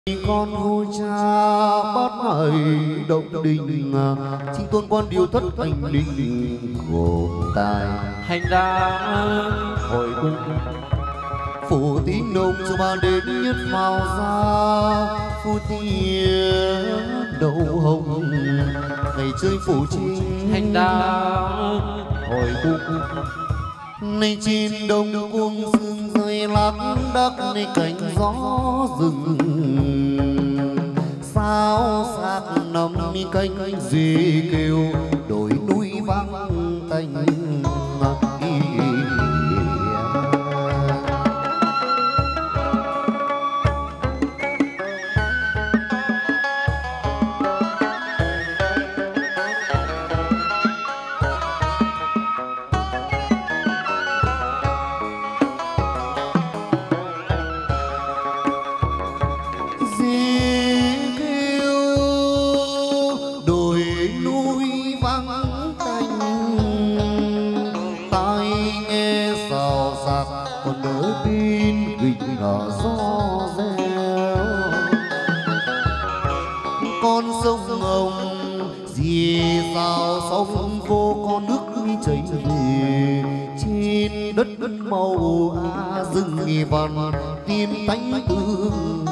con hôi cha bát hải động đình, xin tôn quan điều thất hành đình gồm tài hành ra hồi cung phủ tín nông cho ba đến nhất vào ra phu tiếng đậu hồng ngày chơi phủ trinh hành ra hồi cung nay trên đông cung sương rơi lác đác nay cánh gió rừng sao xác nằm cánh gì kêu đồi núi vắng tanh chảy về trên đất màu rừng vằn tim tánh tương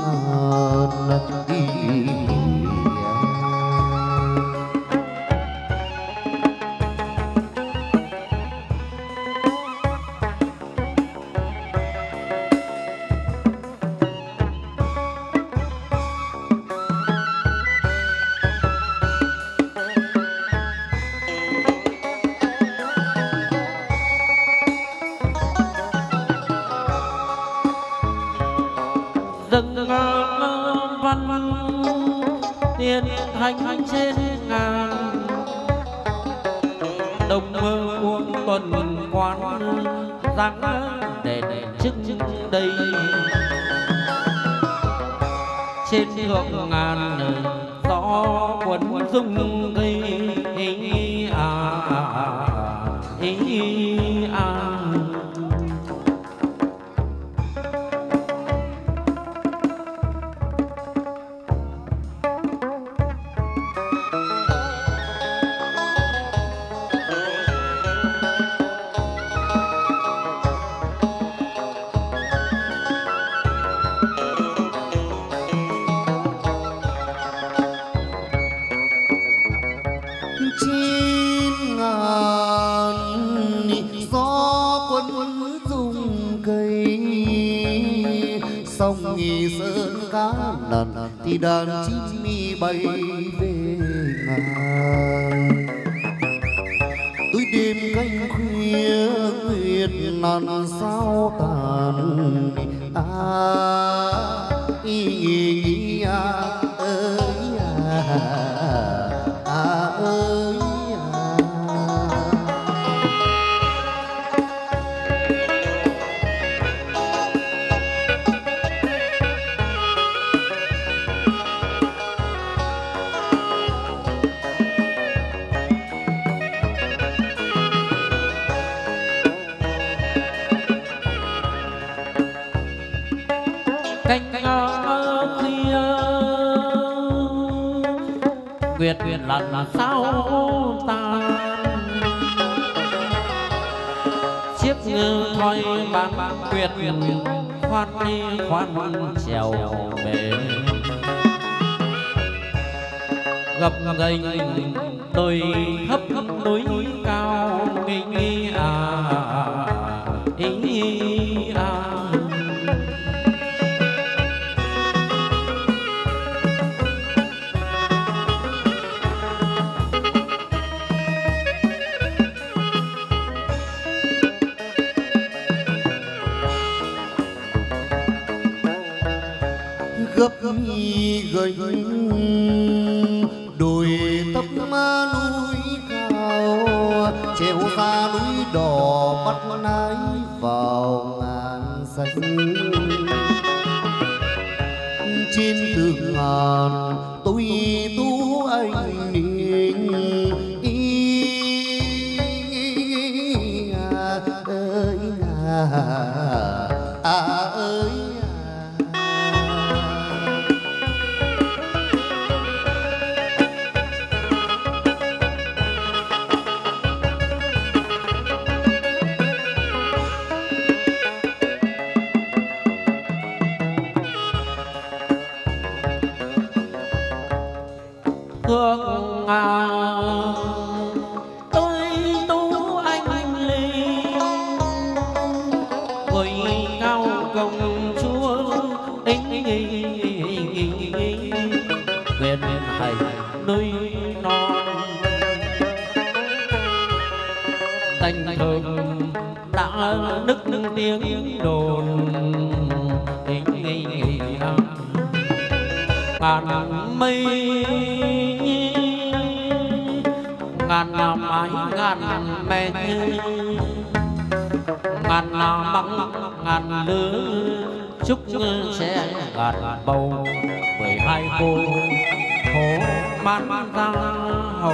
hành trên ngàn đồng mơ cuồng tuần quan giáng đèn trước đây trên thượng ngàn gió quấn rung gây thì đàn chim mi bay về ngàn tôi đêm canh khuya nguyệt nàn sao tàn ơi ơi Nguyệt lần sao tan chiếc thoi bán Nguyệt khoan khoan trèo bể gập ghềnh đồi hấp núi cao nghinh gấp gành đồi thấp núi cao trèo ra núi đỏ bắt nái vào ngàn xanh trên tường ngàn tôi tú anh ninh ơi thương tôi tú anh ly với cao công chúa nguyện hãy núi non thành thơm đã nức tiếng đồn ngàn mây ngàn mái ngàn mẹ ngàn măng ngàn lứa chúc sẽ gạt bầu 12 cô hổ man ra hầu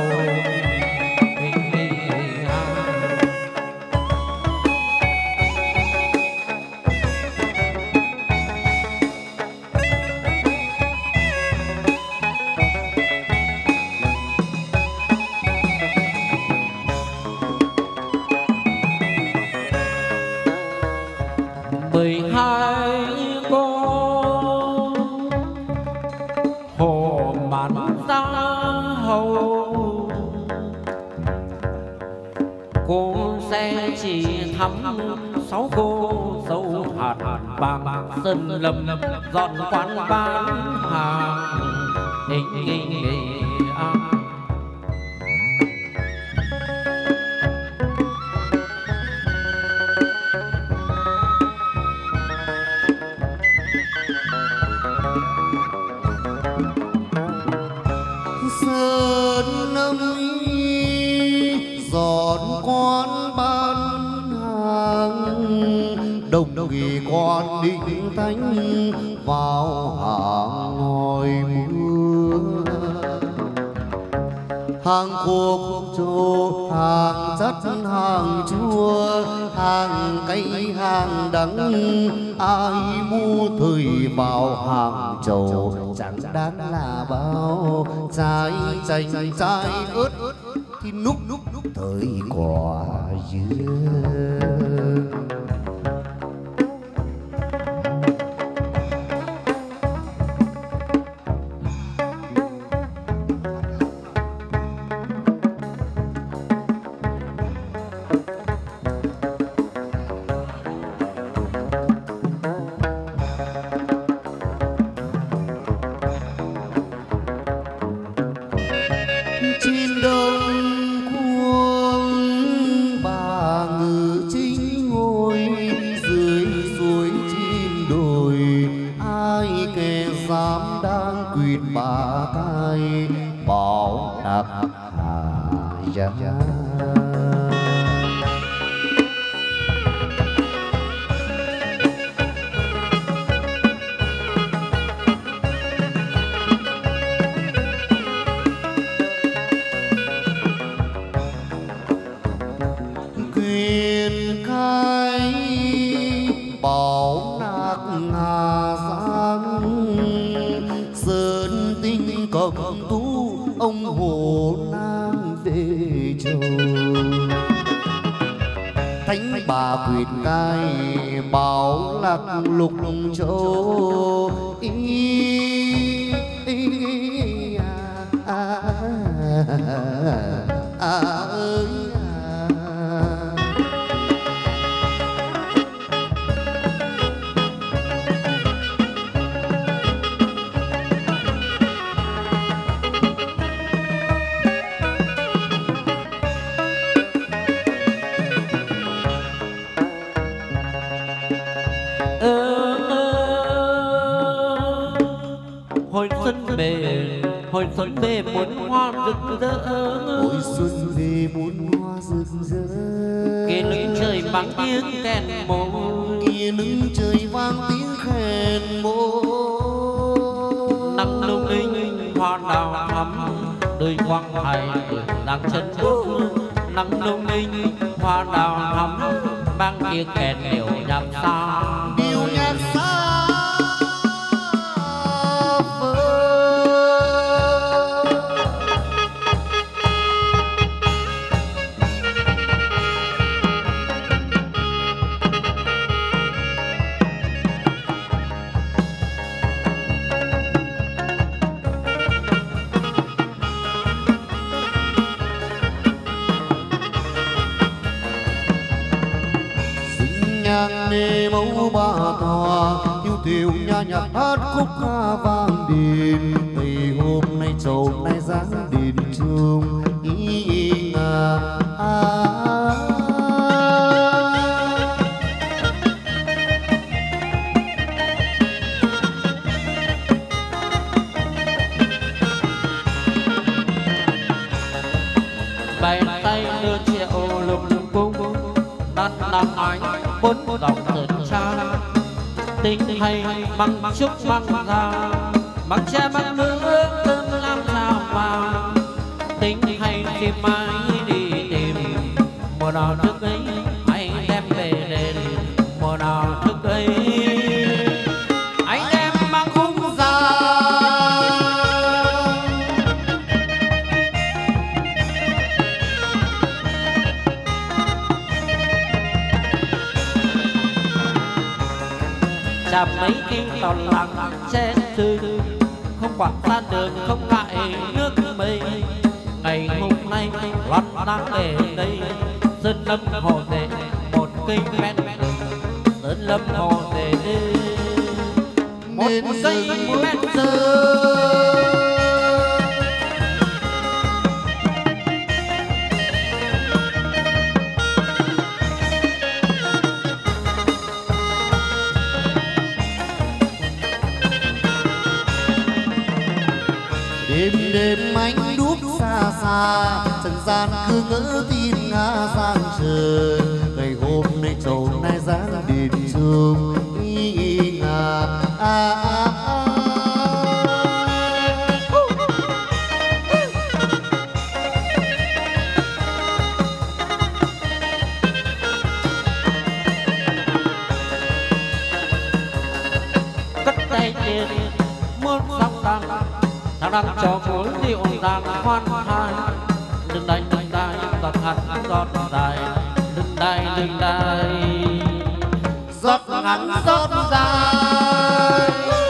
sáu cô dâu hạt bằng sơn lâm dọn quán bán hàng sơn lâm dọn quán bán đồng kỳ quan định thánh vào hàng ngồi mưa hàng khô trô hàng chất hàng chua hàng cay hàng đắng ai mua thời vào hàng trầu chẳng đáng là bao trái chanh trái ớt thì núc thời quả dưa lục châu hồi xuân về muốn hoa rực rỡ hồi xuân về muốn hoa rực rỡ kia lưng trời vang tiếng kèn mồ kia lưng trời vang tiếng kèn mồ nắng lung linh hoa đào thắm đời quang hải đang chân bước nắng lung linh hoa đào thắm vang tiếng kèn điệu nhạc xa điệu nhạc xa nhạc hát khúc ca vang đền. Ngày hôm nay trầu nay dáng đền trường ý ngà bay tay đưa triệu lục cung đan nam ánh bốn dòng sơn cha tình hay bằng trúc bằng ra bằng tre bằng nước tương làm sao mà tình hay khi mai đi tìm mùa nào trước ấy hãy đem về đền mùa nào trước ấy anh đem mang khung ra chạm mấy kinh tàu lặng trên thư không quản xa đường không ngại nước mây ngày hôm nay loan đang về đây sơn lâm hồ tề một cây ven đường sơn lâm hồ tề một cây ven đường đêm đêm ánh đuốc xa xa trần gian cứ ngỡ tin ngã sang trời. Ngày hôm nay trầu nay dáng đền trường ý ngà cất tay tiền muôn sóng đăng thằng đang cho mối rượu đang khoan thai đừng đánh giọt ngắn giọt dài đừng đai giọt ngắn giọt dài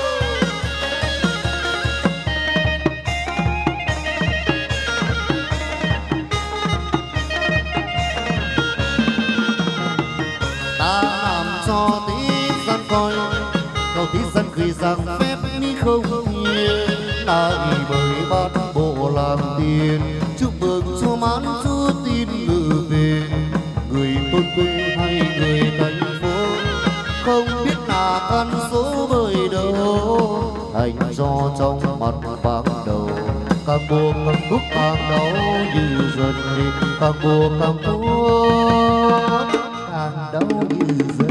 ta làm cho tí dân coi cầu tí dân gửi rằng phép mi không nhiều ta ý bởi bát bộ làm tiền chúc mừng cho mãn chúa tin ngự về người tôn quê hay người thành phố không biết là căn số bởi đâu thành cho trong mặt vàng đầu càng buồn càng lúc càng đau như dần đi càng buồn càng buồn càng đau như dần.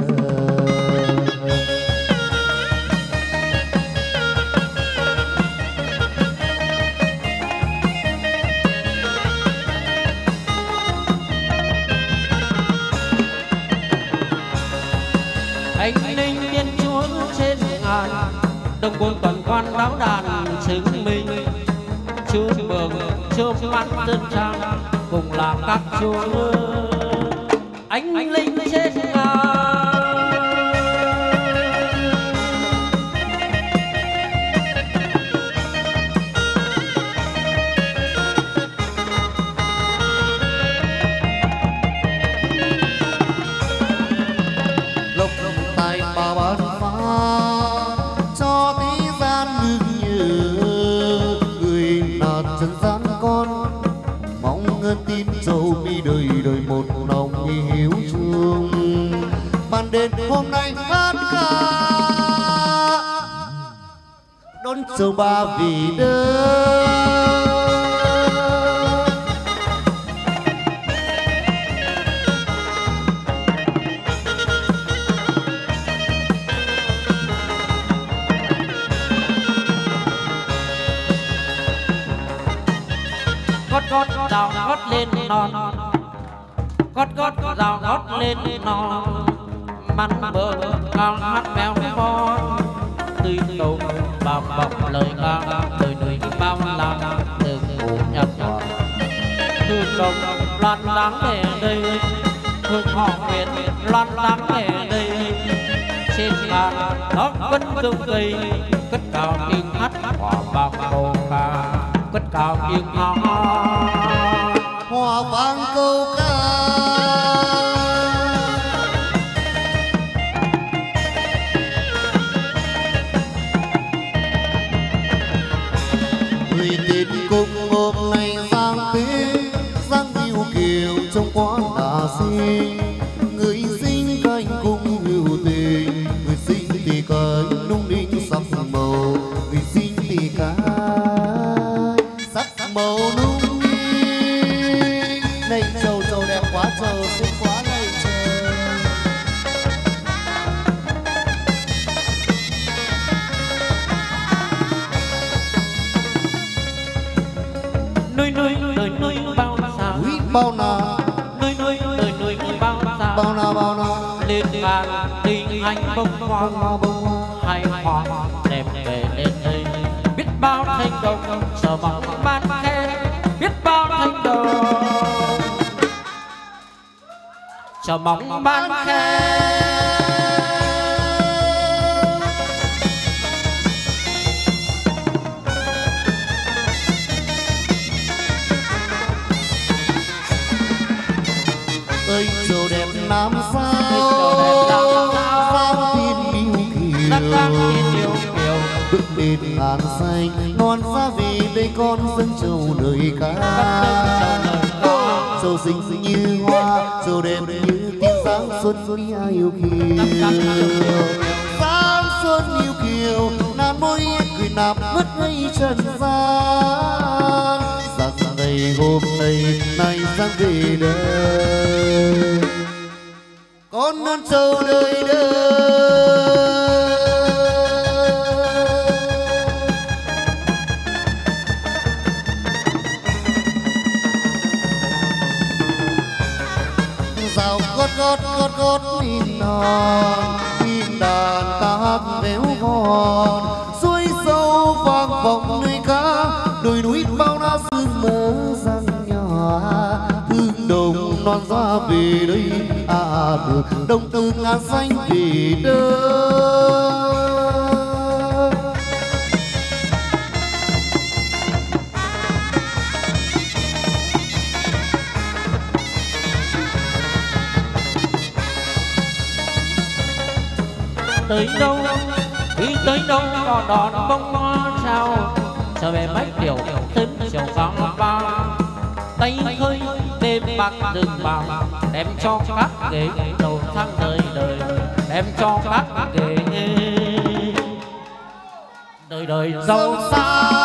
anh linh thiên chúa trên ngàn đồng quân toàn quan đáo đàn chứng minh chúa mừng chúa mắt dân trang cùng là các chúa anh linh trên ngàn tin dấu mi đời đời một lòng hiếu thương ban đêm hôm nay hát ca đón châu ba vì đời gót rào gót lên non gót rào gót lên non mắn bờ cao hát mèo con tùy cầu bao bọc lời ca đời đời bao la từ ngủ nhập nhọn từ đồng loan đáng về đây hương họ nguyện loan đáng về đây trên bàn đó vẫn tương cây cất cao tiếng hát hòa bao câu ca cất cao tiếng hát hòa vang câu ca cùng hôm nay giang tế giang yêu kiều trong quán đà xinh. Người sinh canh cung hữu tình, người sinh thì cánh nung ninh sắc màu, người sinh thì cái sắc màu nung ninh. Này trầu trầu đẹp quá, trầu xinh quá này trời. Nuôi đời nuôi bao sao, Bao nào nuôi đời bao sao, bao nào lên bàn tình anh bông hoa, hai hoa đẹp về lên đây. Biết bao thanh đồng chờ mong ban khe, biết bao thanh đồng chờ mong ban khe. ơi trầu đẹp năm sao sao tin yêu kiều bước bên ngàn xanh non xa vì đây con dân trầu đời ca. Trầu xinh như hoa, trầu đẹp như tiếng sáng xuân ý yêu kiều. Sáng xuân yêu kiều nàn môi cười nạp mất ngây trần gian. Rằng ngày hôm nay nay sang về đây con non trầu đời đời. Rào gót nhìn non nhìn đàn ta hát véo von, suối sâu vang vọng nơi cá đồi núi bao la sương mơ răng nhỏ. Thương đồng non ra về đây được đông từ ngàn xanh về đây. Tới đâu đi tới đâu đò đòn bông hoa trao, trở về bách điều thêm chiều vang ba. Tay khơi đêm bạc rừng vàng, đem cho các ghế đầu tháng đời đời, đem cho các ghế đời đời giàu sang.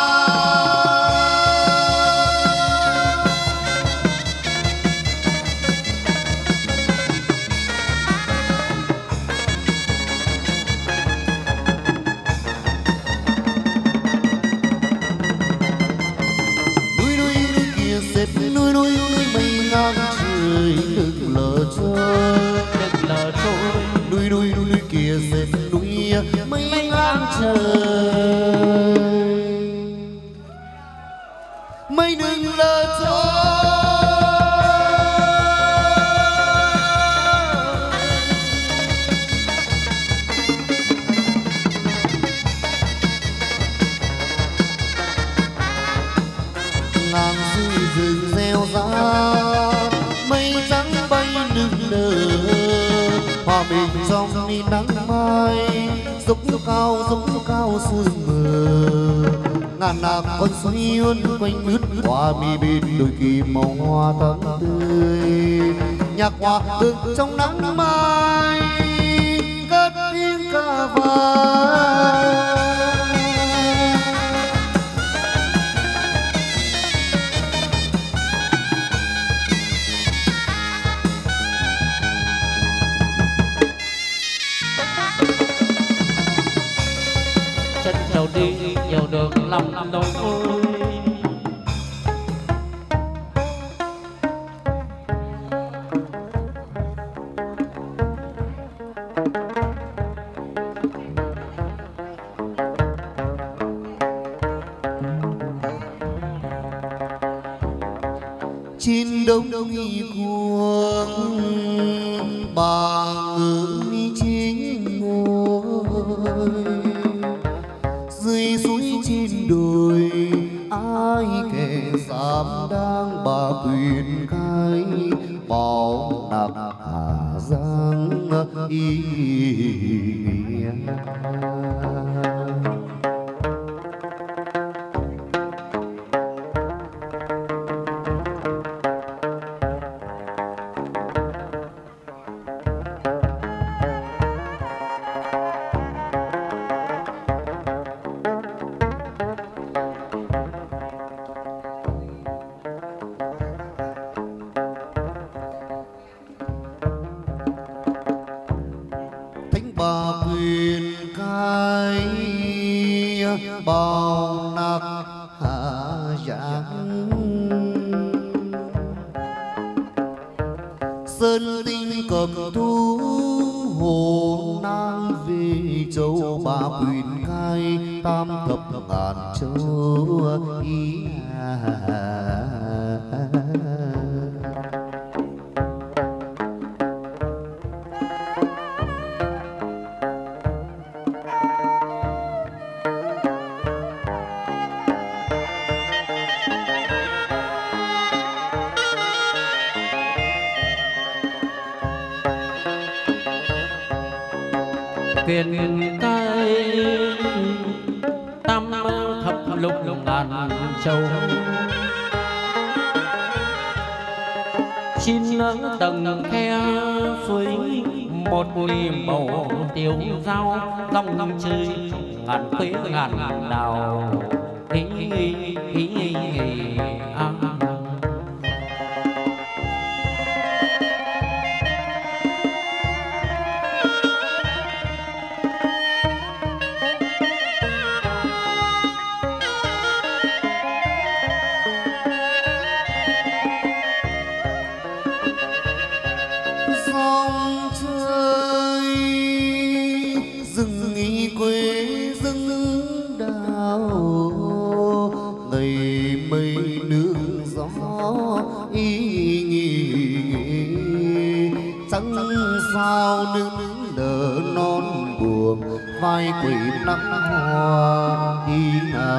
Núi mây ngang trời đừng lờ trôi, núi kia xếp núi mây ngang trời, mây đừng lờ trôi. Ngàn suối rừng reo rát, mây trắng bay nừng nở, hòa mình trong mi nắng mai, dốc cao sương mờ. Ngàn nạc con suối uốn quanh lướt qua mi bên đồi kỳ màu hoa thắm tươi. Nhạc hòa được trong nắng mai cất tiếng ca vang. Trầu đi nhiều đường lòng đôi ôi, trên đông nghi cuồng bà ngự chính ngồi, dưới suối trên đồi ai kẻ dám đang bà quyền khai bảo nặc Hà Giang ý nghĩa. sơn tinh cầm thú hồ nang về châu ba quyền cai tam thập ngàn châu ý quyền cai tam thập lục ngàn châu chín tầng khe suối một niềm bầu tiêu dao dòng chơi ngàn quế ngàn đào sao nương nở non buồn vai quỷ nắng hoa đi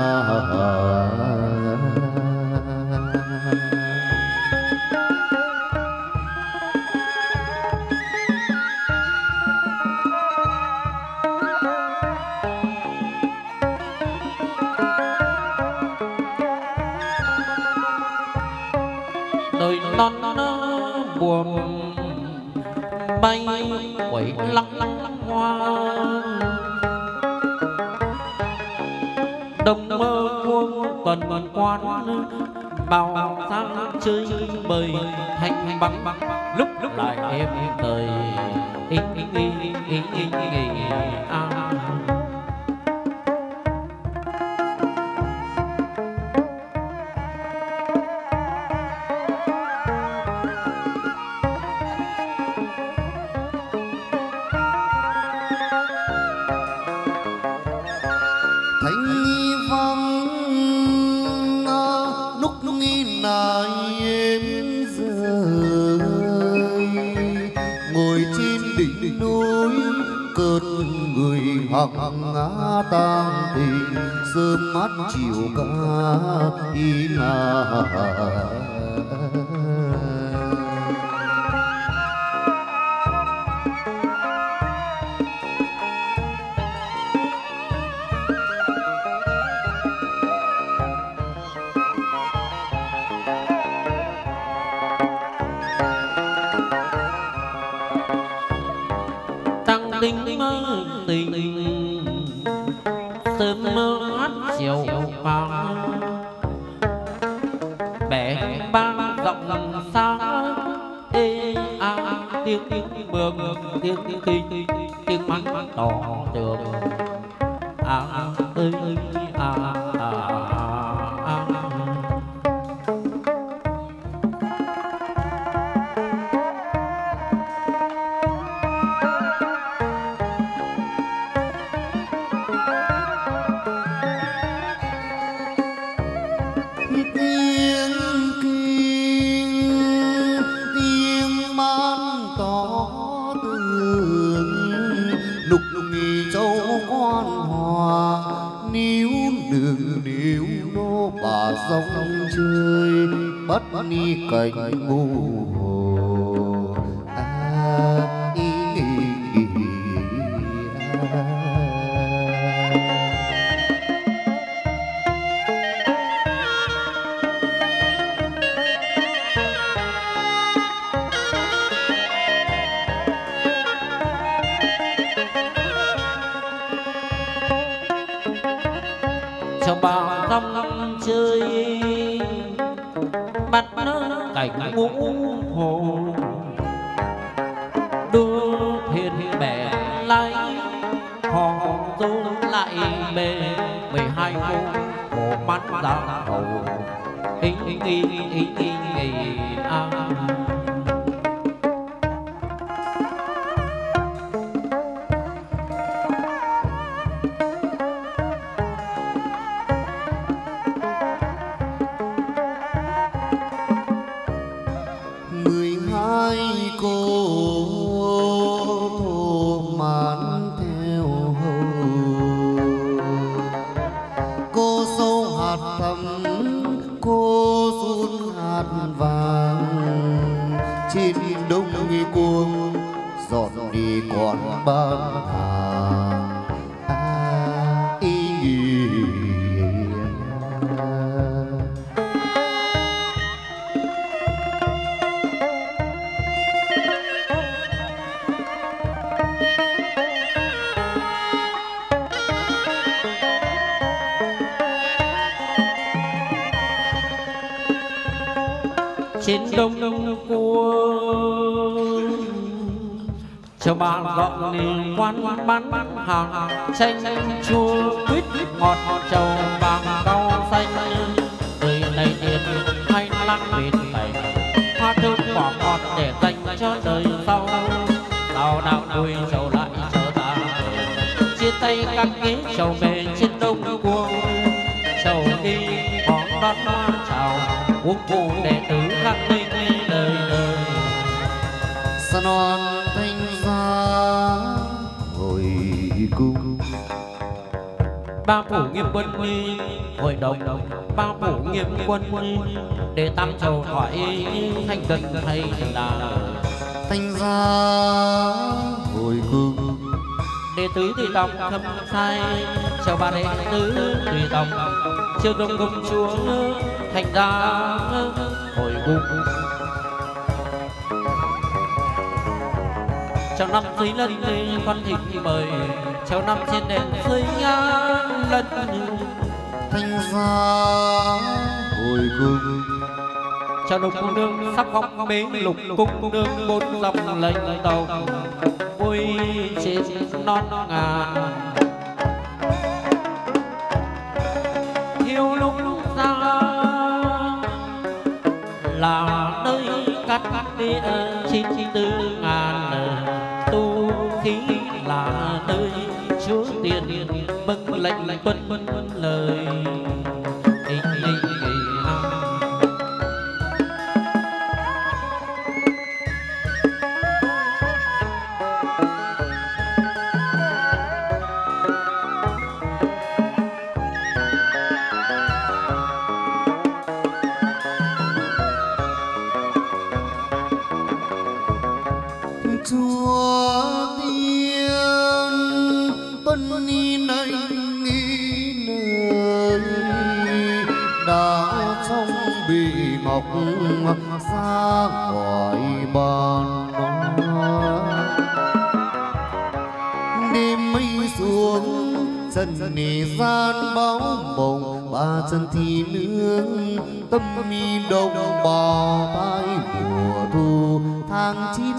đời non buồn bay quẩy lăng lăng hoa đông mơ vuông tuần quan bao sáng chơi bời thanh băng lúc lại em đời hằng ngã tang tình sớm mát chiều ca ý tăng tinh mơ tình sớm mơ hát chiều vàng bẻ ba giọng xa ê tiếng mường tiếng mắng tỏ tường ơi dòng chơi bắt ni cành ngô cho bao dòng chơi bắt cảnh ngũ hồ đưa thuyền bè lái hò dô lại bề 12 hồ bắn ra hầu hạt thắm, cô run hạt vàng trên đông nghi cuồng dọn đi còn ban hàng trên đông cuồng cho bạn gọn liền quan bán hàng chanh chua quýt ngọt trầu vàng cao xanh đời này tiền hay lăng biệt này hoa thơm quả ngọt để dành cho đời sau tao đạo đuôi trầu lại chờ ta chia tay các ghế trầu về trên đông cuồng trầu đi có đón hoa chào uống cụ đệ tử khắc linh đời đời sa non thanh giá hồi cung ba phủ nghiêm quân hội đồng ba phủ nghiêm quân để tam trầu thoại thanh cần hay là thanh giá hồi cung đệ tứ thì đồng thâm sai chào ba đệ tứ tùy đồng chiêu đông công chúa thành ra hồi cung chào năm dưới lần con thịt mời chào năm trên đèn dưới lần thanh giá hồi cung chào lục cung đương sắp góc bế lục cung đương bốn dòng lệnh tàu vui trên non ngàn thiêu lúc ra là nơi cắt địa chín tư ngàn tu khí là nơi chúa tiền vâng lệnh tuân lời chúa tiên tuân ni anh nghi nơi đã trong bị ngọc ra khỏi bàn đêm mây xuống chân nề gian báo mộng ba chân thì nương tâm mi đông bò tai mùa thu tháng 9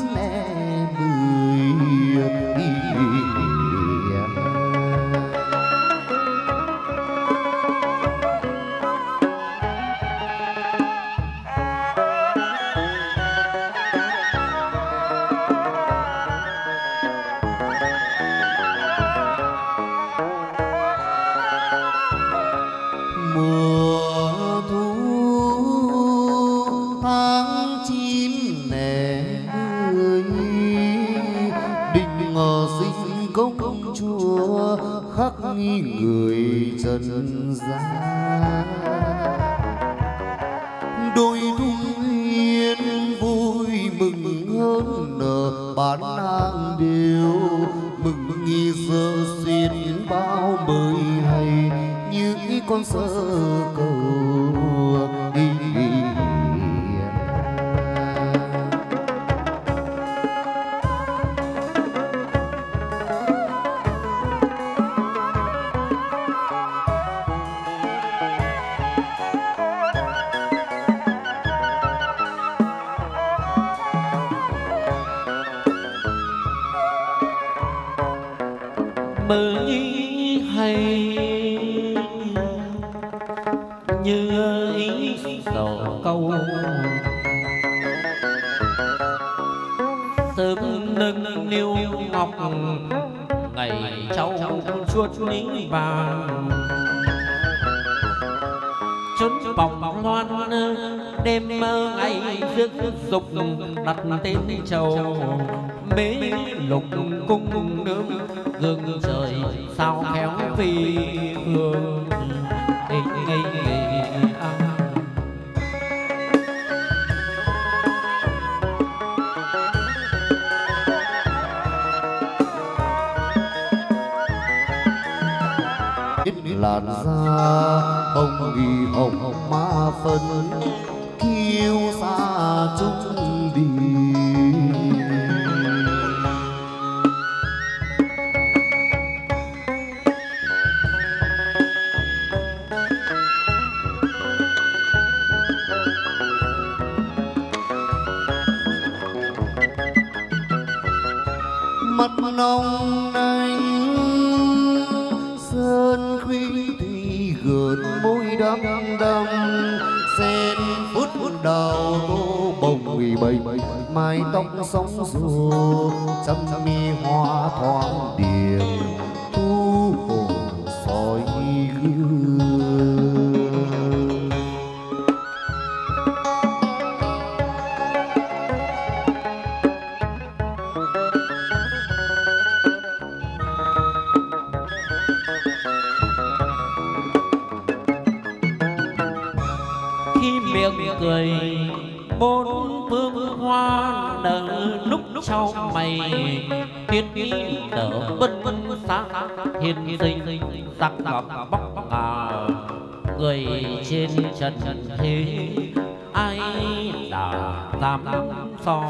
mùa thu tháng 9 nè ơi định sinh công chúa khắc nghi người trần gian đôi thung yên vui mừng hơn nở bán nàng đều mừng nghi sơ xin bao mới hay như con sơ cầu mơ nhi hay như ý sầu câu sớm nâng niu ngọc ngày cháu chuốt ní vàng chốn vòng loan đêm mơ ngày rước dục đặt tên trầu bế lục cung nương gương trời sao khéo vì hương nghỉ nghỉ nghỉ làn da hồng ghi hồng ma phân kiêu xa chung đi. Mắt nông anh sơn khuynh thì gợn môi đăm đăm sen phút đầu tô bồng vì bầy mái tóc sóng rù chăm mi hoa thoáng điểm thu hồn soi gương. cười bốn phương hoa nở lúc trong mày tuyết nở bân bân sáng hiền sinh sắc ngọc bóc ngà người trên trần thế ai là dám so.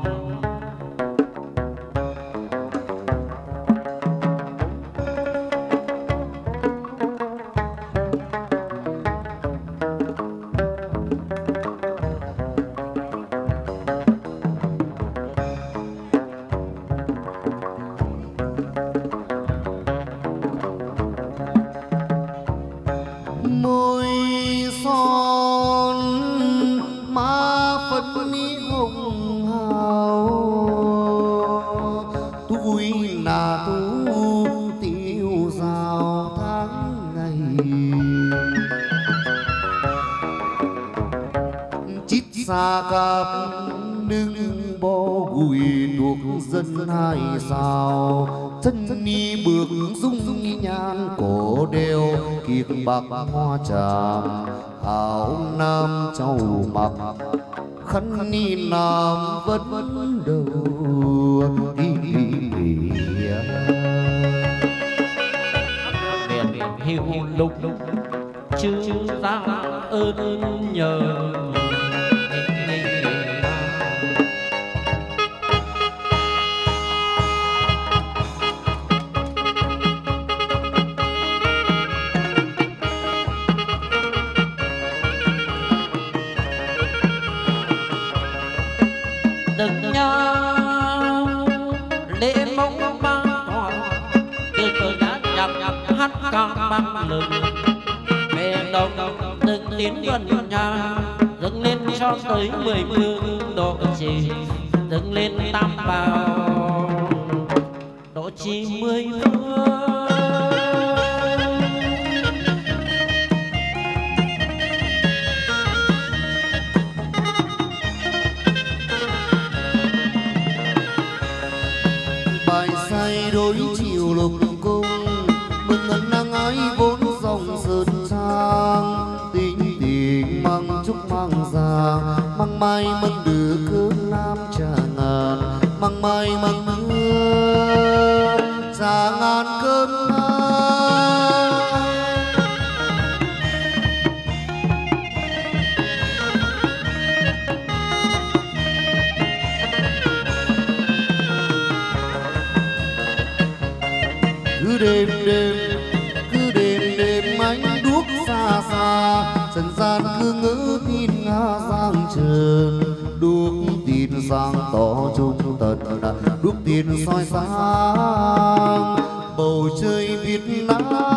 Xa cặp đứng bó gùi thuộc dân hai sao chân ni bước dung nhan cổ đeo kiệt bạc hoa tràm áo nam châu mặc khăn ni nam vẫn đầu đi biển hiu lục chữ ra ơn nhờ. Đừng nhau lễ mong mang toàn từ từ đã nhập hát ca mang lừng về đồng đừng tiến gần nhà dâng lên cho tới 10 phương độ trì dâng lên tam bảo độ trì 10 phương. Đôi chiều lục cung mừng ngân nắng ái vốn dòng sơn sang tình tình mang chúc mang già mang mai mừng đưa cơn nam trà ngàn mang mai mừng mưa trà ngàn cơn nam. Cứ đêm đêm ánh đuốc xa xa trần gian cứ ngỡ tin nga giang trời đuốc tin sáng tỏ trung tận đuốc tin soi sáng bầu trời Việt Nam.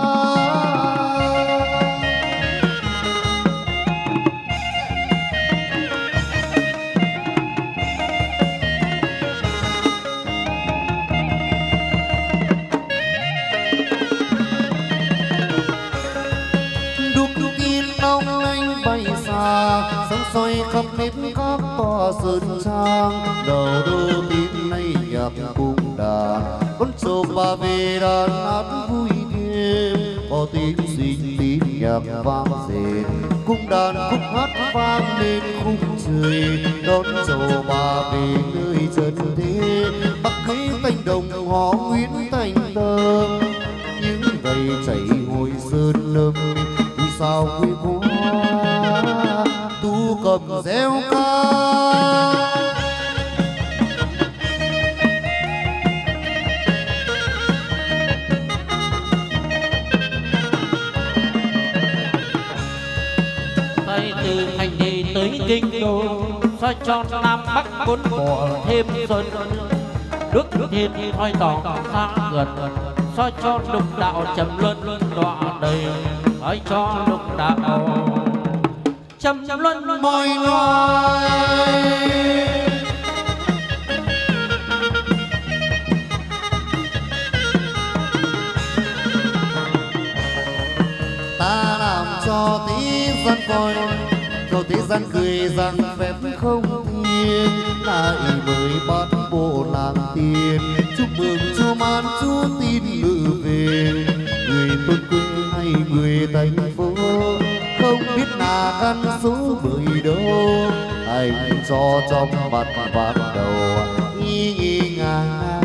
Sóng xoay khắp nếp các tòa sơn trang đầu đô tin nay nhạc cung đàn con trâu ba về đàn hát vui đêm có tiếng xinh tín nhạc vang rền, cung đàn khúc hát vang lên khung trời, đón dầu bà về nơi trần thế. Bắc kế cánh đồng họ Nguyễn thành tâm, những gầy chảy hồi sơn lâm, vì sao quê quá tu cầm reo ca. Từ thành thị tới kinh đô, soi cho nam bắc bốn bộ thêm xuân. Nước thiên thoi tỏ xa gần, soi cho lục đạo trầm luân đọa đầy, soi cho lục đạo trầm luân mọi loài. Ta làm cho thế gian coi, cho thế gian cười rằng phép không thiên, lại mới bắt bộ làm tiền. Chúc mừng cho man chúa tin ngự về, người tôn quê hay người thành phố, không biết là căn số bởi đâu. Anh cho trong mặt bắt đầu nghi nghi ngang.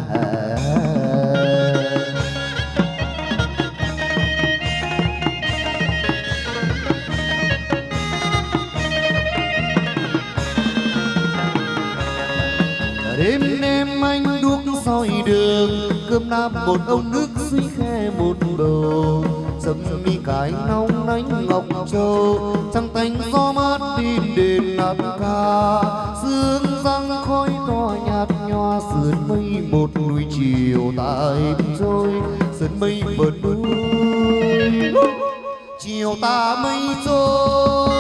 Đêm đêm anh đuốc soi đường, cơm nam một ông nước suy khe một bầu. Sâm mi cái nóng nánh ngọc châu, trăng tanh gió mát đi đền nát ca. Sương răng khói to nhạt nhòa, sườn mây một núi chiều ta êm trôi. Sườn mây vượt núi chiều ta mây trôi.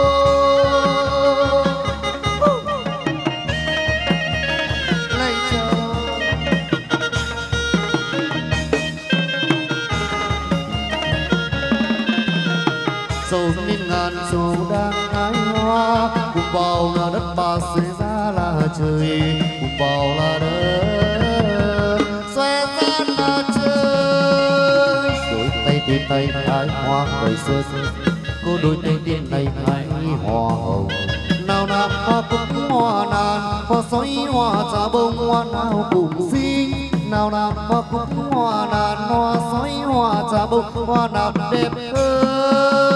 Sầu nên ngàn sầu đang hái hoa, cùng vào là đất bà xòe ra là trời, cùng vào là đất xòe ra là trời. Đôi tay trên tay hái hoa đời xuân, cô đôi tay trên tay hái hoa hồng. Nào nào hoa cúc hoa nàn, hoa sói hoa trà bông, hoa nào cùng xinh. Nào nào hoa cúc hoa nàn, hoa sói hoa trà bông, hoa nào đẹp hơn.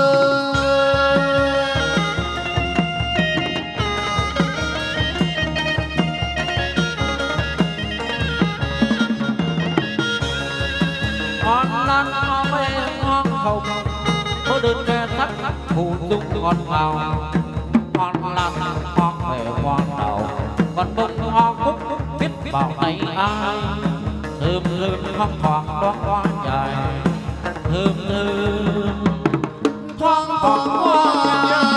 Hoa lan hoa mê hoa hồng, có đơn ke sắc phù dung ngọt ngào. Hoa lan hoa mê hoa đào, còn bông hoa cúc biết vào tay ai. Thơm thơm thoang thoảng đóa hoa dài, thơm thơm thoang thoảng hoa dài.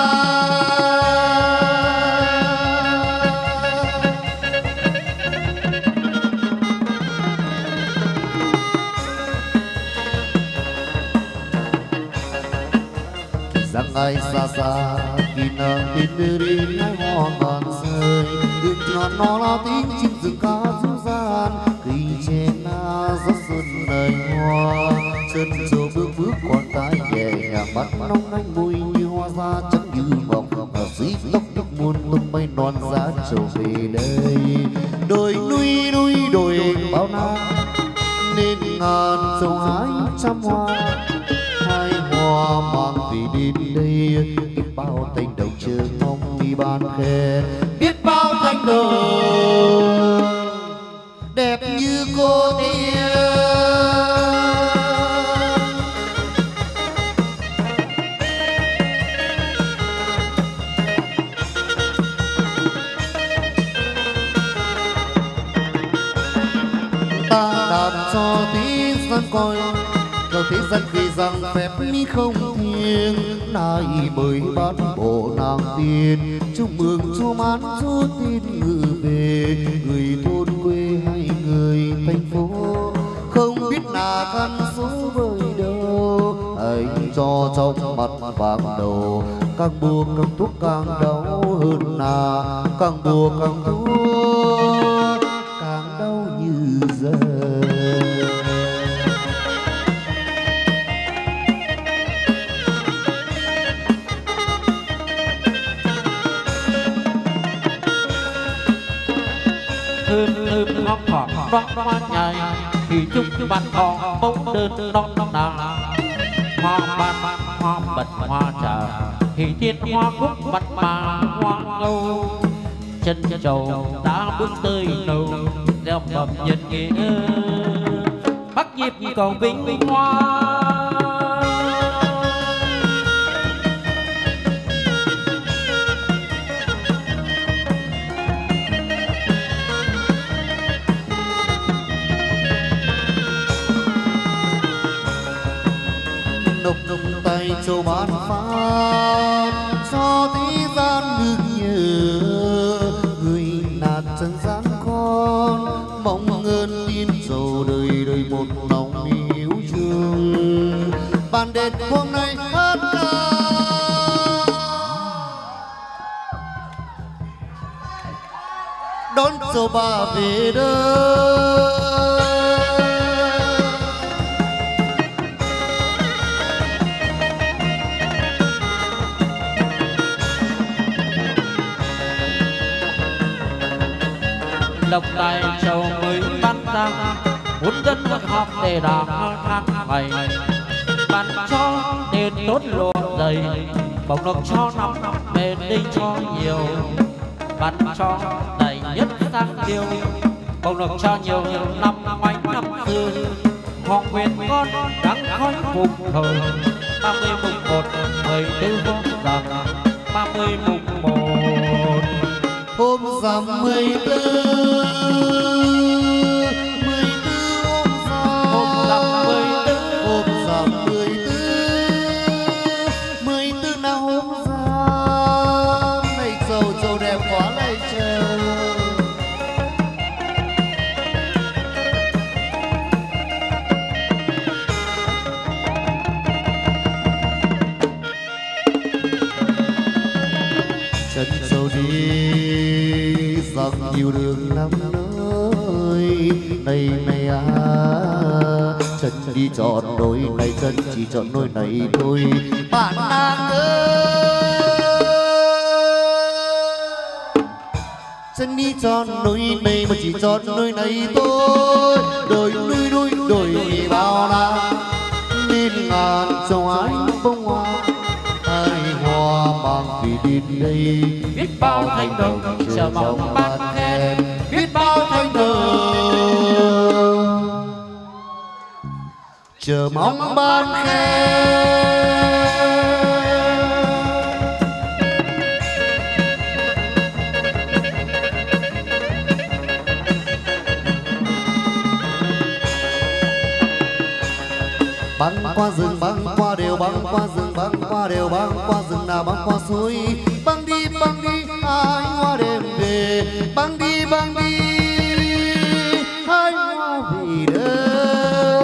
Rằng ai xa xa khi nàng tin đến hai hoa ngàn rơi, đường tròn nó là tiếng chim rừng ca du gian. Khi che na gió xuân đầy hoa, chân trâu bước bước con tay nhẹ nhàng, mắt nóng ánh môi như hoa ra trắng như mộng. Dí tóc nước muôn tung bay non giá trầu về đây. Đồi núi núi đồi bao la nên ngàn sông hái trăm hoa. Hai hoa mang về đến đây, biết bao thanh đồng chờ mong đi ban khe. Biết bao thanh đồng đẹp như cô tiên. Ta đàn cho thế gian coi, cho thế gian cười rằng phép mi không thiêng. Nay mới bắt bộ nàng tiên, chúc mừng cho mán chúa tin ngự về. Người thôn quê hay người thành phố, không biết là căn số bởi đâu. Anh cho trong mặt vàng đầu, càng buộc càng thuốc càng đau hơn là càng buộc càng thuốc càng đau như giờ. thơm ngóc ngọt đóa hoa nhài thì chúc bạn họ bông đơn đón nàng hoa ban hoa bật hoa trà thì thiên hoa cúc bật mà hoa ngâu chân trầu đã bước tới đầu gieo mầm nhân nghĩa bắc nhịp cầu vinh hoa. nục tay châu bán phát cho thế gian ngước nhớ người nạt trần gian con mong ơn tin dầu đời đời một lòng yêu thương bàn đền hôm nay hát ca đón châu bà về đây. Lộc tài châu mới ban ra muốn dân họp để đàm tháng ngày ban cho nên tốt lộ dày bổng lộc cho năm bên đây cho nhiều ban cho đầy nhất sang tiêu bổng lộc cho nhiều năm quanh năm xưa họ quyền con trắng khói cùng thời 30 mùng 1 14 hôm rằm 30 mùng 1 hôm rằm 14 hôm rằm 14 là hôm rằm này trầu đẹp quá này trời chân trầu đi dọc nhiều đường năm nơi này này à chân đi chọn đôi này chân chỉ chọn đôi này thôi bạn nàng ơi chân đi chọn đôi này mà chỉ chọn đôi này thôi đời đôi bao la nên ngàn trong ánh bông hoa ai hoa mang vì đến đây biết bao thanh đồng chờ mong ban khen biết bao thanh đồng chờ mong ban khen. Băng qua rừng băng qua đèo băng qua rừng băng qua đèo băng qua rừng nào băng qua suối băng đi hai hoa đêm về băng đi hai hoa vì đời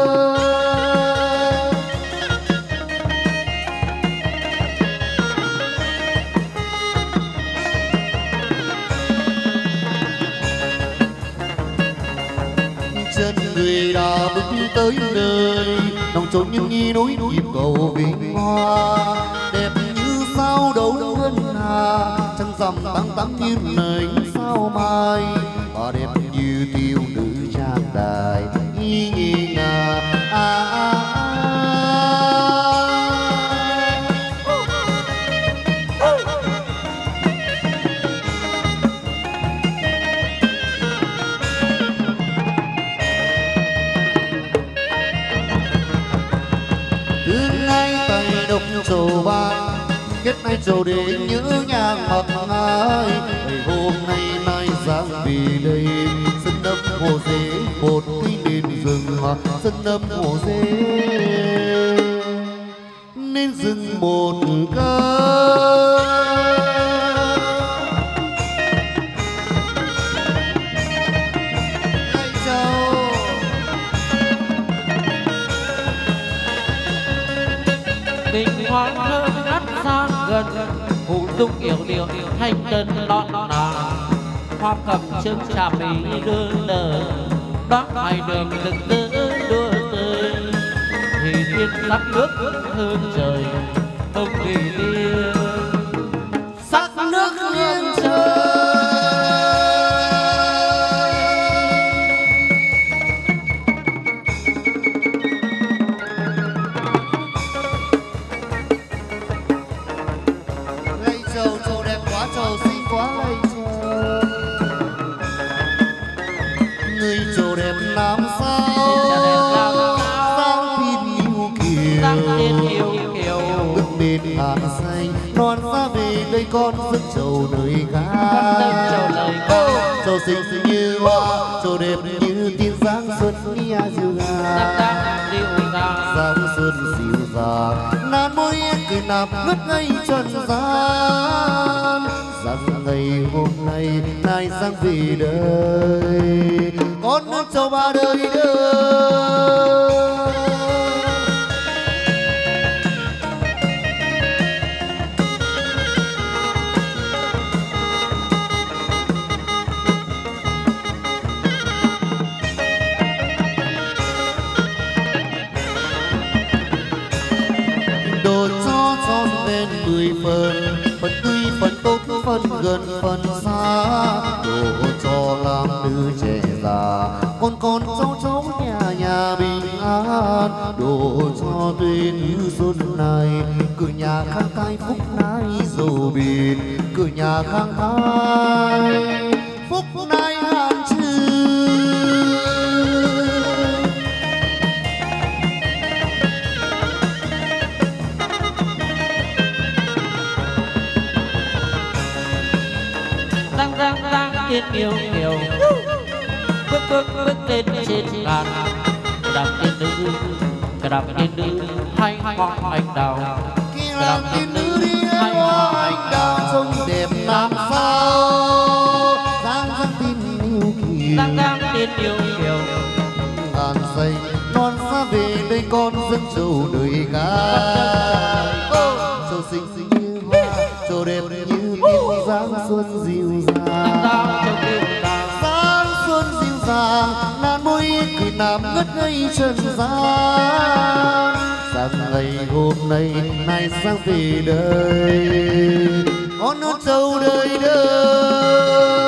chân người đã bước tới nơi nồng trốn những nghi núi nhịp cầu vinh hoa đẹp như sao đấu ngân hà trăng rằm tăng như nền sao mai và đẹp như tiêu nữ trang đài nghi ngà trầu ban kết nay trầu để nhớ nhang mặc ai ngày hôm nay giang vì đây sân đâm hồ dế một cái đền rừng sân đâm hồ dế nên rừng một cây tình hoang thơ ngát xa gần phụ tung yểu điệu thanh tân lót nàng hoa cầm chân trà mỹ đưa nở đóa hai đường rực rỡ đưa tươi thì thiên sắc nước hương trời không kỳ tiên sắc nước hương trời quá trầu xinh quá lây trầu. Người trầu đẹp làm sao sao tin yêu kiều bước bên hàn xanh non xa về đây con dâng trầu nơi khác. Trầu xinh xinh như hoa trầu đẹp như tiên giáng xuân nia dịu dàng giáng xuân dịu dàng nan môi cười nạp ngất ngây trần gian rằng ngày hôm nay nay sang về đời con nước trầu ba đời đời. Phần tươi phần tốt phần gần phần xa đổ cho làm nữ trẻ già con cháu nhà nhà bình an đổ cho tuế thứ xuân này cửa nhà khang thái phúc nái dầu bền cửa nhà khang thái phúc nái hàn trừ. Tiên yêu kiều bước lên trên bàn đạp tiên nữ đạp tiên nữ hay hoa anh đào đạp tiên nữ đi hay hoa anh đào trông đẹp làm sao dáng tiên yêu kiều tiên yêu kiều ngàn say non xa về đây con dâng trầu đời khác. Trầu xinh xinh như hoa trầu đẹp như tiên giáng xuân dịu dàng giáng xuân dịu dàng nan môi cười nạp ngất ngây trần gian rằng ngày hôm nay nay sang về đời con nước trầu đời đời.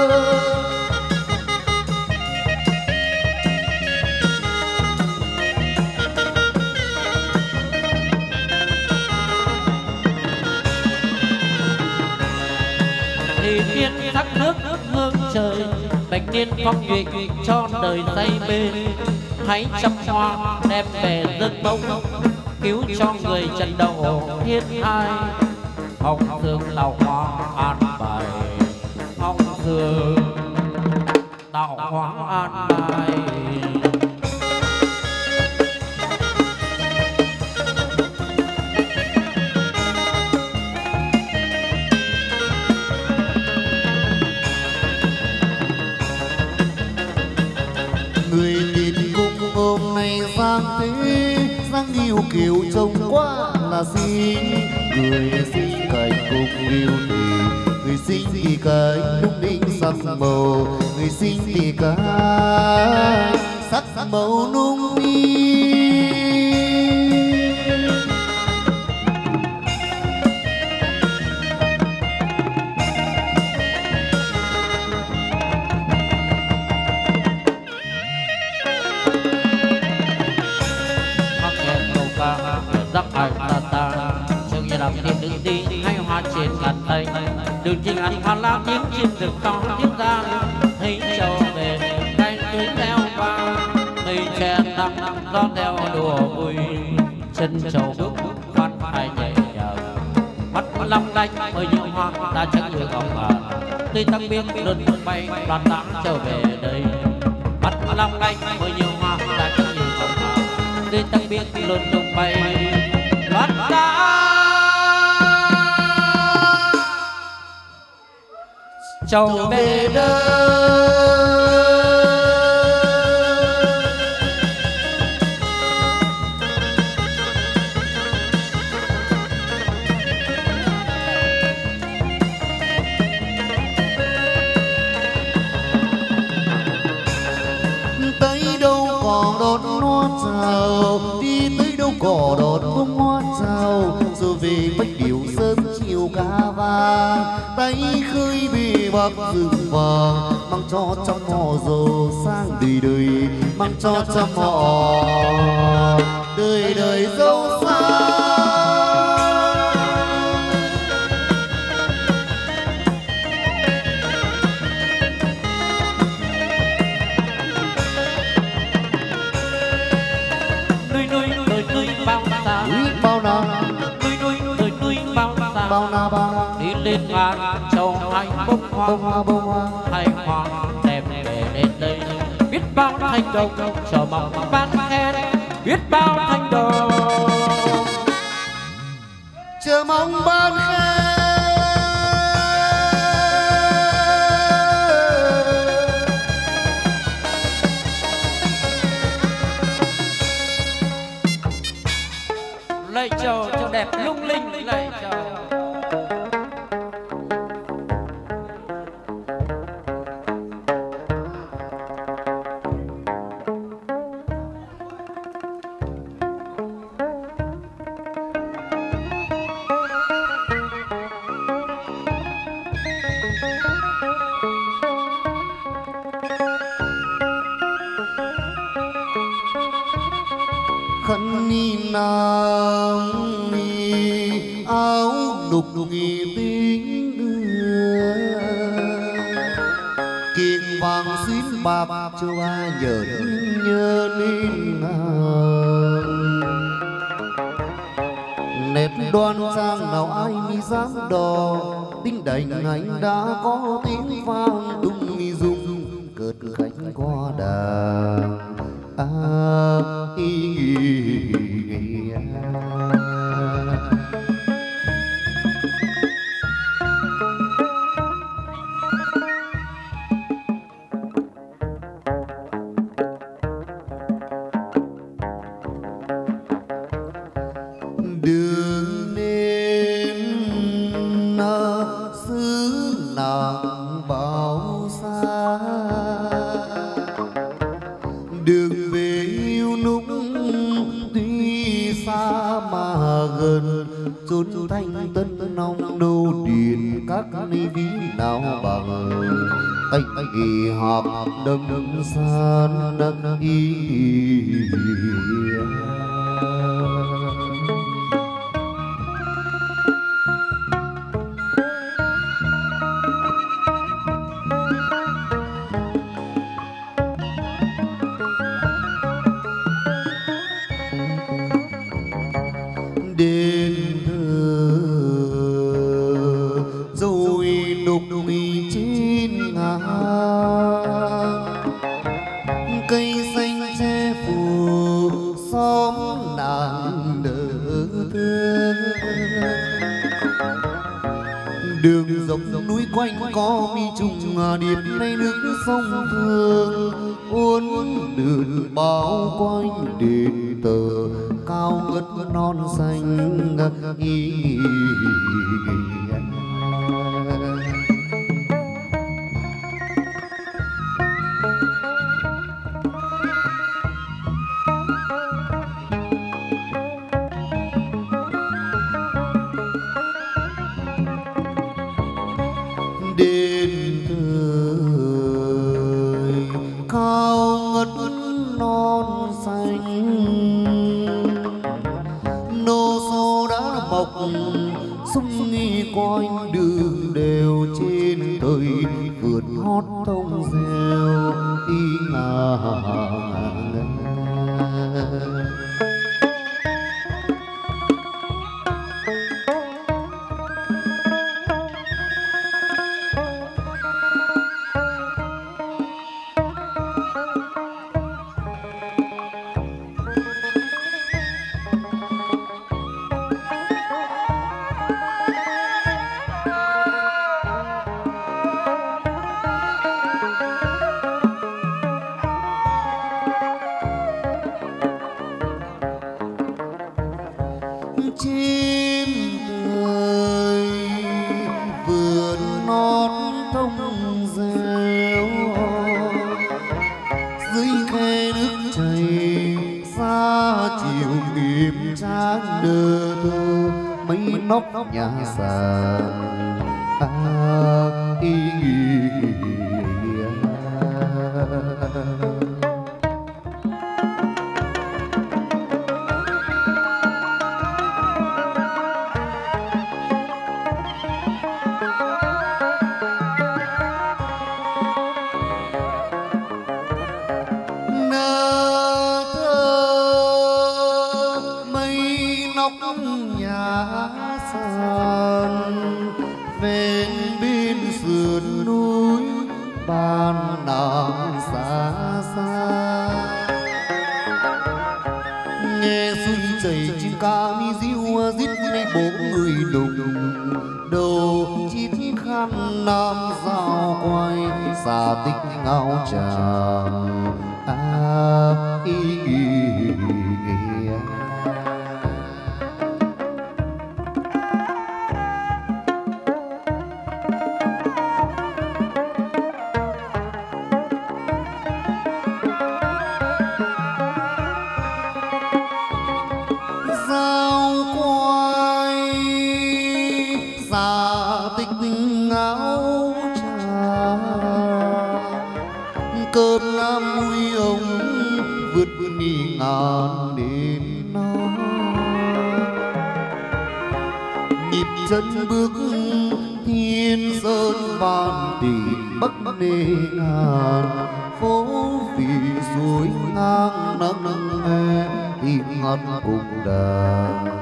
Thác nước hương trời bạch niên phong nhụy cho đời say bên hãy chăm hoa đem về dân bông cứu cho người trần đầu thiên hai hồng dương lào hoa an bài hồng dương đạo hoa an bài. Người tin cung hôm nay sang thế sang yêu kiều trông quá là xinh người xinh cạnh cung yêu tình người xinh thì cái lung linh sắc màu người xinh thì cái sắc màu lung linh. Giáp ai ta chương như làm thiên đứng đi hay hoa trên ngàn tay đường chinh ăn hoa lá tiếng chim rực to tiếng ra thấy trầu về tay tưới theo vào thấy che nắng gió theo đùa vui chân trầu bước phát hai nhảy nhàng mắt long lanh mới nhiều hoa ta chẳng người ngọc ngàn tươi tăng biết đơn bay đoàn tán trở về đây mắt long lanh mới nhiều hoa ta chẳng người ngọc ngàn tươi tăng biết luôn tung bay loát ra trầu về đời. Tới đâu cỏ đón nó chào đi tới đâu cỏ đón bông hoa chào rồi về bách điệu sớm chiều ca vàng tay khơi bề bạc rừng vàng mang cho trăm họ giàu sang đời đời mang cho trăm họ đời đời giàu sang. ba đi lên ngàn châu hay bông hoa hay hoa đẹp về đến đây biết bao thanh đồng chờ mong ban khen biết bao thanh đồng chờ mong ban khen. lạy chầu cho đẹp lung linh lạy chầu. Khăn ni nàng ni áo đục nghi tiếng đưa kiền vàng xuyến bạc cho ba nhớ nhớ nên nét đoan trang nào ai mi dám đò đinh đành anh đã có tiếng vang tung mi dung cợt cánh qua đàng đường đêm xứ nàng bao xa đường về yêu núc tuy xa mà gần chốn thanh tân nong nô điền các ni ví nào bằng anh kỳ họp đâm san đâm y đền thờ rồi nục mì trên ngang cây xanh che phủ xóm nàng nở thơ đường dốc núi quanh có mi trùng điệp nay nước sông thương uốn lượn bao quanh đền thờ cao ngất non xanh y đền thời cao ngất non xanh nô xô đã mọc sung nghi quanh đường đều trên thời vườn hót thông reo y ngà trên đời vườn non thông reo dưới khe nước chảy xa chiều nghiệp tráng đơ thơ mấy nóc nhà sàn y nhà sàn xa. Nghe suối chảy chim ca mi diêu rít lấy bố người đùng đầu chít khăn nam giao quay xa tích ngao tràng ý nghĩa. Cơn nam nguy ông vượt đi ngàn đến nó nhịp chân bước thiên sơn vạn tỷ bắc nê ngàn phố vì suối ngang nắng nghe thì ngắt cùng đàn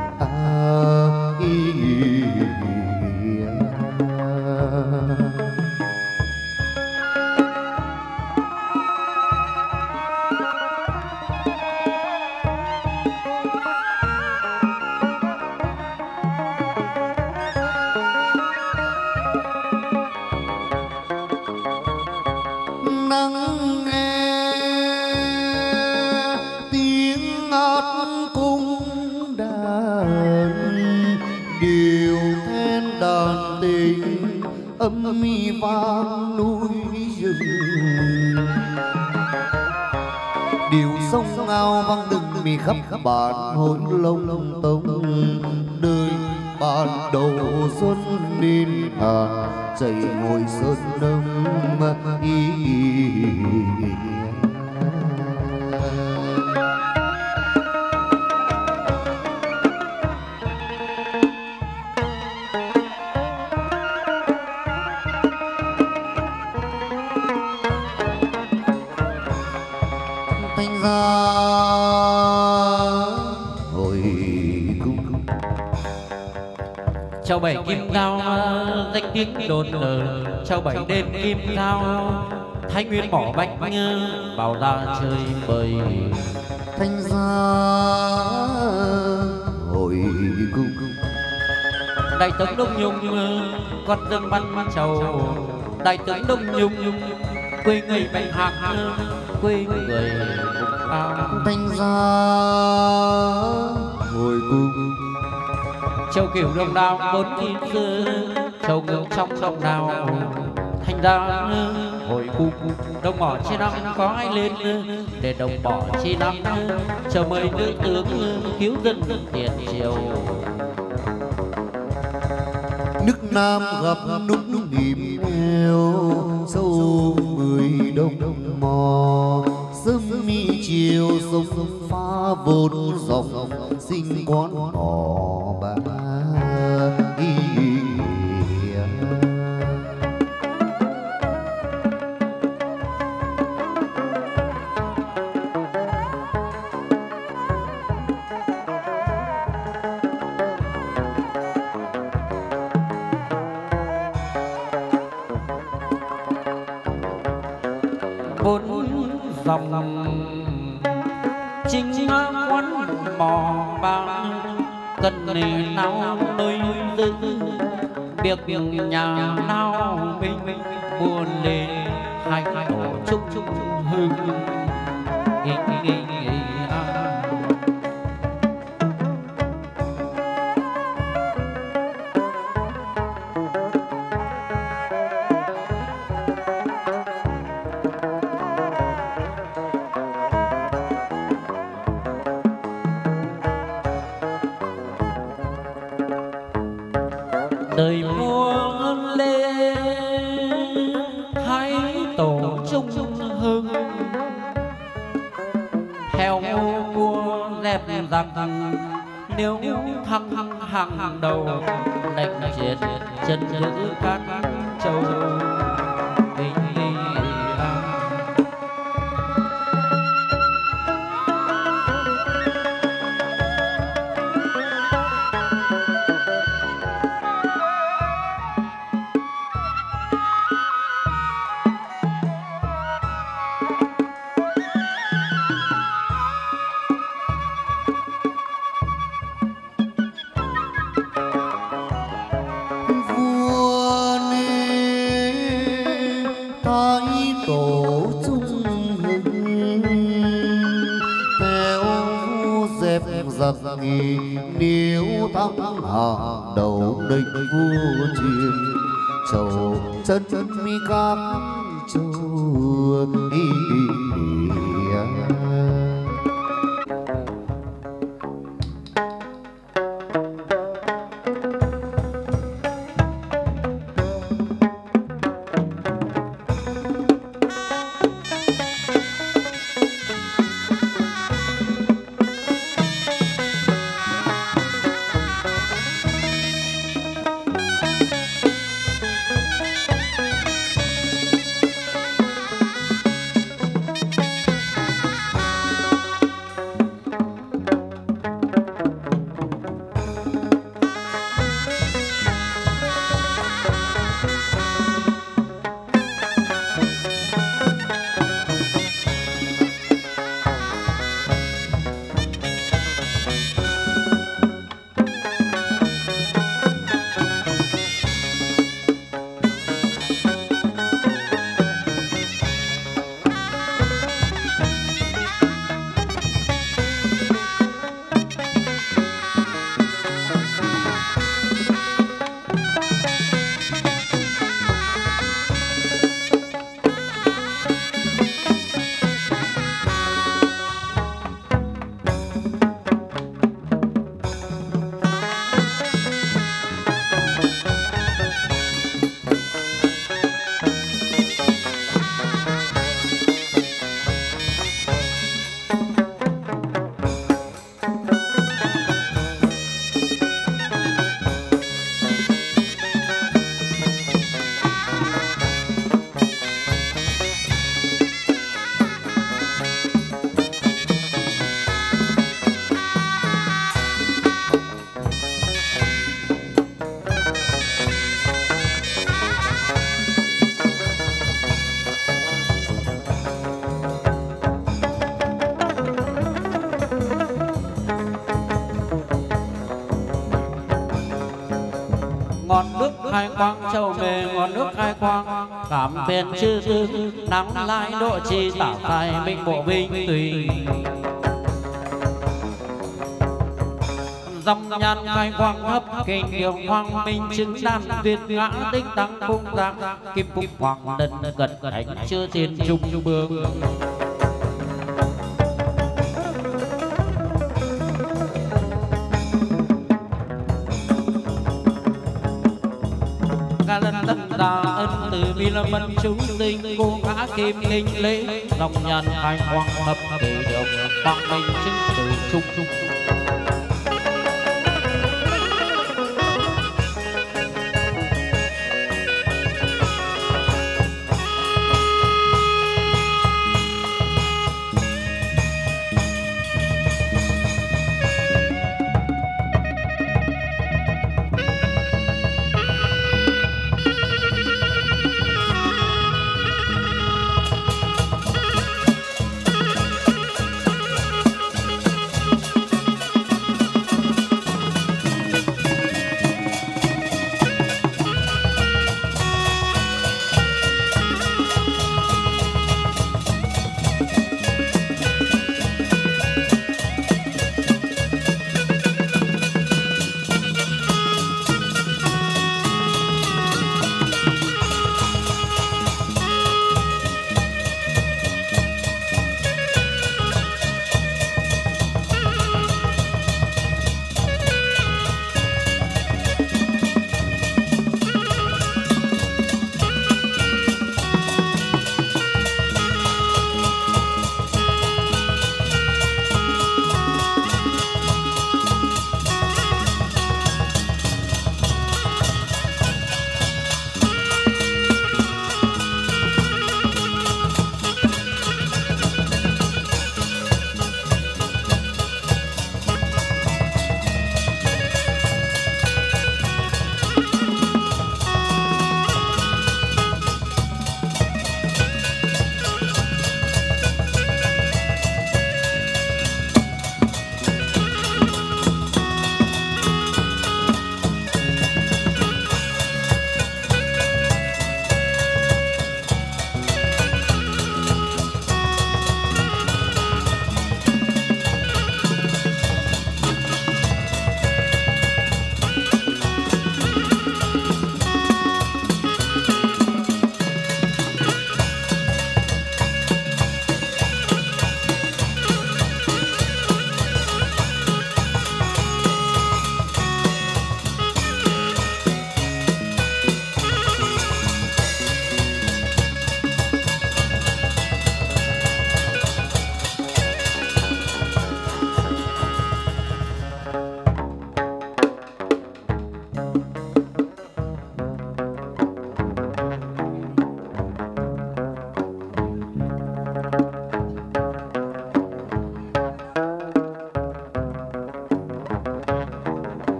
nắng nghe tiếng hát cung đàn điều then đàn tình âm mi vang núi rừng điều sông ngao vang đừng mi khắp bản hối lông tông đời ban đầu xuân nên chảy ngồi sơn đông thành ra hồi cung Châu bảy kim cao danh tiếng đồn lờ, châu bảy đêm kim cao Thái Nguyên bỏ bách bảo ra chơi bời. thành ra hồi cung Đại tướng Đông Nhung con dân bắn châu, đại tướng Đông Nhung quê người bạch hạc quê người vùng cao. thành ra hồi cung Châu kiểu đồng đào bốn kim dư, châu ngưỡng trong sông đào. Thành ra hồi cung đồng mỏ chi năm có ai lên để đồng bỏ chi năm chờ mời nữ tướng cứu dân tiền triều. nước Nam gặp nút niềm theo sâu người đông mò sớm mi chiều sông pha vốn dòng sinh quán họ ba bốn dòng chính quán mò bang cần nề nào nơi tư việc nhà nào mình buồn lên hai tổ chúc hưng đời muôn lê hai tổ chung hưng theo vua dẹp giặc nếu thăng hàng đầu đánh triệt chân giữ các châu. giặc nghi nếu thắng hàng đầu địch vua triền châu chân mi các châu ngọn nước khai quang châu mề ngọn nước khai quang cảm phiền chư tư nắng lai độ chi tảo khai minh bộ binh tùy dòng nhan khai quang hấp kinh kiều hoàng minh chứng đan tuyệt ngã tích tăng cung giang kim phúc hoàng đần gật ánh chưa thiên trung bương ca lân tất đà ân từ bi lâm mân chúng sinh cô ngã kim linh lễ dòng nhan khai quang hấp kỳ điều hoàng minh chứng từ trung trung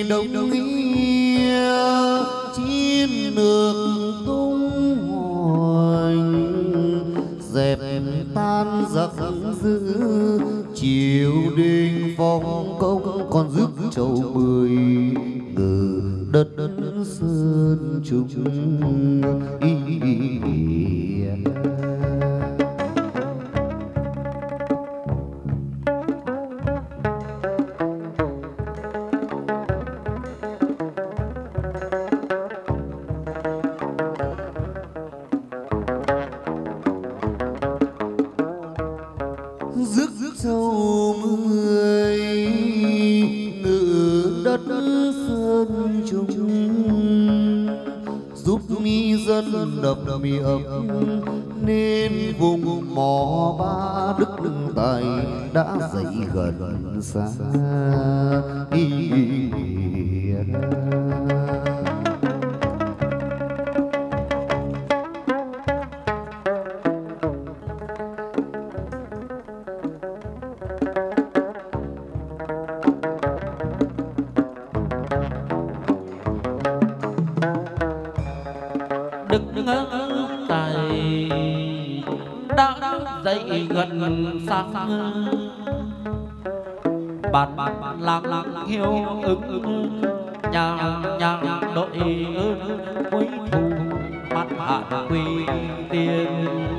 đồng nghĩa chiến lược tung hoành, dẹp tan giặc dữ triều đình phong công, còn rước trầu 10 ngự đất sơn trùng. Rước trầu 10 ngự đất sơn trùng, giúp mi dân đập miệng nên vùng mỏ Ba Đức Tài đã dậy gần xa. Đức Tài đã dậy gần sáng, bản làng hiếu ứng nhà đội ơn quý thù bắt hạ quy tiên.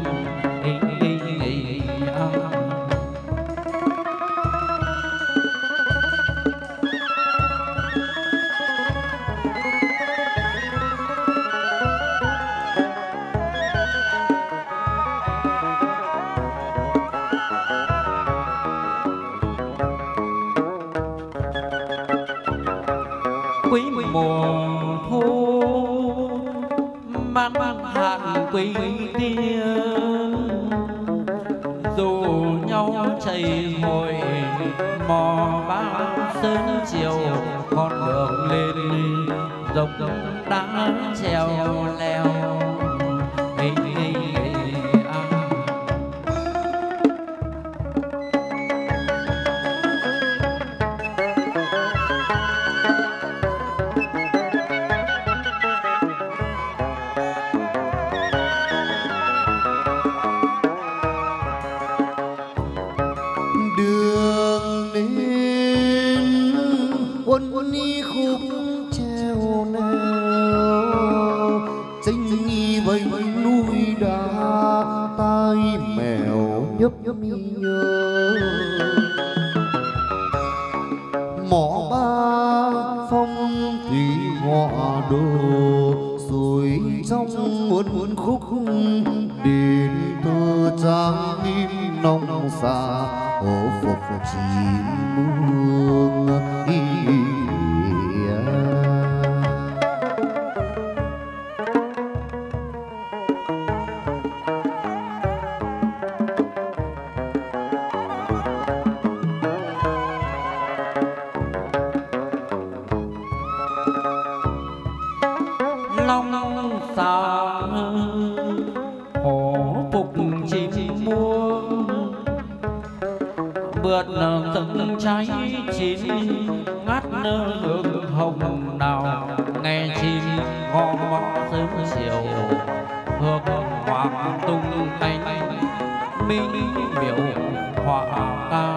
Quý mùa thu mang hạn quý tiên, dù nhau chảy hồi mò Ba sớm chiều, con đường lên dốc đã treo leo. Đường đến quân đi khúc treo neo, tranh nghi vây núi đá tai mèo nhấp mi nhớ. Mỏ Ba phong thủy họa đồ, rồi trong muôn khúc đền thờ trang nghiêm nông xa ô phục chim muông. Long xa hổ phục chim muông, vượt từng trái chín ngát hương hồng đào. Nghe chim gõ sớm chiều hương hoàng tung cánh, minh biểu họa ca.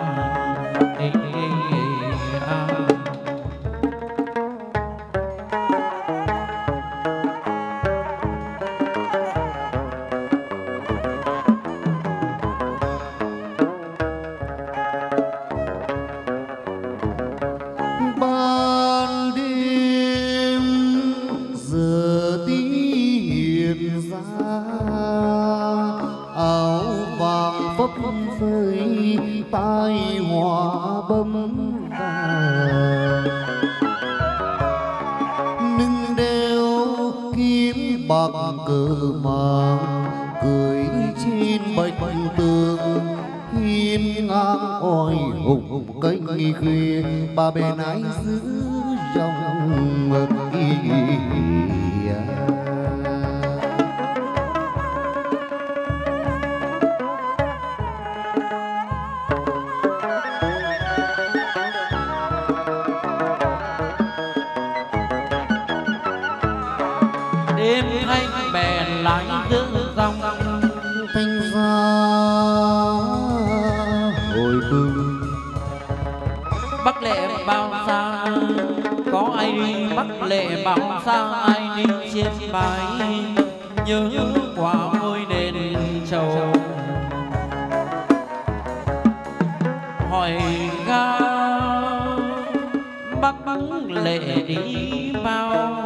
Ban đêm giờ tí hiền ra, áo vàng phấp phới tai họa bấm vàng, nâng đeo kiếm bạc cờ vàng, cười trên bạch tường hiên ngang oai hùng cánh khuya. Ba bên ái giữ dòng đêm thanh bè lái giữ dòng thanh ra hồi phương. Bắc lệ bao xa có ai đi, Bắc lệ bao xa ai đi trên bãi, nhớ quả ngôi đền trầu hỏi ga Bắc lệ đi bao,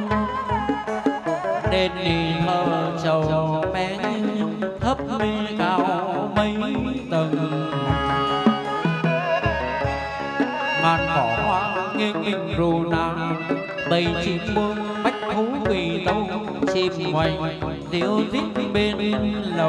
đền đi thờ trầu bé thấp mê cao mấy tầng, ngàn cỏ hoa nghiêng nghiêng rù nàng, bầy chim muông bách thú quỳ tâu, chim ngoài diêu rít bên lầu.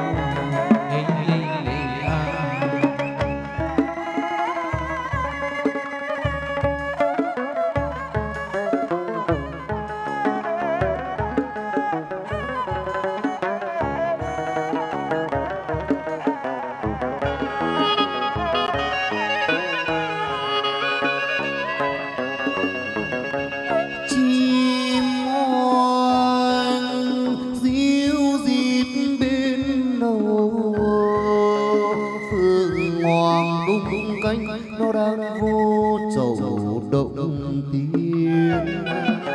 Nó đang vô trầu động tiên,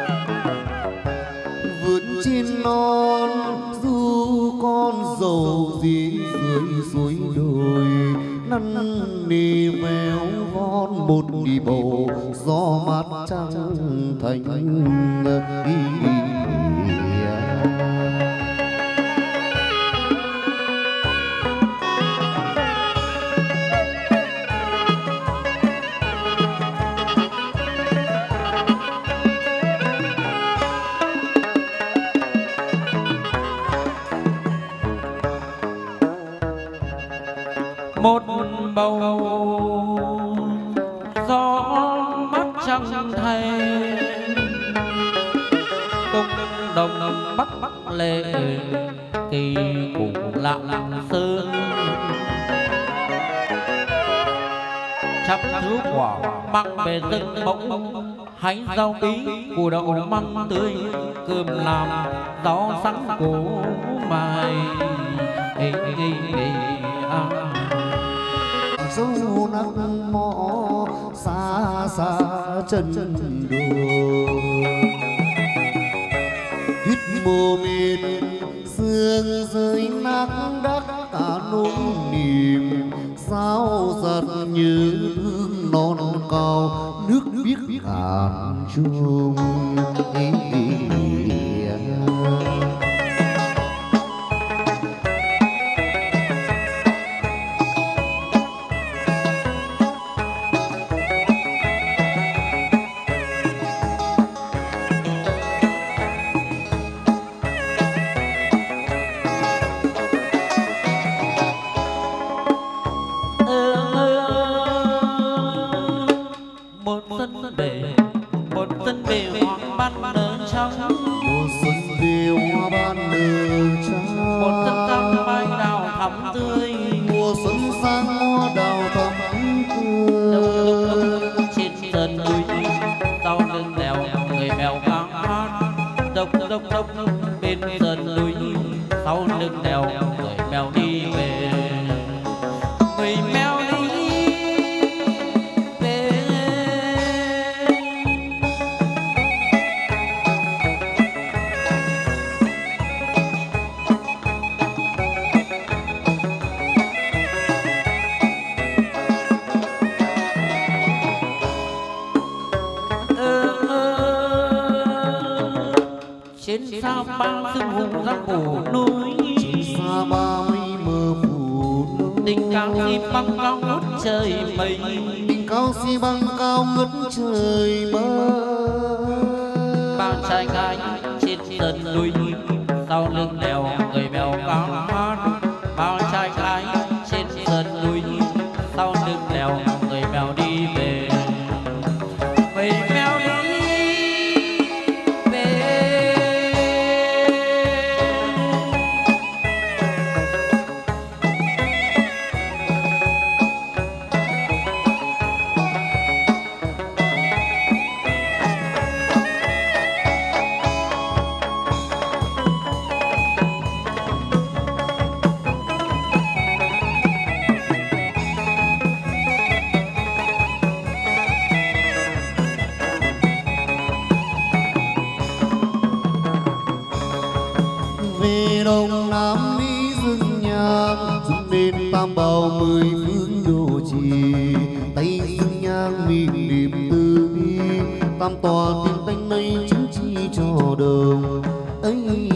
vượt trên non du con dầu dí dưới suối đồi, năn nỉ véo von một đi bầu gió mát trăng thành đi. Một bầu gió mát trăng thay, cung đồng bắc lệ kỳ củ lạng sơn, trăm thứ quả mang về dân mộng, hái rau bí củ đậu măng tươi, cơm làm gió sáng cổ mài. Dấu nắng mõ xa xa chân đồi, hít mồ mịt sương rơi nắng đắc cả nỗi niềm, sao giật như thương non cao nước biếc cạn chung. Bên sườn núi sau lưng đèo người mèo đi về, người mèo đi về. Trên sao ba sương hùng ra phủ núi, trên xa ba mây mờ phủ núi, đỉnh cao xi băng cao ngút trời mây, đỉnh cao xi băng cao ngất trời mây. bao trai gái trên sườn núi sau lưng đèo người mèo cao hát, bao trai gái trên sườn núi sau lưng đèo người mèo đi về, người mèo đi. đông nam mỹ rừng nhang dựng nên tam bảo mười phương đồ trì tây rừng nhang miền niệm từ bi tam tòa tiên tánh này chứng chi cho đồng ấy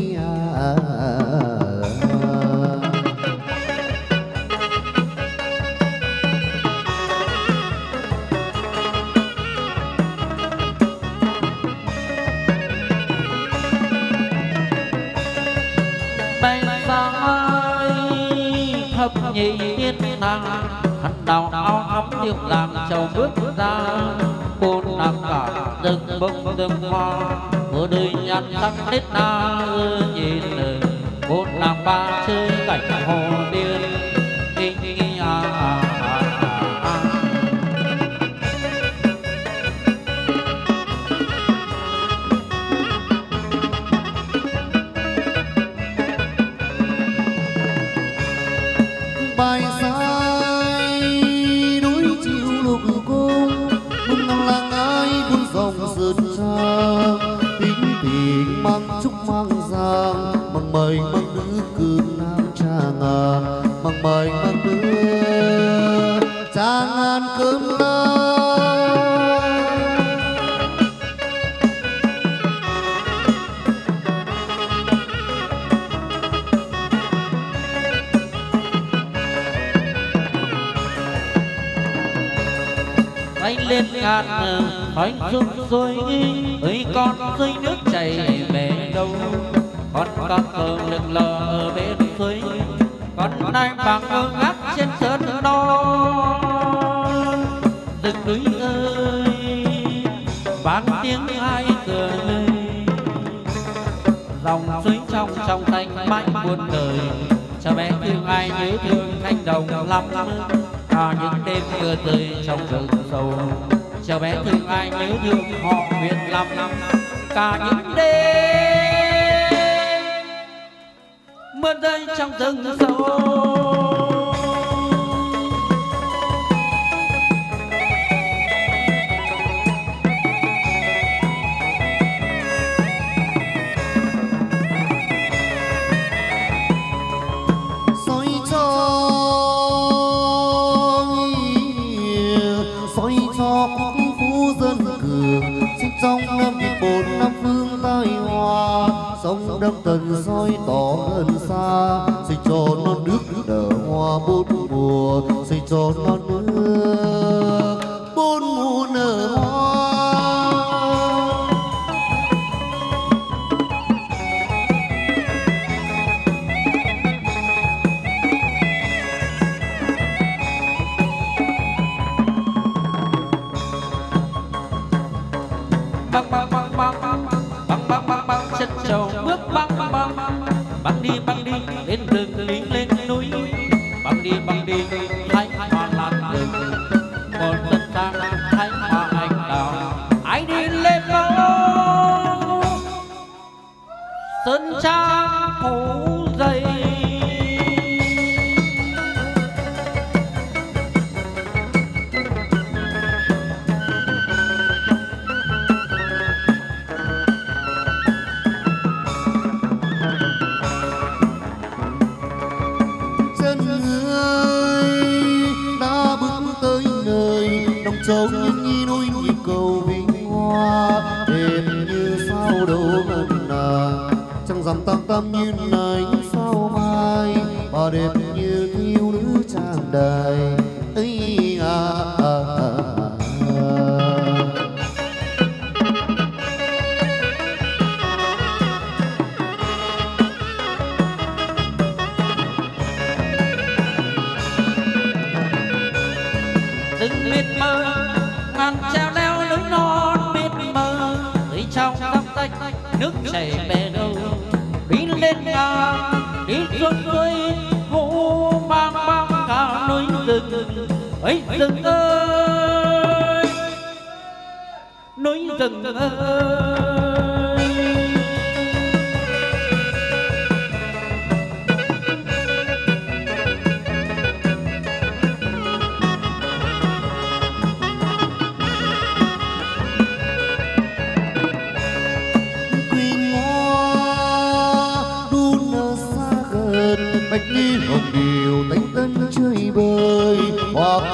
thập nhị yên nàng hạt đào áo ấm điệu làng chầu bước ra côn nàng cả rừng bông rừng hoa ở đời nhàn sắc nết na nhìn côn nàng ba chơi cảnh hồ điên bài sai núi chiều lục cung mừng năm làng ai buôn dòng sơn trang tính tình mang chúc mang giang mang mây mang nữ cơm nam cha ngàn mang mây mang nữ cha ngàn cơm nam lên ngàn khói rung rơi ơi con rơi nước chảy về đâu con cờ lừng lờ ở bên suối con nai bằng ngắt trên sơn đo rừng núi ơi vang tiếng hai cười dòng suối trong trong thanh mãi buồn đời cho bé thương ai nhớ thương thanh đồng lắm những đêm mưa rơi trong rừng sâu cho bé thương ai nhớ thương họ nguyện lắm cả những đêm mưa rơi trong rừng sâu. Trong năm Việt bốn năm phương tai hoa sông đâm tần soi tỏ gần xa xây cho non nước nở hoa bốn mùa xây cho non nước bốn mùa nở hoa. Chân trầu bước băng đi lên rừng lên núi băng đi hai hoa lan rừng một dân sang hai hoa anh đào ai đi lên đâu sơn trang phủ dày trông những nhi nuôi nhịp cầu vinh hoa đẹp như sao đâu ngân nàng trăng rằm tam tam như nắng sao mai bà đẹp như thiếu nữ trang đài ấy đừng biết mơ ngàn treo leo núi non biết mơ dưới trong tăm tách nước chảy về đâu đi lên ngang đi xuống dưới hú mang cả núi rừng ấy rừng ơi núi rừng ơi.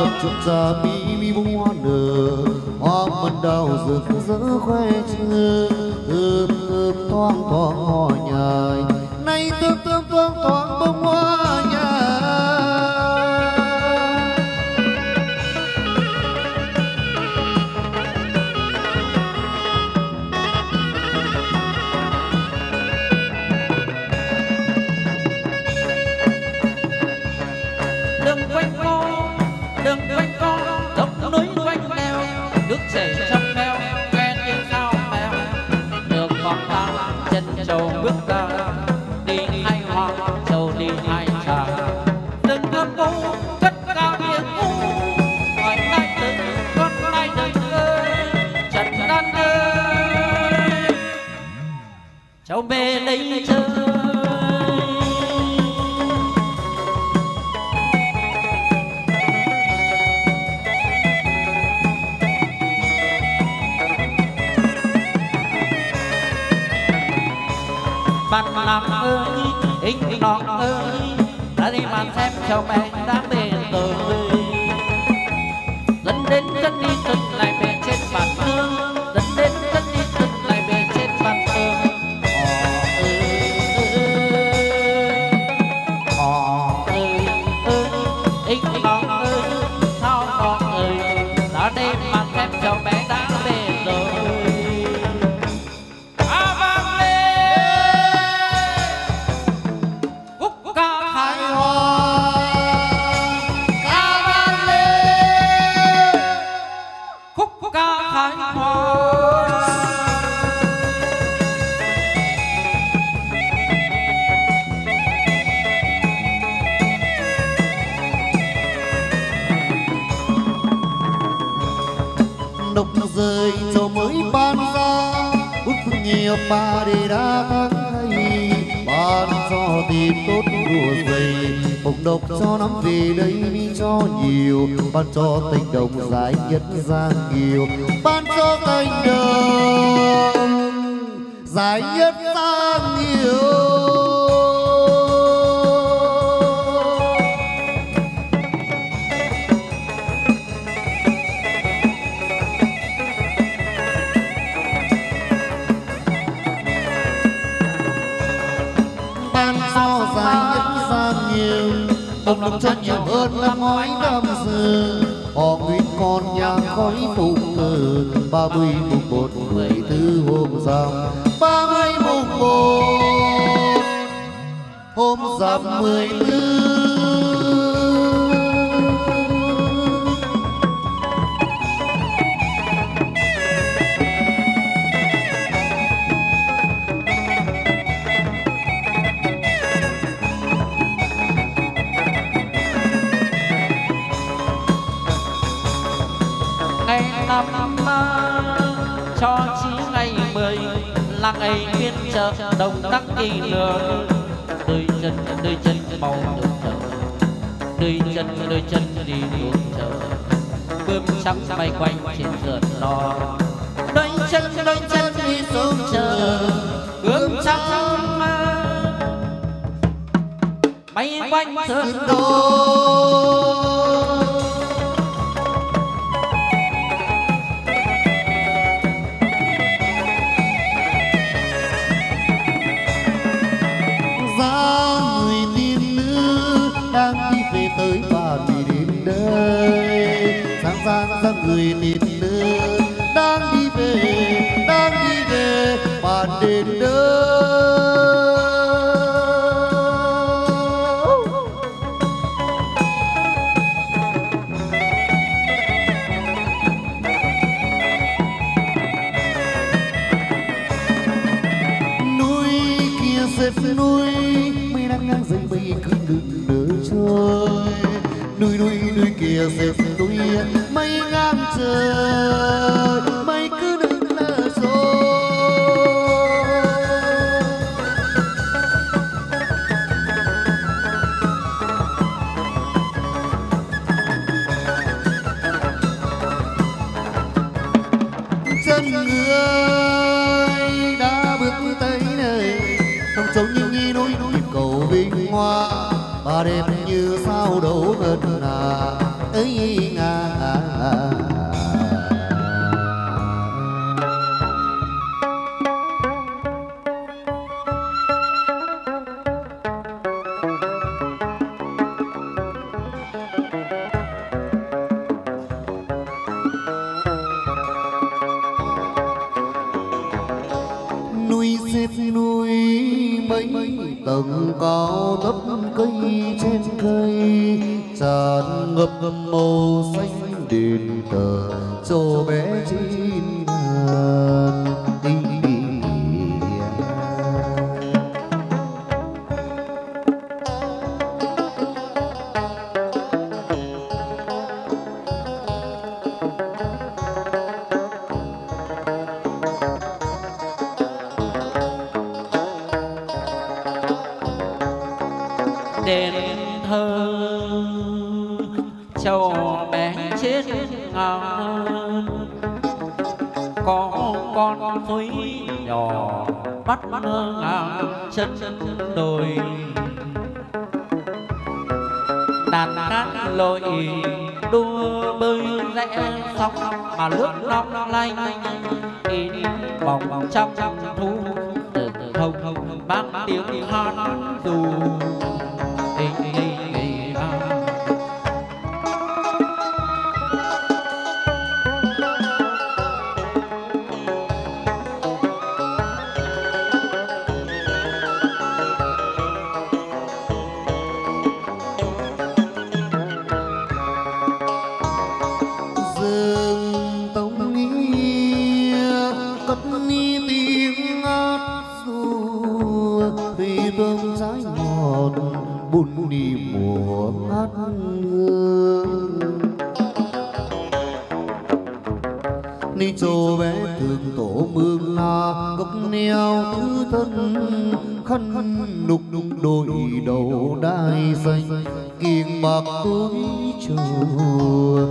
chúc cha mi mi bông hoa nở hoa mận đào rực rỡ khoe chưa thơm thơm thoang thoáng hoa nhài nay thơm thơm thoang thoáng bông hoa nhài. Đường quanh co dốc núi quanh đèo nước chảy trong veo nghe tiếng sao mèo đường vòng ta chân trâu bước ra đi hai hoa trâu đi hai trà đừng âm u cất cao tiếng u hỏi nay từng con nay đừng ơi trần nan ơi cháu về đây chơi. Bạn làm ơi, anh đón ơi, ra đi mà xem cho bé đã về rồi. Dẫn đến chân đi chân lại về trên bàn thương, dẫn đến chân đi chân lại về trên bàn thương. Anh đón ơi, sao đón ơi, ra đi mà xem cho bé đã về rồi. Độc rơi cho mới ban ra út nhiều ba để đã thắng hay ban cho tìm tốt đùa dày bồng độc cho nắm về đây đi cho nhiều ban cho tình đồng giải nhất giang kiều ban cho tình đồng giải nhất giang kiều. Giải nhất giang nhiều đồng đồng chân nhiều hơn năm ngoái năm xưa họ nguyện con nhang khói phụng thờ 30 mùng 1 14 hôm rằm 30 mùng 1 hôm rằm 14. Năm cho chí ngày 10 là ngày phiên chợ đồng đắc kỳ lửa đôi chân màu đường chợ đôi chân đi đường chợ bướm trắng bay quanh trên sườn đò đôi chân đi xuống chợ bướm trắng bay quanh sườn đò. Tới bàn đi đến đây sang người tìm nơi đang đi về bàn đến đâu. Núi kia xếp núi mây đang ngang dây mây cứ đừng nở trôi núi kia xếp núi mây ngang trời mây cứ đừng nở trôi. Chân người đã bước tới nơi không trông như núi cầu vinh hoa ba đêm như sao đấu ngân là ấy ngà núi xếp núi mấy tầng cao thấp cây trên cây tràn ngập màu xanh đền thờ cho bé chín ngàn đền thờ cho bé chết ngang có con thúy nhỏ bắt ngang chân đồi đàn cát lội đua bơi rẽ sóng mà nước long lanh in vòng trăm thu từ thông bác tiếng hát dù bún đi mùa ngát hương ni cho bé thường tổ mương la gốc neo thứ thân khăn nục đôi đầu đai xanh kiềng bạc túi chùa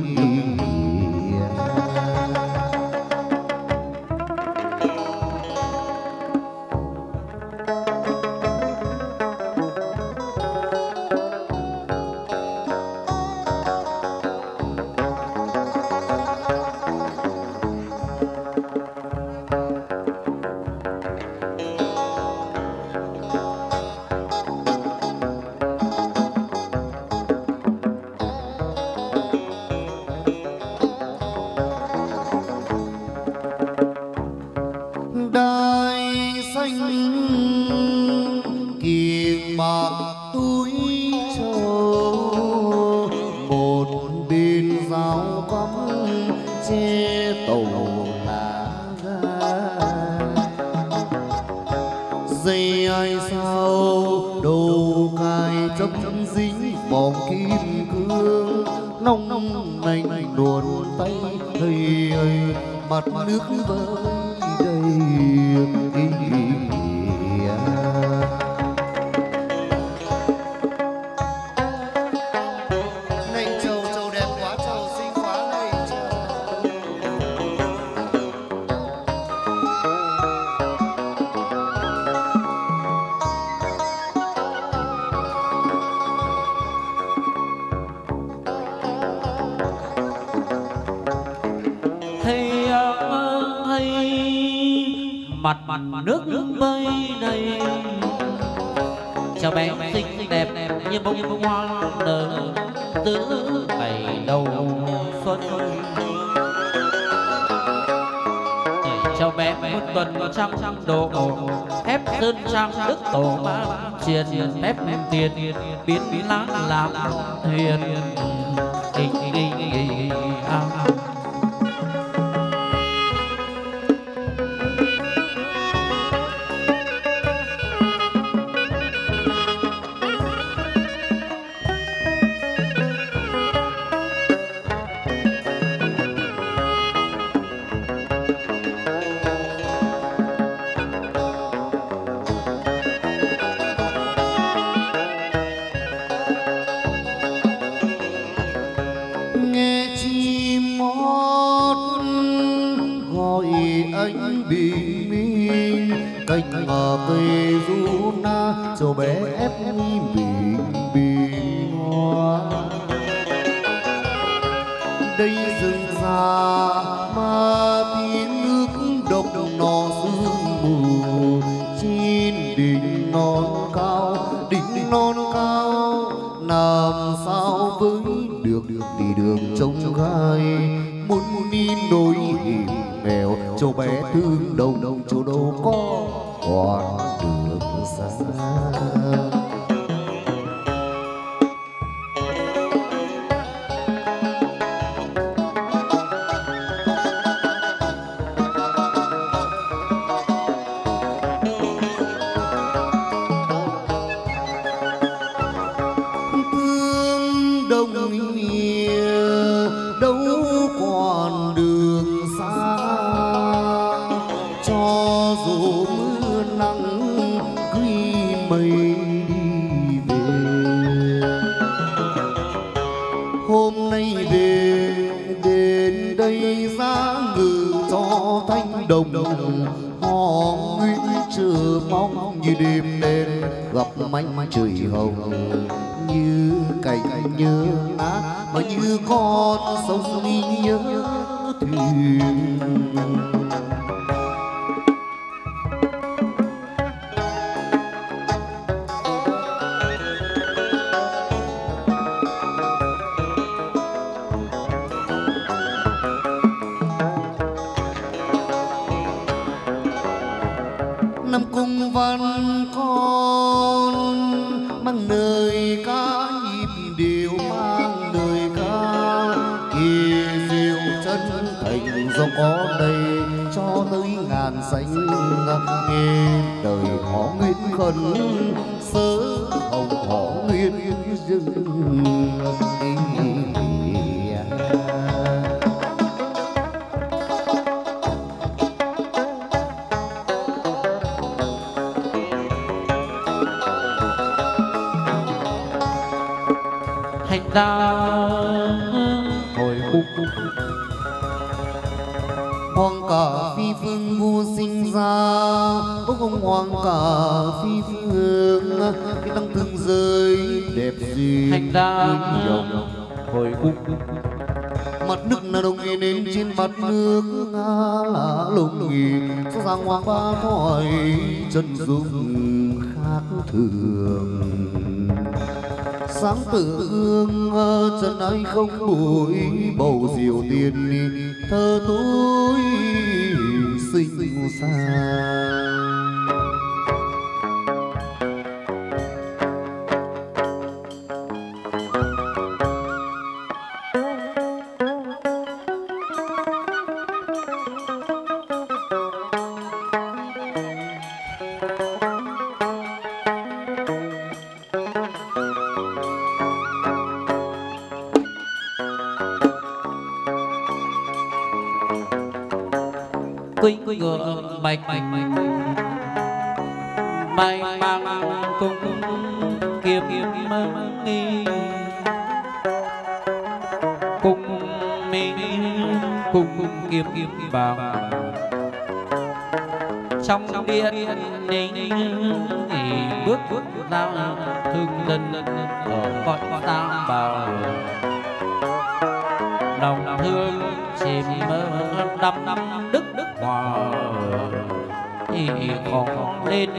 kiềng bạc túi trâu một bên dao cắm che tàu lá dây ai sao đầu cài chấm dính vòng kim cương nong nành đuồn tay thầy mặt nước vơi đầy mặt nước bơi đầy cho bé xinh đẹp như bông hoa nở từ ngày đầu xuân cho bé một tuần trăm độ ép sơn trang đức tổ ba truyền phép tiền biến lá làm thuyền anh bình minh cành ngò cây ru na cho bé ép bình bình hoa đây rừng già mà tiếng nước độc nò sương mù trên đỉnh non cao làm sao với được thì đường trông gai muốn đi nối nghèo, chỗ bé thương đồng chỗ đâu có còn đường xa. Họ nguyện chờ mong như đêm đen gặp manh trời hồng, như cảnh nhớ nát mà như con sông đi nhớ thuyền. Năm cung văn con mang lời ca nhịp điệu, mang lời ca kỳ diệu chân thành do có đây cho tới ngàn xanh. Nghe đời họ nguyện khẩn sớ hồng họ nguyện dừng. Thành ra hồi khúc hoàng cả phi phương vua sinh ra, bốc ông hoàng cả phi phương cái tăng thương giới đẹp gì. Thành ra hồi khúc mặt nước là đồng nghề nên trên mặt nước là lồng nghề rõ ràng hoàng ba thoại chân dung khác thường. Sáng tự hương chân ai không bụi bầu diệu tiền thơ tối xinh xa. quỳnh ngựa bạch may mang cùng kiếm nghi cùng mình cùng kiếm vàng trong điện ninh bước ra thương dân ở con ta vào lòng thương chìm mơ năm đức hòa thì còn lên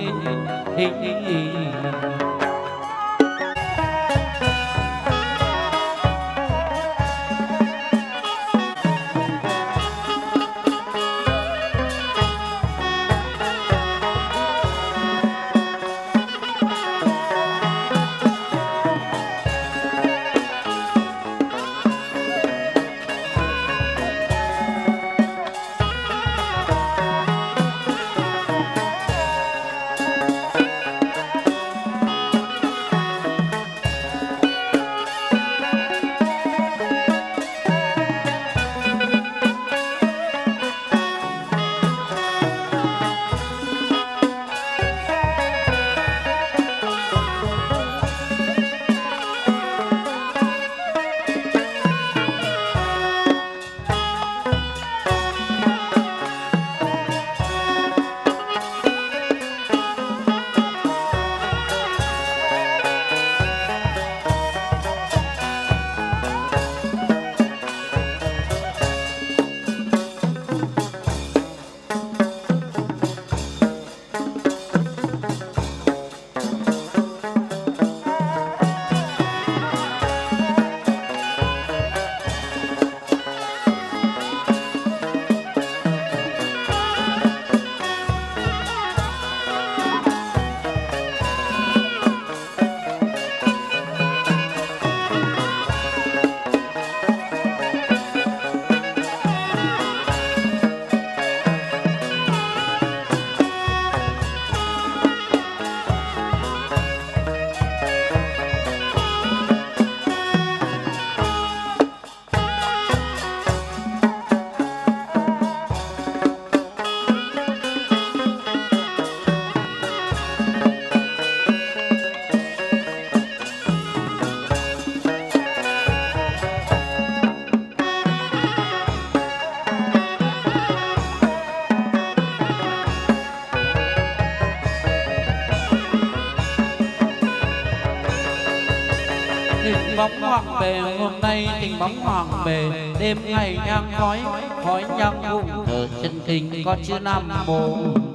bóng hoàng bề hôm nay tình bóng hoàng bề đêm ngày nhang khói khói nhang vùng thờ chân kinh có chữ Nam Mô.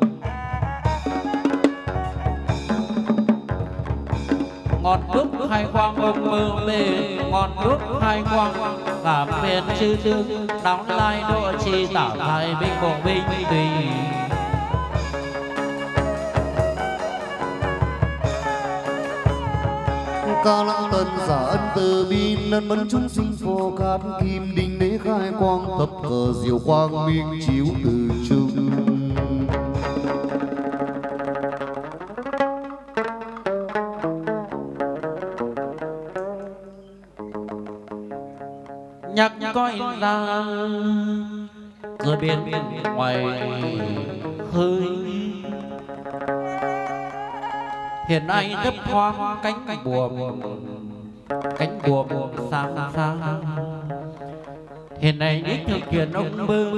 Ngọn đuốc hai quang ông mơ bề ngọn đuốc hai quang cảm phiền chư tướng đóng lai độ trì tảo thái binh bộ binh tùy. Ca lăng tần giả ân từ bi nân mẫn chúng sinh phổ cát kim đinh đế khai quang thập cờ diệu quang minh chiếu từ trung. Nhắc coi ra rồi biển ngoài hơi hiện nay thấp thoáng cánh buồm sáng sáng hiện nay ít thực hiện ông mơ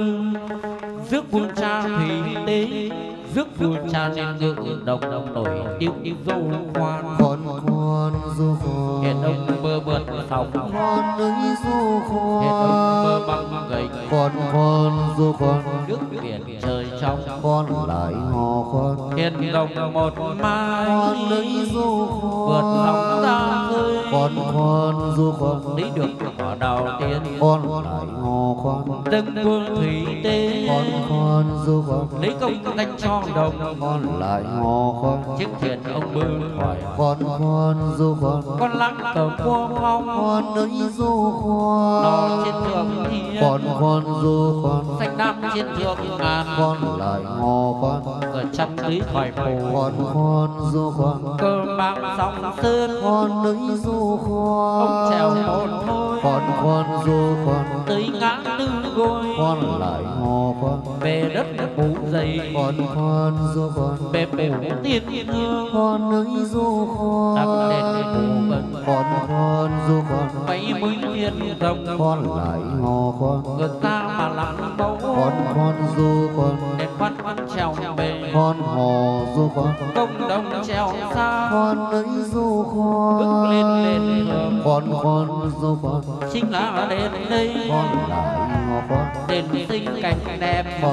rước vua cha thủy tế rước vua cha lên ngự đồng nổi tiếng dâu khoan Con du khoan hiện ông mơ bượt sóng con ơi du khoan hiện ông mơ băng gầy con du khoan nước biển trời trong con lại hò khoan hiện đồng một mai con ơi du vượt khoan sóng ra khơi con du khoan lấy được quả đào tiên con lại hò khoan dâng vương thủy tế con du khoan lấy công danh cho đồng con lại hò khoan chiếc thuyền ông bơi khỏi con du khoan con lăng tờ mua phong con ơi du khoan đò trên thượng thiên con du khoan xanh nam trên thượng ngàn con lại hò khoan ở trăm lưới khỏi phù con du khoan cơ mang sóng sơn con ơi du khoan ông trèo một thôi con du khoan tới ngã tư gôi con lại hò khoan về đất phủ dày con du khoan về phủ tiên hương con ơi du khoan đắp đèn phủ bẩn con du khoan mấy mươi thiên rồng con lại hò khoan người ta mà lắng bầu con du khoan đèn văn trèo về con hò du khoan công đồng trèo xa con ơi du khoan bước lên hương con du khoan chính là đến đây con lại hò khoan đền sinh cảnh đẹp con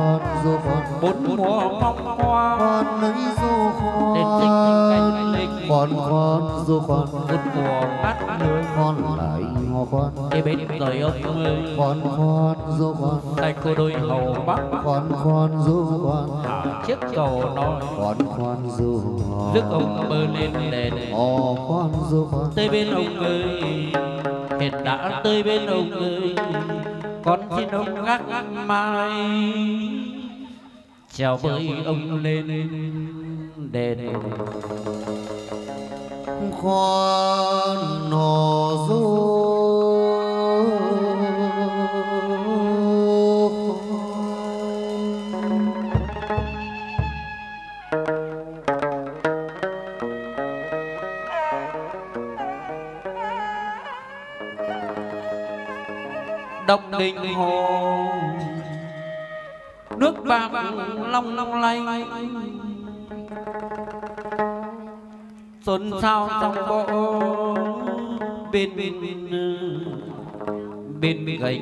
du khoan bốn mùa phong hoa con ơi du khoan đền sinh cảnh lịch con du khoan một mùa mát lưới con lại hò khoan để bên rồi ông ơi con du khoan tay cô đôi hầu bắc con du khoan thả chiếc cầu nói con du khoan rước ông bơi lên đền con du khoan tới bên ông ơi hiện đã tới bên ông ơi con xin ông gác mai chào bơi ông lên đền con hò du Đông Đình Hồ nước bạc long long lay xuân sao trong bộ bên gầy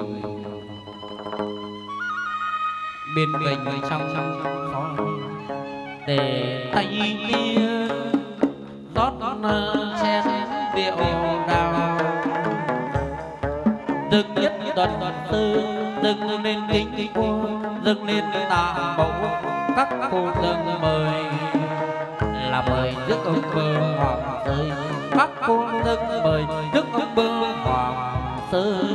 bên gầy trong khói để tay kia rót chén rượu đào dâng nhất tuần tư dâng lên kính vua dâng lên tạ mẫu các cô dâng mời là mời rước ông bơ hoàng giới các cô dâng mời rước ông bơ hoàng giới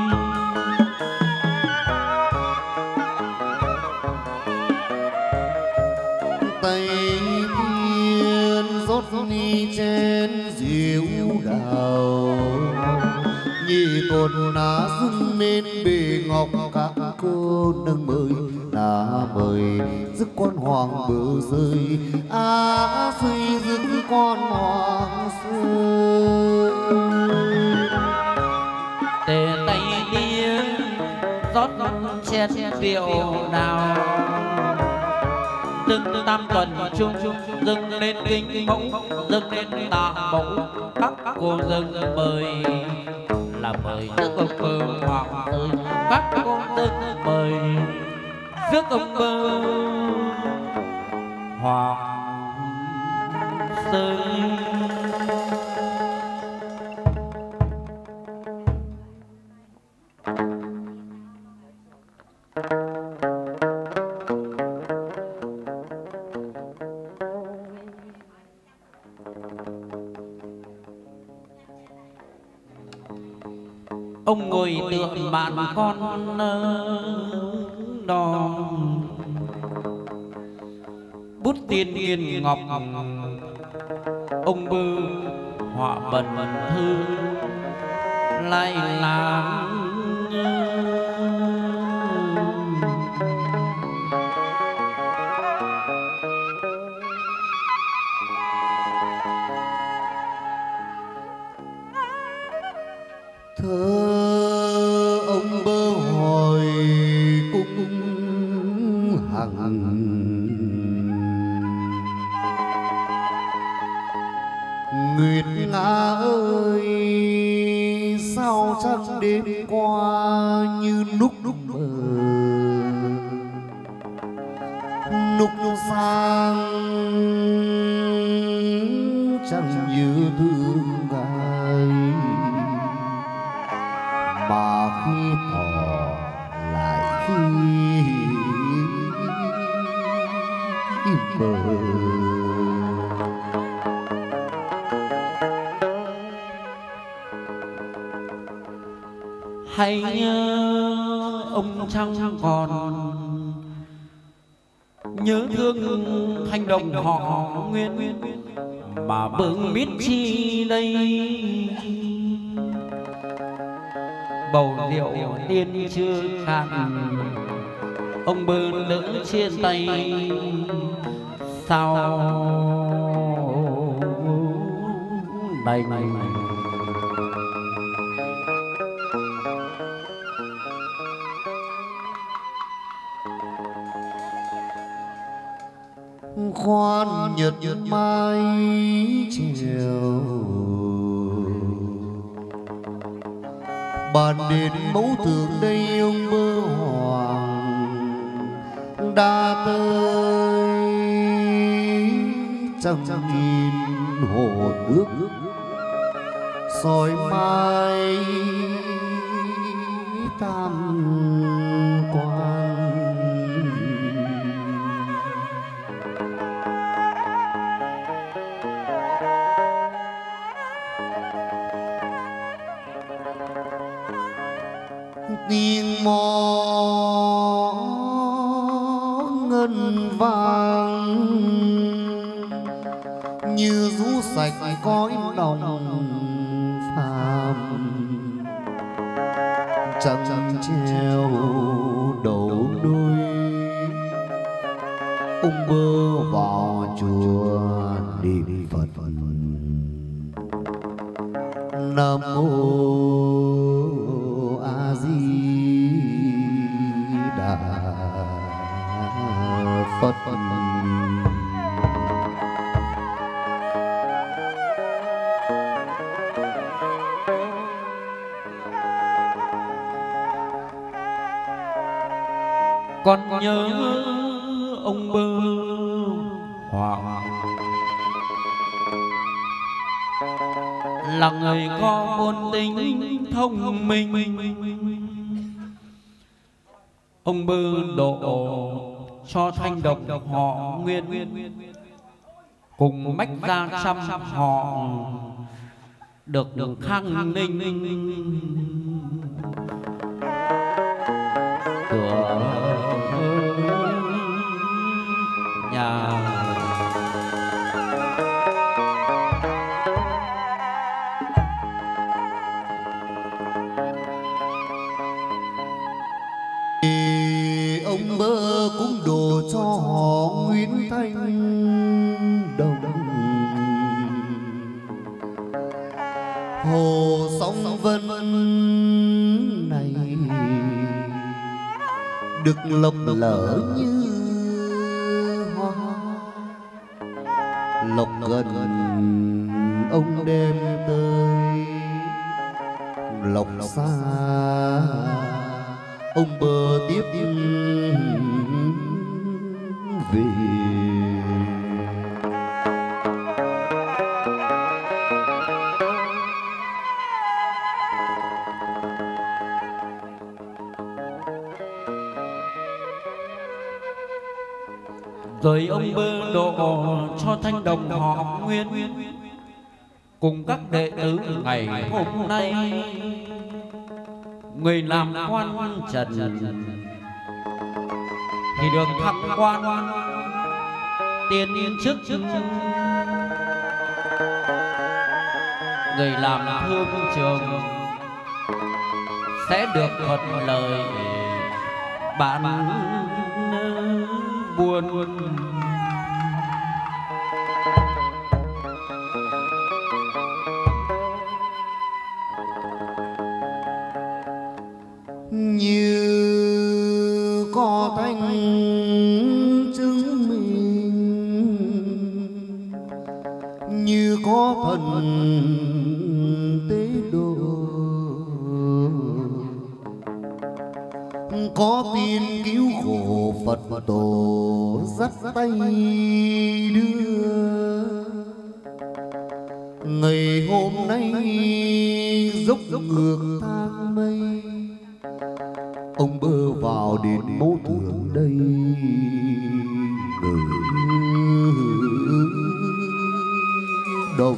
tay thiên rót ni chén rượu đào nhị tuần đã dâng lên bề ngọc các cô nâng mời đã mời rước con hoàng bờ rơi rơi rước con hoàng rơi tề tay lia rót chén rượu đào dâng tam tuần chung dâng lên kính mẫu dâng lên tạ mẫu các cô dâng mời là mời rước ông bơ hoàng tới. Các cô dâng mời rước ông bơ hoàng tới. Ông ngồi tựa mạn con đò, bút tiên nghiền ngọc ông bư họa bần thư lại làm. Thơ ông bơ hồi cung hằng, Nguyệt Nga ơi sao trăng đêm qua như núc mờ, núc sang chẳng như thương gái, mà khi thò lại khi mờ. Hay ông trăng còn nhớ thương hành động họ Nguyên, mà bưng biết chi đây. Bầu rượu tiên chưa cạn, ông bơ lỡ trên tay sao đành. Khoan nhật mai chiều, bàn đến mẫu tượng đây ông bơ hoàng đã tới. Chẳng nhìn hồ nước soi mai tam quan, tiếng mõ ngân vang như rú sạch cõi lòng phàm. Trăng treo đầu đôi, ông bơ vào chùa niệm Phật. Nam mô A Di Đà Phật. Con nhớ ông bơ hoàng là người có bốn tính thông minh. Ông bơ độ cho thanh độc họ Nguyên, cùng mách gia trăm họ được khang ninh. Cửa nhà ông bơ cũng đổ cho họ Nguyễn Thanh Đồng. Hồ Sóng Vân này được lộc lỡ như hoa, lộc gần ông đem tới Lộc Xa, ông bờ tiếp về. Rồi ông bơ độ cho thanh đồng họ Nguyên cùng các đệ tử ngày hôm nay, người làm quan trần thì được thăng quan tiên chức, người làm thương trường sẽ được thuận lợi bán buôn. Như có thanh chứng minh, như có thần tế độ, có tiên cứu khổ Phật tổ dắt tay đưa. Ngày hôm nay dốc ngược thang mây, ông bơ vào đến mố thượng đây. Đồng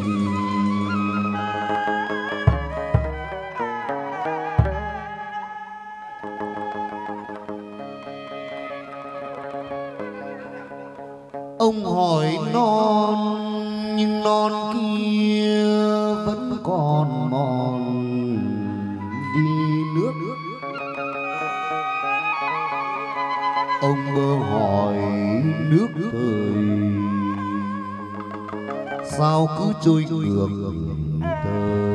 ông hỏi non, nhưng non kia vẫn còn mòn đi nước. Ông bơ hỏi nước thời sao cứ trôi ngược thơ.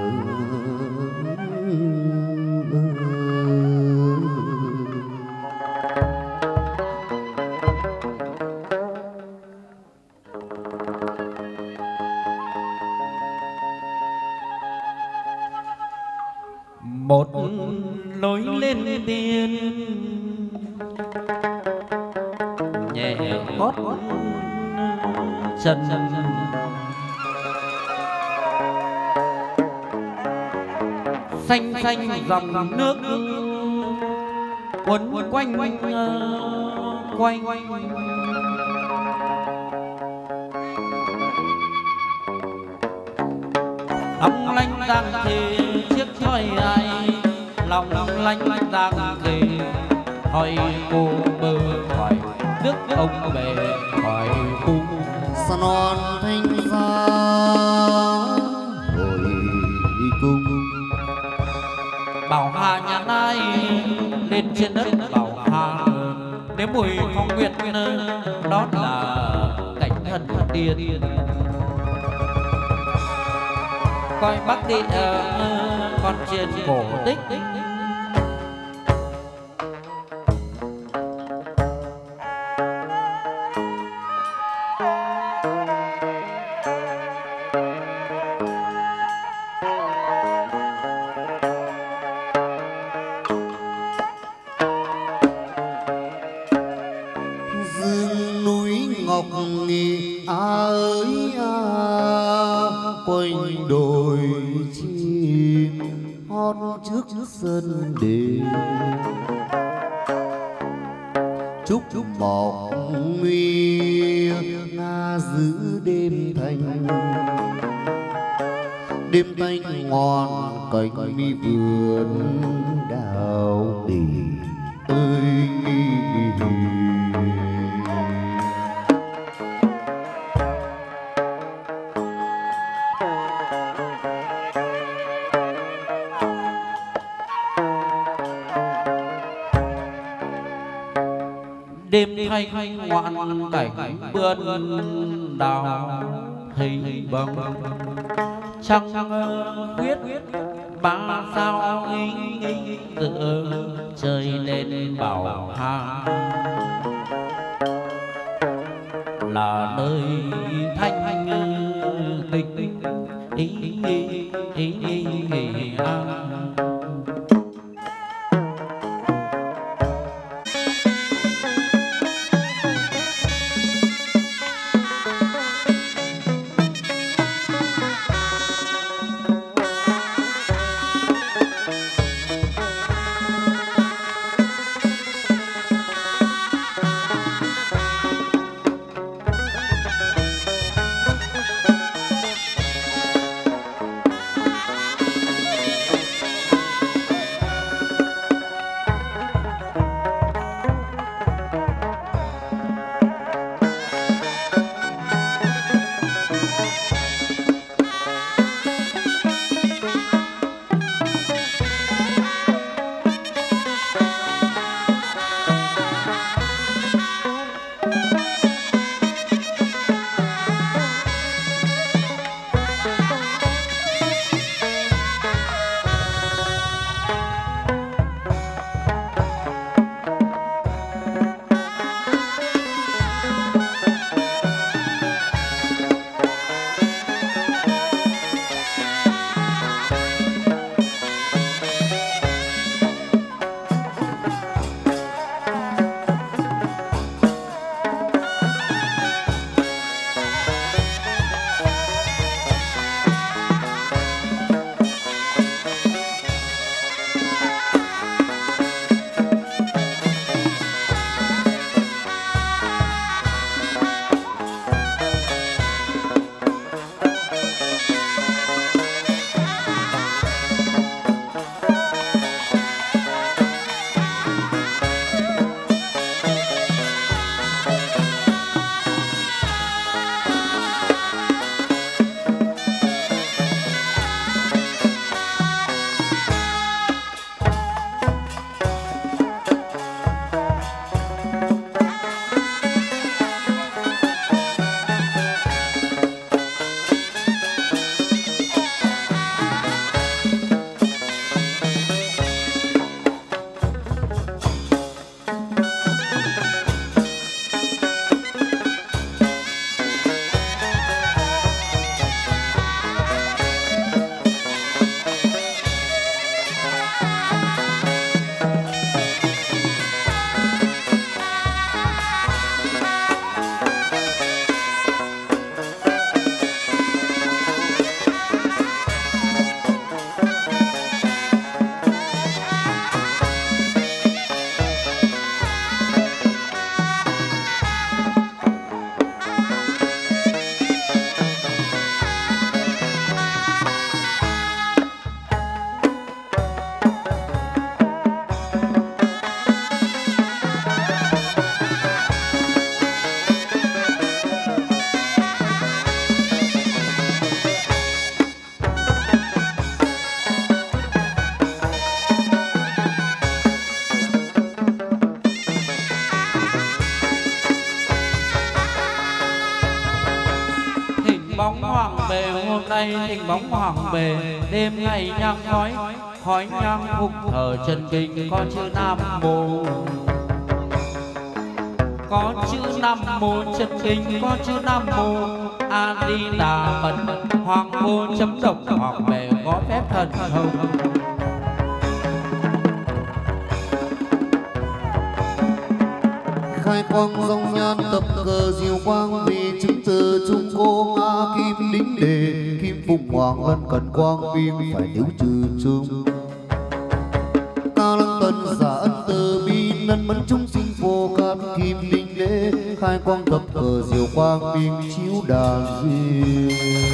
Một lối lên tiên nhẹ gót chân, xanh xanh dòng nước quấn quanh quanh. Long lanh đang thì chiếc thoi ai, lòng lanh đang thì hỏi cô bơ, hỏi đức ông bề, hỏi cung Sa non thanh giá hồi cung. Bảo Hà nhà ai lên trên đất Bảo Hà, đến mùi phong nguyệt đó là cảnh thần tiên. Coi Bắc Địa con trên cổ tích. Dương núi ngọc nghì ơi quanh đồi chim hót trước sân đền. Chúc mọc nguy nga giữ đêm thanh, đêm thanh ngon cánh mi vườn đào tỉ ơi. Đêm thanh ngoạn cảnh vườn đào hình bồng, trăng huyết ba sao tựa trời lên Bảo Hà, là nơi thanh tịch bóng hoàng bề hôm nay thỉnh bóng hoàng bề, đêm ngày nhang khói khói nhang phục thờ chân kinh có chữ Nam Mô. Có chữ Nam Mô chân kinh có chữ Nam Mô A Di Đà Phật. Hoàng Mô chấm độc hoàng bề có phép thần thông. Khai quang dòng nhan tập cờ diệu quang vì chứng từ trung cô nga kim đính đề kim phụng hoàng lân cần quang biên phải nếu trừ chung ca lăng tần giả ân từ bi nân mẫn chúng sinh vô cát kim đính đế khai quang tập cờ diệu quang biên chiếu đàn duyên.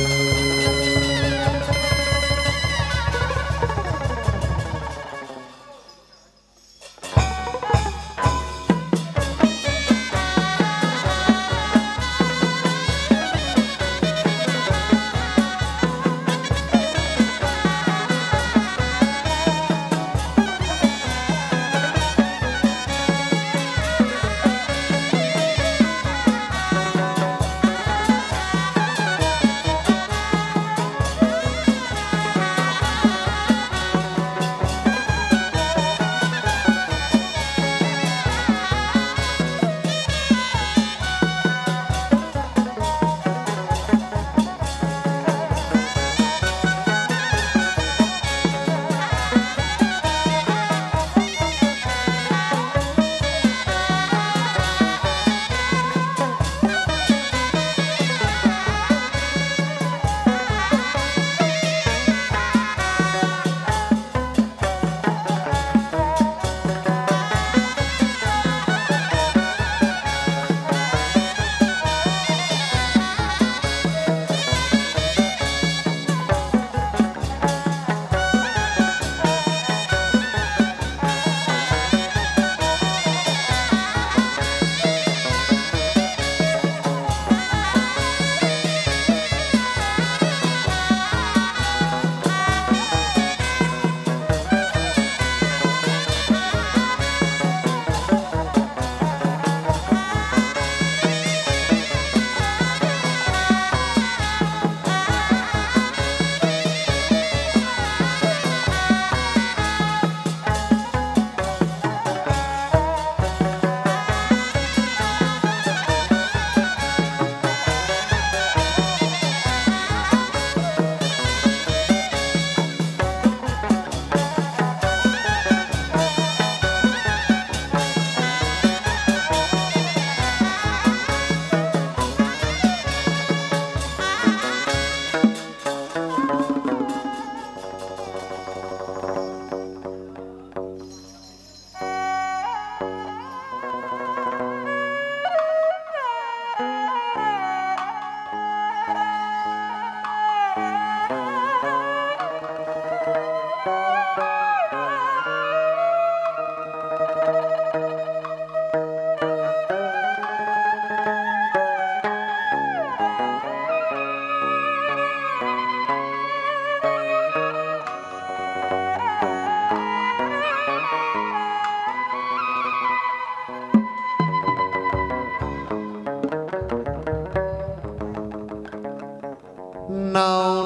nào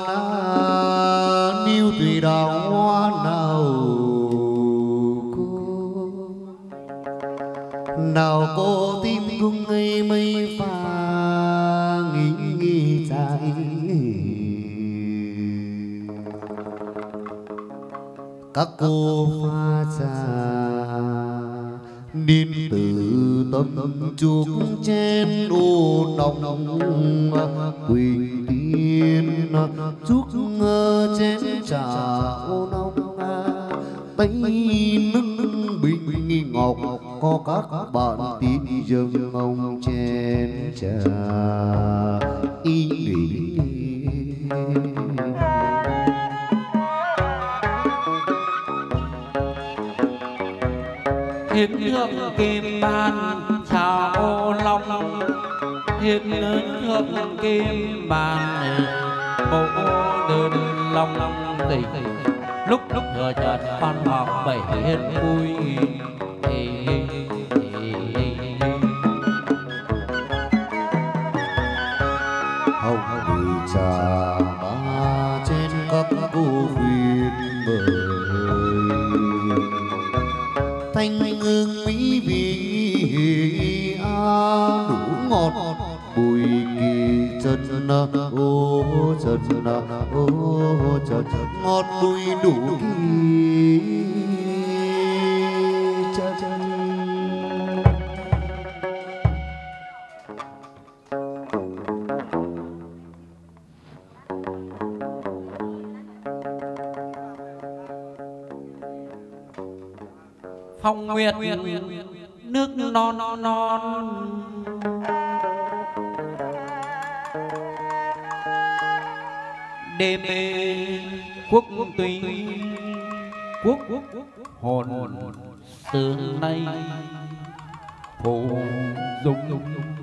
na niu tùy đào hoa nào cô tim cung ngây mây pha nghĩ dài các cô pha trà điên từ tâm chuốc trên ô nồng quỳnh tiên chuốc chén trà ô nồng tây nước bình ngọc có các bạn tin dâng ông chén trà y lý. Hiệp thượng kim bàn chào ô long, hiệp thượng kim bàn bộ đơn long tình lúc vừa chợt phan hoặc bảy hiên vui. Hồng vì trà ba trên các cô việt vời thanh hương mỹ vị đủ ngọt bùi kỳ chân ô chân ô chân ngọt bùi đủ kỳ chân. Phong nguyệt nước non đêm quốc tùy quốc hồn xưa nay phù dung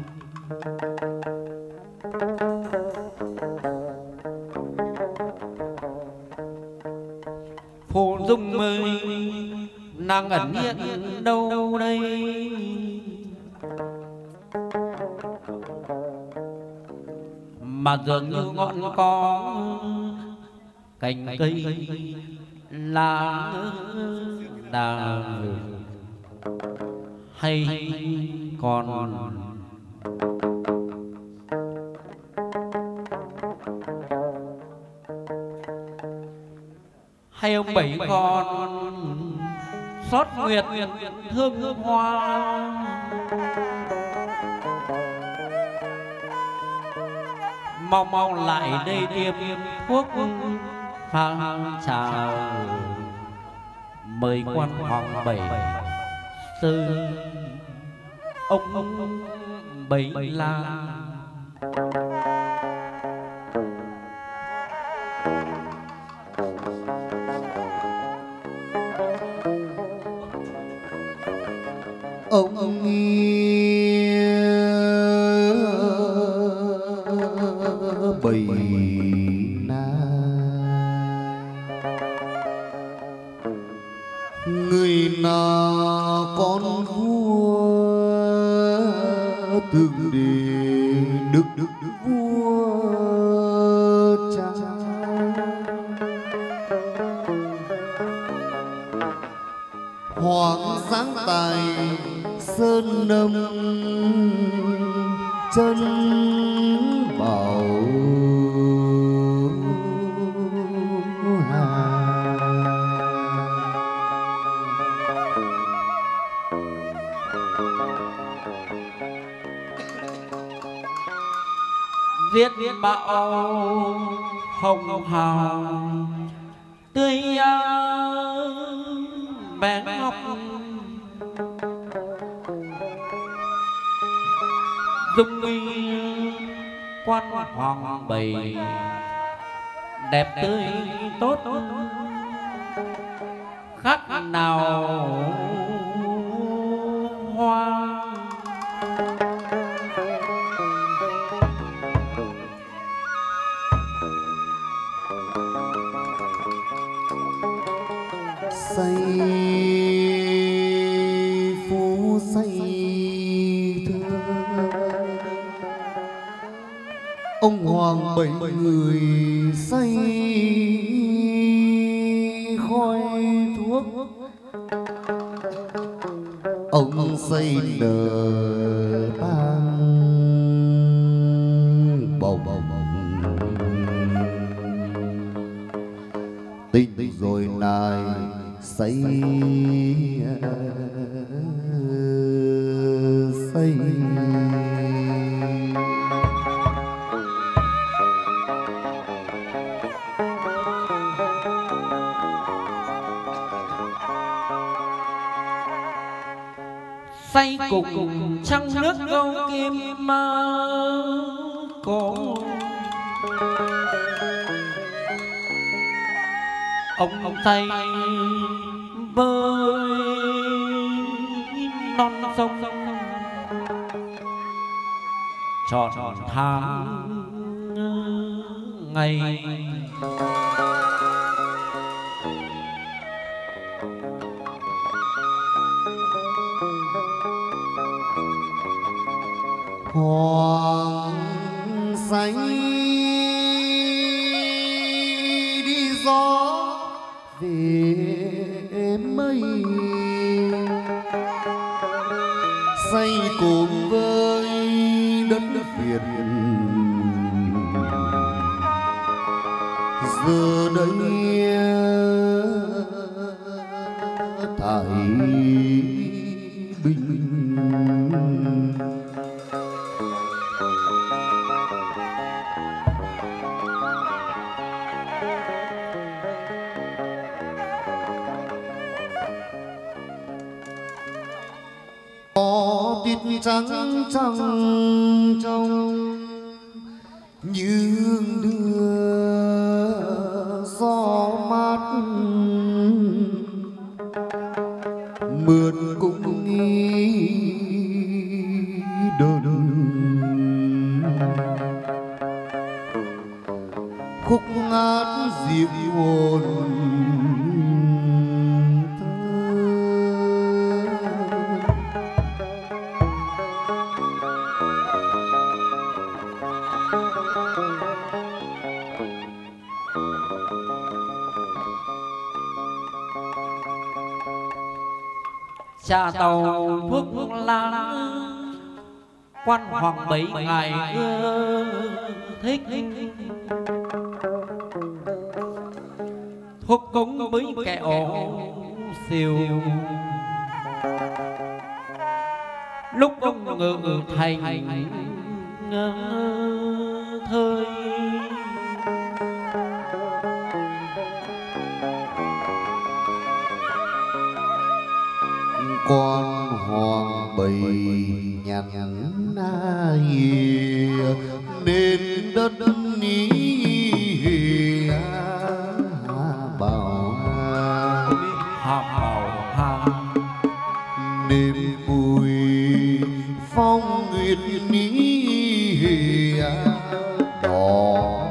phù dung ơi nàng ẩn hiện đâu đây mà dường như ngọn có cành cây lá đào hay còn hay ông bảy con xót nguyệt thương hoa mau lại đây tiêm thuốc pha trà mời quan hoàng bảy sư ông bảy la. Ông bảy na người nào con vua từng để đức vua cha hoàng sáng tài sơn nâm chân bảo hà giết bão hồng hào tươi bé ngọc dung uy quan hoàng bảy đẹp tươi tốt khác nào hoa say phú say thơ ông hoàng bảy người say khói thuốc ông say nở tang bầu tình rồi nài say say say cùng trăng nước câu kim cổ ông say bơi non sông tròn tháng ngày hoàng xanh về mây say cùng với đất Việt giờ đây tại Bình. Có tiết trắng trăng trong như đưa gió mát mượt cũng nghi đơn khúc ngát dịu hồn cha tàu thuốc lá quan hoàng 7 ngày ưa thích thuốc cúng bấy kẹo siêu lúc ông ngự thành thơi con hoàng bầy nhằn hìa nên đất ní bảo bảo đêm bùi phong nguyệt ní đỏ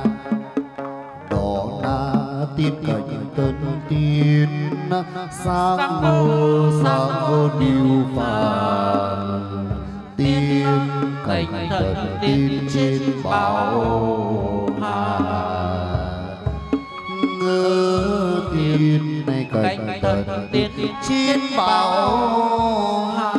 na tiên cảnh tân tiên sáng ngô điêu phàn tiên cảnh tân tiên trên bảo hà ngơ tiên này cảnh tân tiên trên bảo hà.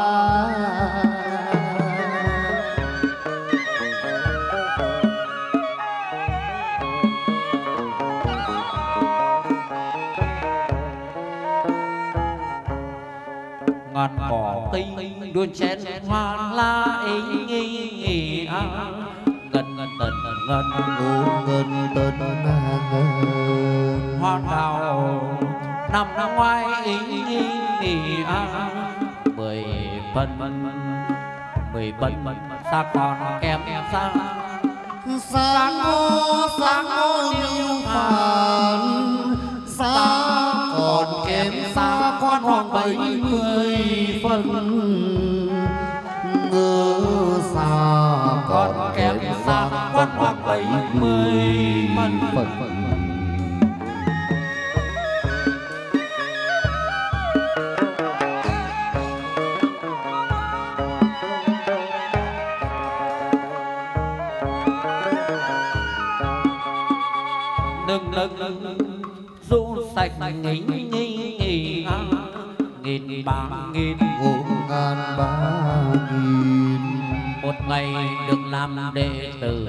ngàn cỏ cây đuôn chén hoa la ấy ngân tần hoa đào năm ngoái mười phân xa còn kém xa sáng ngô điêu phàn xa còn kém xa con hoàng 70 phân ngơ xa còn kém xa con hoàng 70 phân nâng rũ sạch nghìn ba nghìn một ngày được làm đệ tử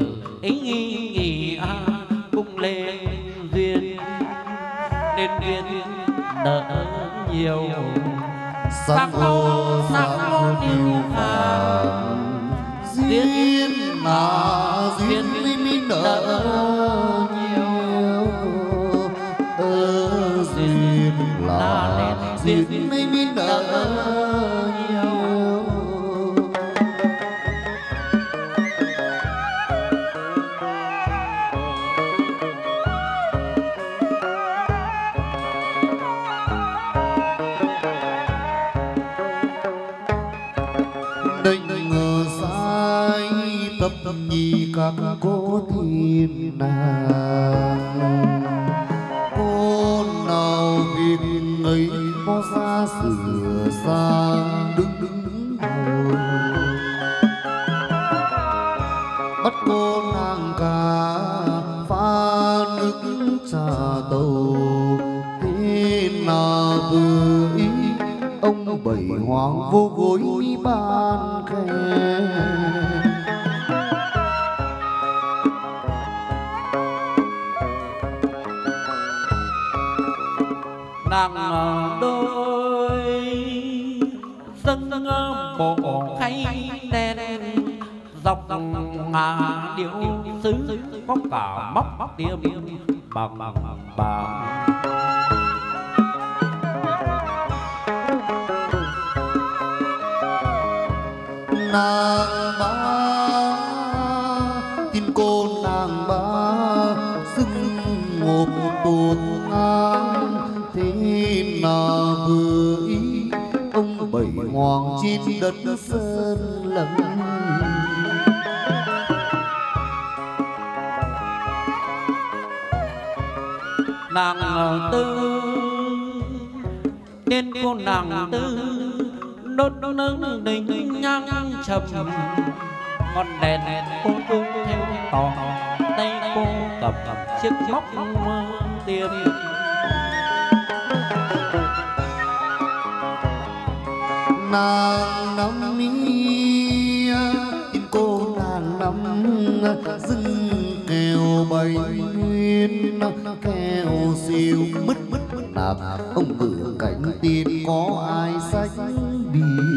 cung lên duyên nên duyên nợ nhiều sáng ngô điêu phàn duyên là duyên mới nợ duyên là duyên mới nợ nhiều. Đành ngờ sai tập nhi các cô thiên nàng cô nào việc ấy có ra sửa sang đứng ngồi bắt cô nàng cả pha nước trà tàu vừa ý ông bảy hoàng vô gối mi ban khen. nàng đôi dâng bộ khay đen dọc hà điệu xứ có cả móc tiêm bằng bạc. Nàng ba tin cô nàng ba xưng một tụt ngang thế nào vừa ý ông bảy hoàng trên đất sơn lâm. Nàng tư tên cô nàng tư đốt nâng đình nhang trầm ngọn đèn cô tu theo tò tay cô cầm chiếc móc tiền. Nàng năm mi tin cô nàng năm dưng kèo bày nguyên kèo siêu mứt nạp ông ngựa cánh tiên có ai sách bì.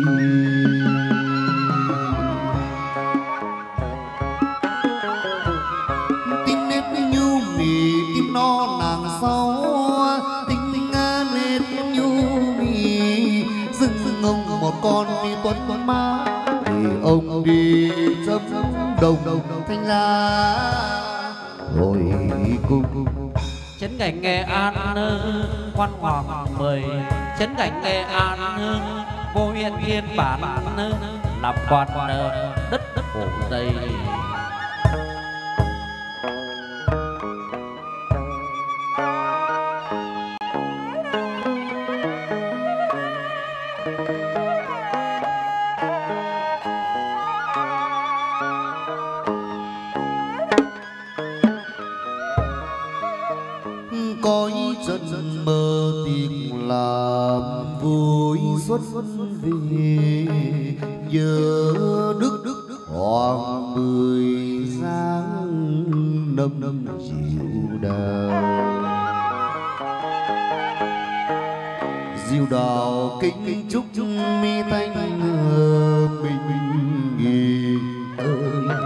Tin nết nhu mì tin no nàng sau tin nết nhu mì dưng ông một con đi tuấn má thì ông đi chấm đồng thanh la hồi cung. Chấn cảnh Nghệ An quan hoàng mời chấn cảnh Nghệ An vô huyện Yên Bản làm quan đất Hồ Tây. Cõi chân mơ tình làm vui xuất về nhớ đức hoàng mười giang nâm dịu đào kính chúc mi thanh bình nghỉ ơi.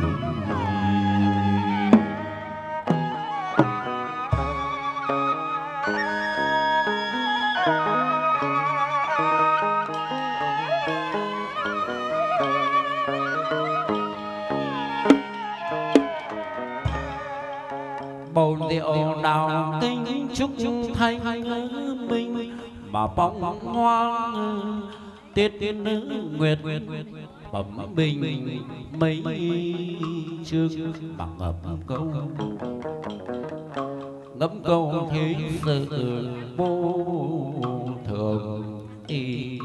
Bầu rượu đào kinh chúc thanh minh mà bóng hoa tiết nữ nguyệt bẩm bình mấy chương bằng ngẫm câu thế sự vô thường ý.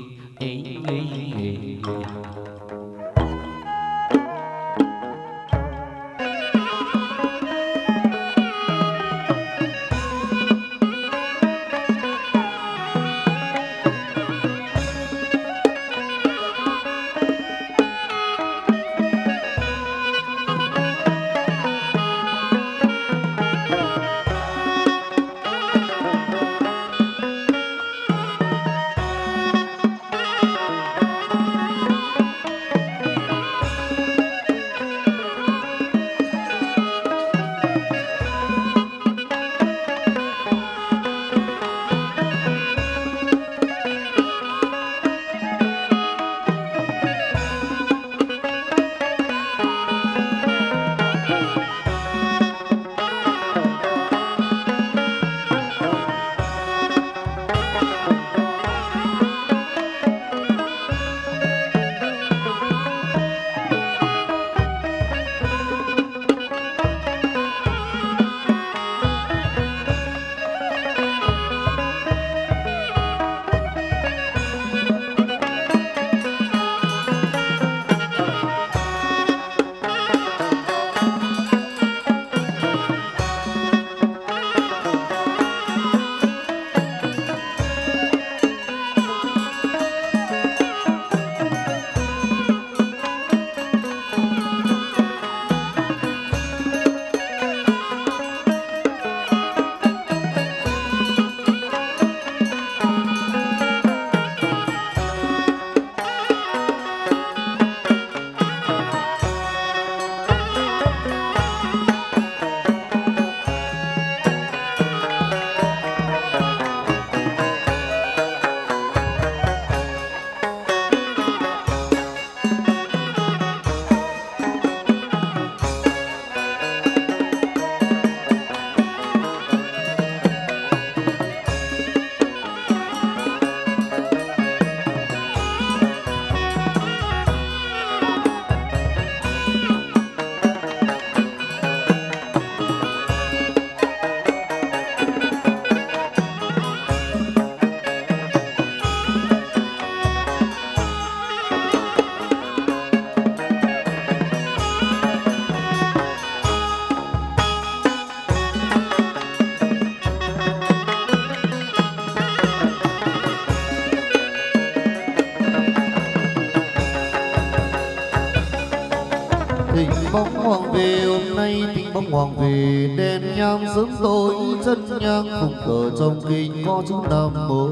Tình bóng hoàng về hôm nay, tình bóng hoàng về đèn nhang sớm tối chân nhang phụng cờ trong kinh có chữ Nam Mô.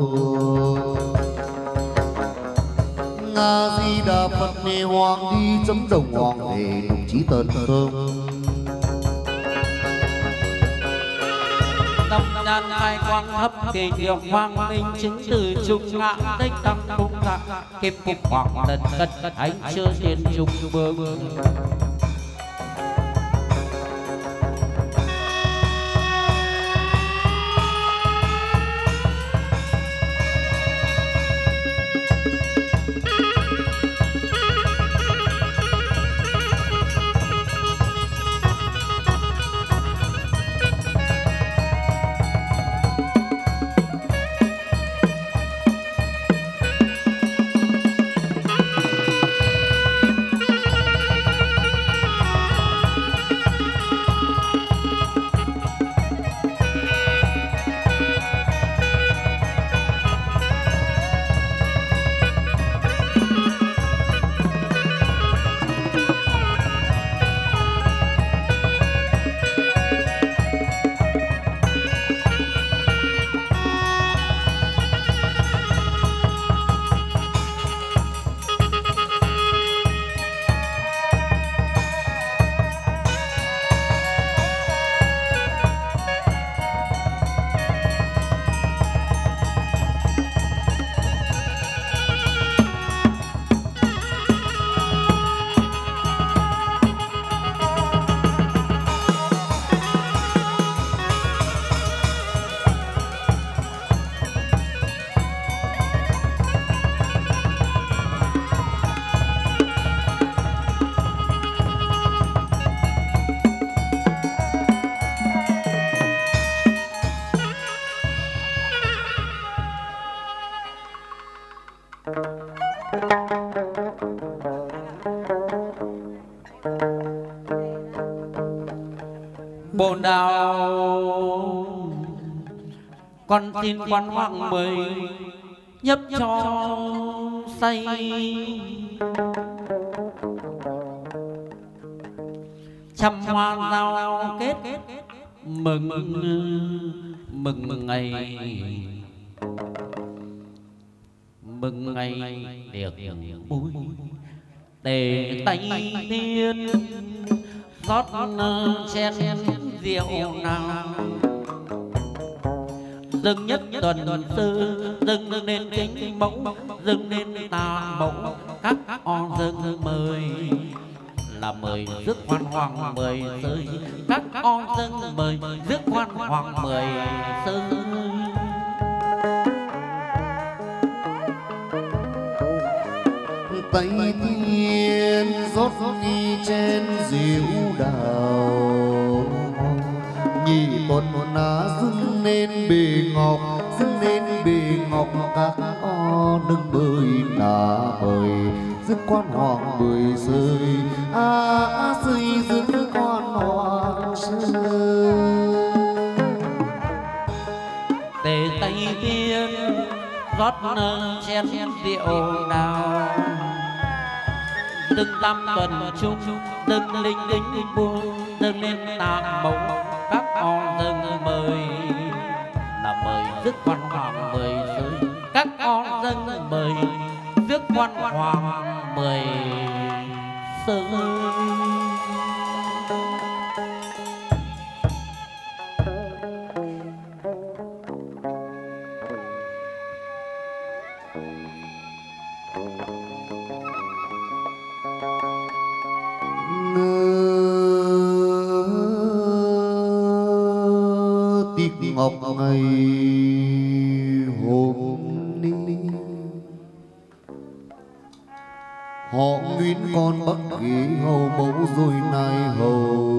A Di Đà Phật nề hoàng đi chấm đồng hoàng về đồng chí Tần Thơm. Tâm đàn khai quang thấp kỳ diệu hoàng minh chứng từ trung ngã tích tăng cung ngã kiếp phục hoàng tần cất thánh chưa thiên trung vương. Bồn đạo con xin quan hoàng mời nhấp cho say, trăm hoa giao kết mừng ngày tiệc vui để tay tiên rót chén rượu nào dâng nhất tuần tư dâng lên kính mẫu dâng lên tà mẫu các on dâng mời là mời rước quan hoàng mời rơi các on dâng mời rước quan hoàng mời rơi. Tay tiên rót nghi chén rượu đào, nhị tuần ná dâng lên bề ngọc dâng lên bề ngọc các o nâng bơi đã mời rước quan hoàng mời rơi rơi rước quan hoàng rơi. Để tay tiên rót chén rượu đào dâng tam tuần chung dâng linh đính buông dâng lên tà mẫu các on dâng mời là mời rước quan hoàng mời rơi các on dâng mời rước quan hoàng mời rơi. Tiệc ngọc ngày hôm nay họ nguyên con bắc ghế hầu mẫu rồi nay hầu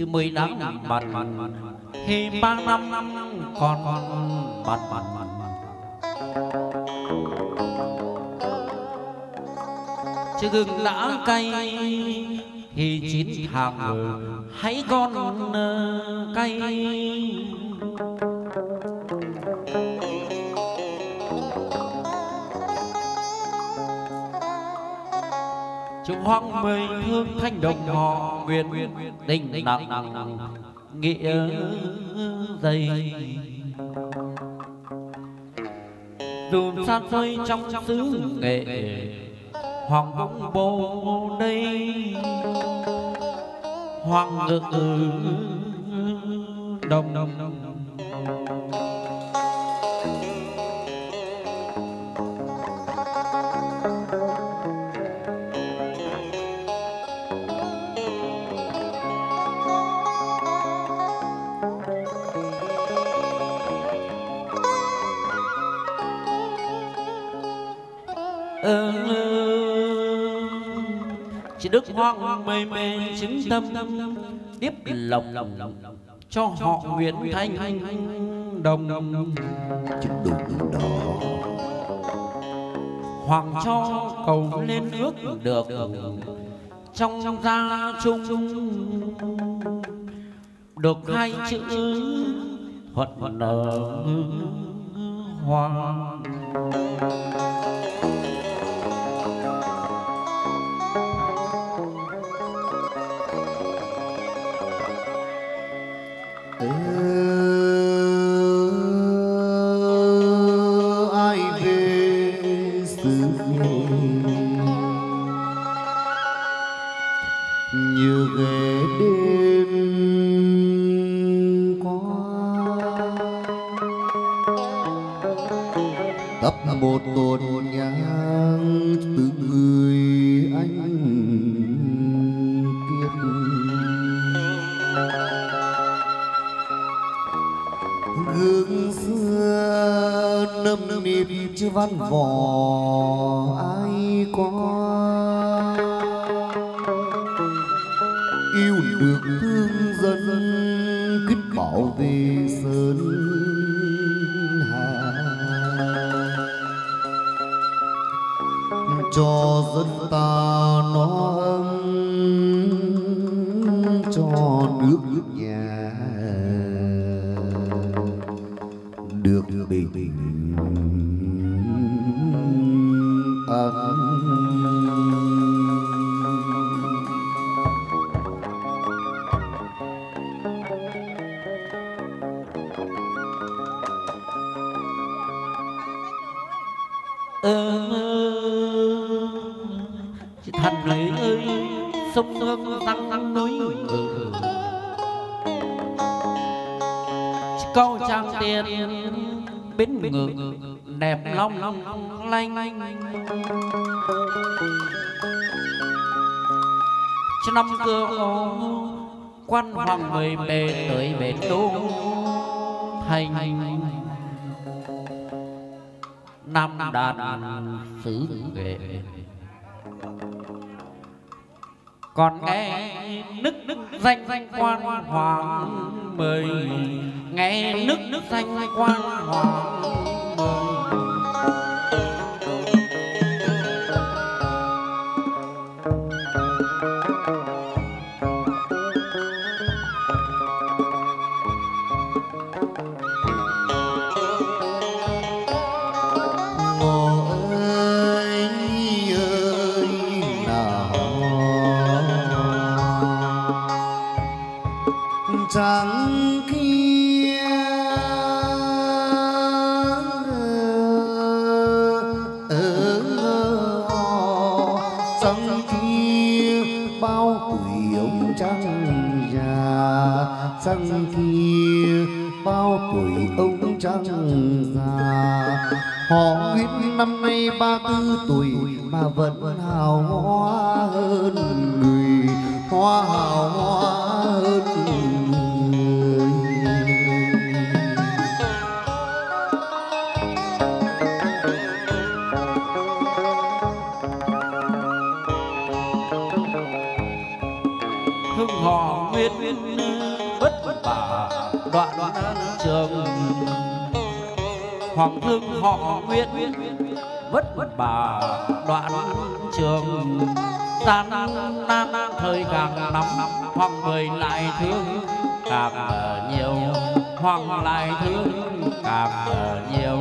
chứ mới đáng bạt thì 3 năm còn bạt chứ gừng đã cay thì chín hàng hãy con cay. Chúng hoang mây hương thanh đồng họ nguyện tình nặng nghĩa dày. Đùm xa xôi trong xứ nghệ hoàng bông bồ đây hoàng ngự đồng chỉ đức hoang mây mê chứng tâm tiếp lộc cho họ Nguyễn Thanh đồng chứng đủ đó hoàng cho cầu lên ước được trong gia chung được hai chữ thuận hoàng. Ai về xứ như ghé đêm qua tấp một tồn nhang từ người anh kiếp gương xưa nâm nip chứ văn vò ai có yêu được thương dân quyết bảo vệ sơn hà cho dân ta nó ấm cho nước nhà được bình an. Chị thần lấy ơi sông hương răng núi câu trang tiền bến ngự đẹp long lanh cho năm cửa quan hoàng mười bề tới bến đô thành nam đàn xứ nghệ. Còn nghe nức danh quan hoàng mời nghe nức danh quan hoàng mời. Trắng kia trắng kia bao tuổi ông trắng già trắng kia bao tuổi ông trắng già họ Nguyễn năm nay 34 tuổi mà vẫn hào hoa hơn người hoa hào hoa hơn người. hưng họ nguyên vất vả đoạn trường hoàng hưng họ nguyên vất vả đoạn trường gian nan thời càng năm hoàng người lại thương càng nhiều hoàng lại thương càng nhiều.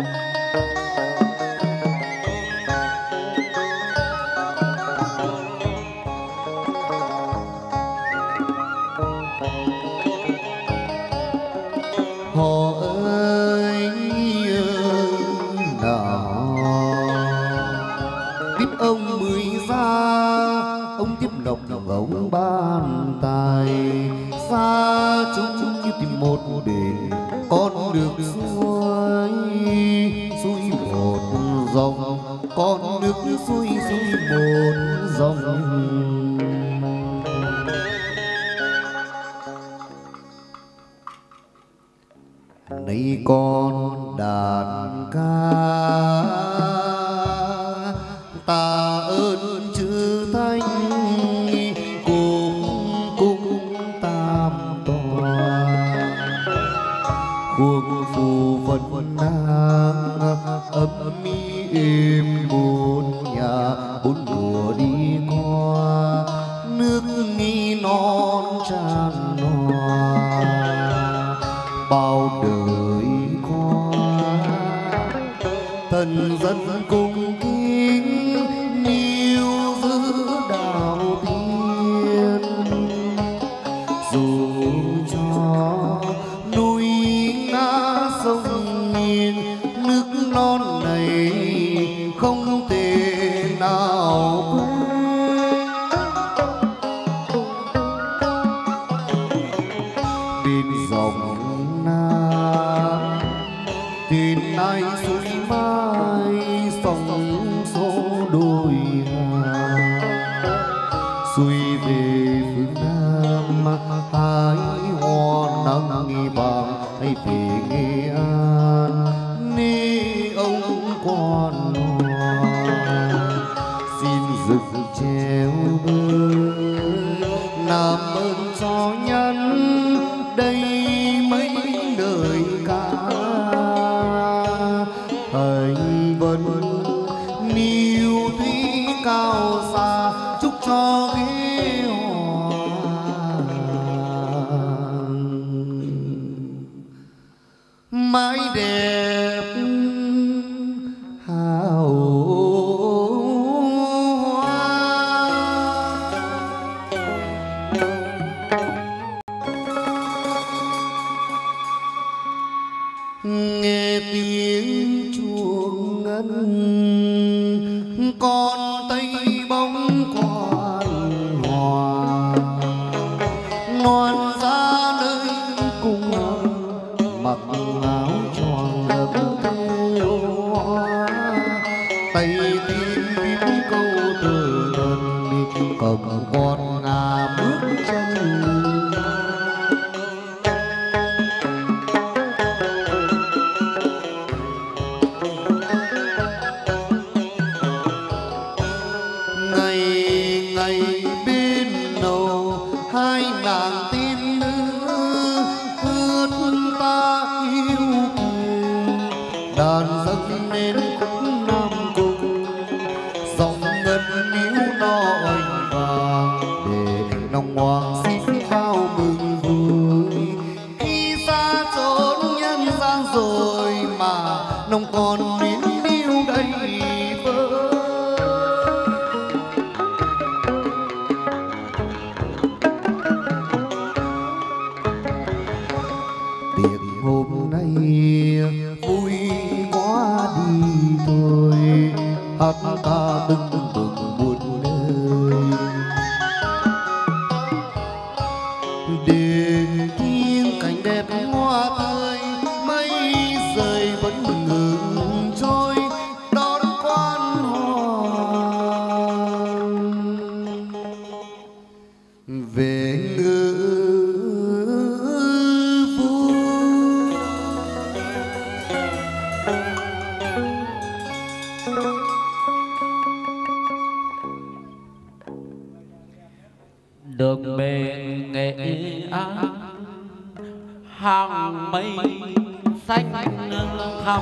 Họ ơi nào biết ông mười ra ông tiếp lộc ông ban tài xa chúng như tìm một đền con được xuôi một dòng con nước xuôi một dòng. Này con đàn ca ta ơn chư thánh cùng tam tòa khuôn phù vân nang ấm mi êm bốn nhà bốn mùa đi qua nước nghi non tràn hòa bao đời qua thần dân cung kính níu giữ đạo tiên dù cho núi ngã sông nghiêng nước non này không thể nào quên bên dòng tin ai suy mai sông số đôi hà xuôi về phương Nam hái hoa nắng vàng hay về Nghệ An ni ông quan hòa xin dừng treo bơi làm ơn cho nhân đây mấy lời ca hành vân niu thủy cao xa chúc cho ghế hoàng mãi đẹp hào hoa. Nghe tiếng chuông ngân con tây bóng quan hòa non ra nơi cùng mặc áo choàng ấm theo hoa tay tim viết câu từ đơn cầm con ngà bước chân ngày bên đầu hai nàng tiên nữ ước ta yêu cùng đàn dâng lên khúc nam cung dòng ngân níu no oanh vàng để nòng hoàng xin bao mừng vui khi xa chốn nhân gian rồi mà nòng còn níu níu đây vơi. Tiệc hôm nay vui quá đi thôi hát ta bừng bừng buồn nơi đền thiên cảnh đẹp hoa tươi mây rơi vẫn ngừng trôi đón quan hoàng về ngự đường về Nghệ An hàng mây xanh thẳm,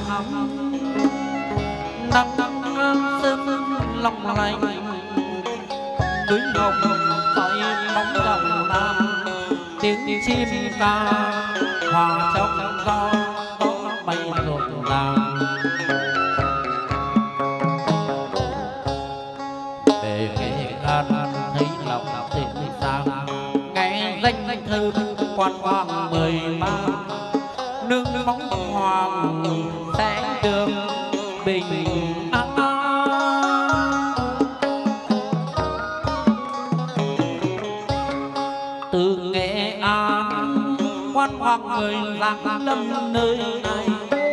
nắng sương long lanh, núi hồng soi bóng dòng nam, tiếng chim ca hòa trong gió bay rộn ràng. Về Nghệ An thấy lòng tình sang, nghe danh thơ quan hoàng 13, nương bóng hoàng sẽ được bình an. Từ Nghệ An quan hoàng người giáng lâm nơi này,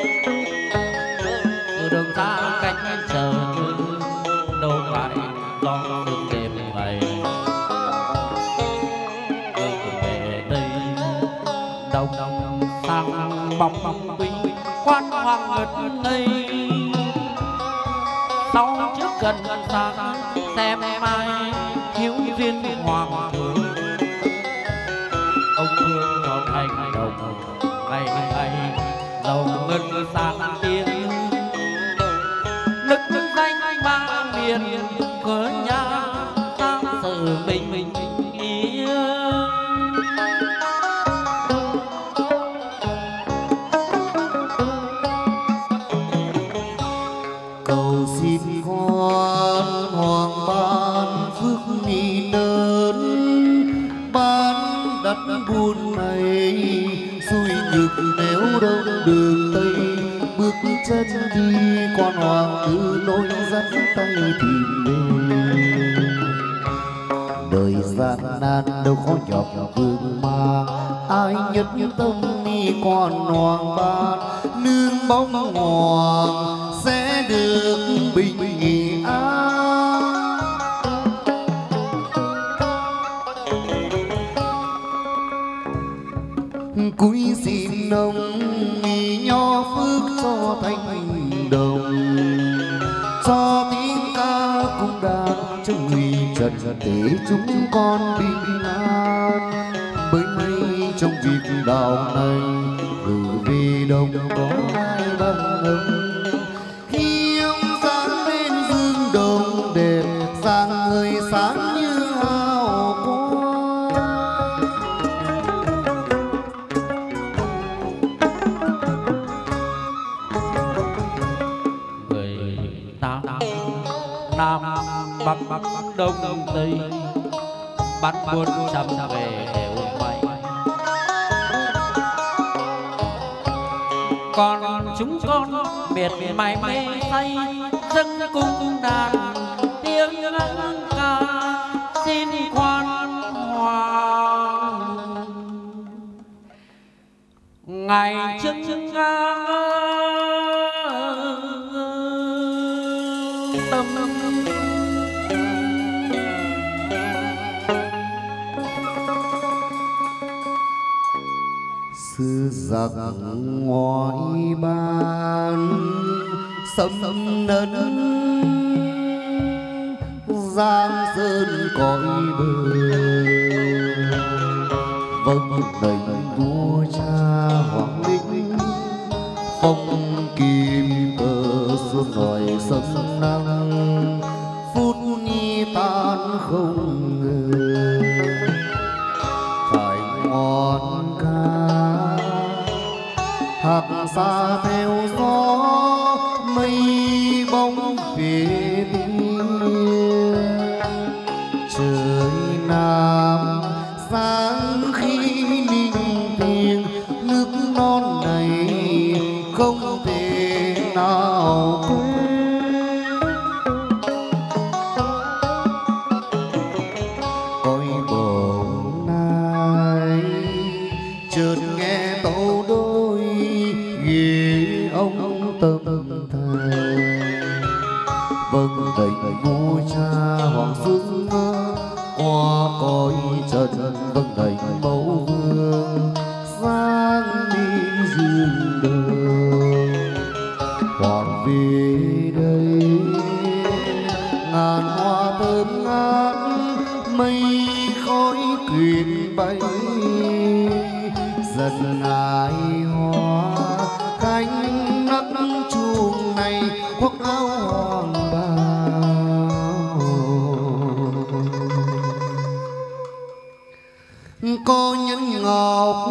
từ đường xa cách chờ đâu phải do đường đêm ngày. Người về đây đông sang bóng quý quan hoàng ngất ngây, sau trước gần xa xem mai hiếu duyên hoàng thượng. Ông thương cho thành đồng ngày ngày giàu ngân sang tiên, nức danh ba miền cửa nhà sang sự bình yên. Cầu xin con hoàng ban phước nghi lớn, ban đất buôn này xuôi nhược nếu đông đường Tây, bước chân đi con hoàng tử nối dắt tay tìm về. Đời gian nan đâu khó nhọc vương mà, ai nhất tâm ni con hoàng ban, nương bóng hoàng sẽ được bình an. Cúi xin ông nho phước cho thành đồng, cho tiếng ca cung đàn cho người trần để chúng con bình an. Bởi nay trong việc đạo này từ về đông có ai bằng ông, khi ông sáng lên dương đồng đẹp sáng ngời sáng như hào quang. Nam Bắc Đông Tây bắt buôn trăm về đều bay, còn chúng con miệt mài mây say dâng cung đàn tiếng ca xin khoan hoàng. Ngày trước tâm sư giặc ngoại ban xâm nấn giang sơn cõi bờ, vâng lệnh vua cha hoàng lĩnh phong kim ở xuống đòi sấm nắng, phút nhi tan không ngờ phải ngọn ca hạc xa theo gió mây bóng về biên. Trời Nam sáng khi ninh tiền, nước non này không thể nào quên. Cõi bồng lai chợt nghe tấu đôi ghế ông tâm thầy, vâng lệnh vua cha hoàng xuống qua cõi trần, vâng lệnh mẫu vương sang đi dương đường. Hoàng về đây ngàn hoa thơm ngát mây khói thuyền bay dần hài hoa cánh nấc chuông này khoác áo hoàng bào có nhẫn ngọc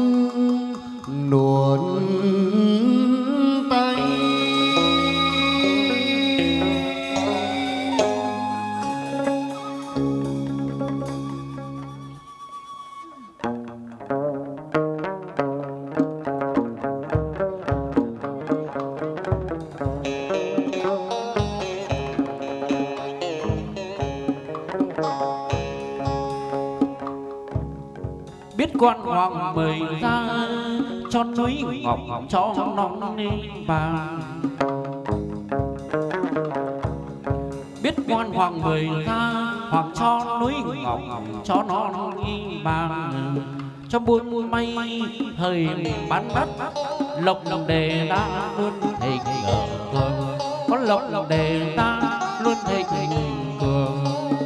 nuột tay biết quan hoàng mời ra cho núi ngọc cho non vàng, biết quan hoàng mời ra hoàng cho núi ngọc cho non vàng, cho buôn may thời bán đất lộc đề ta luôn thịnh cường, có lộc đề ta luôn thịnh cường.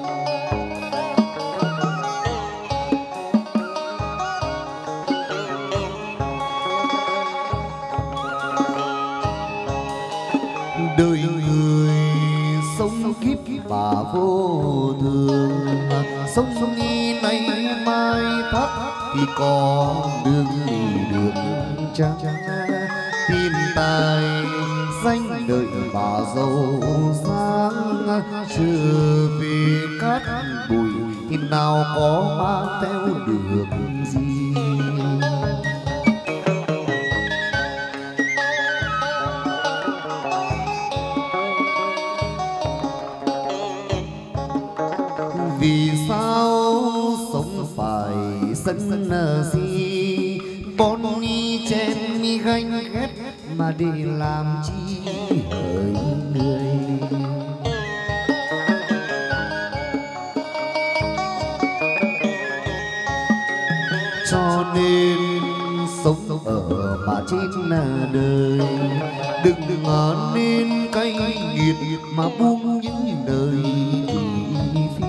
đời người sống kiếp bà vô thường, sống như nay mai thắt thì có đường đi được chăng, tiền tài danh đợi bà giàu sang, trở về cát bụi thì nào có mang theo được gì. Vì sao sống phải sân si, bon ni chen mi ganh ghét mà để làm chi hỡi người. Cho nên sống ở mà trên đời, đừng nên cay nghiệt mà buông những đời thị phi.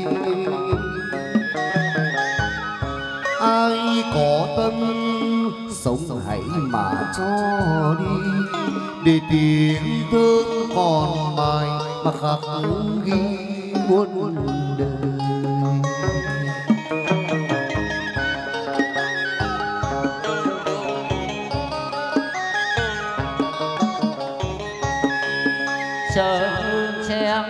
Ai có tâm sống hãy mà cho đi, để tiếng thơ còn mãi mà khắc ghi muôn đời. Chờ che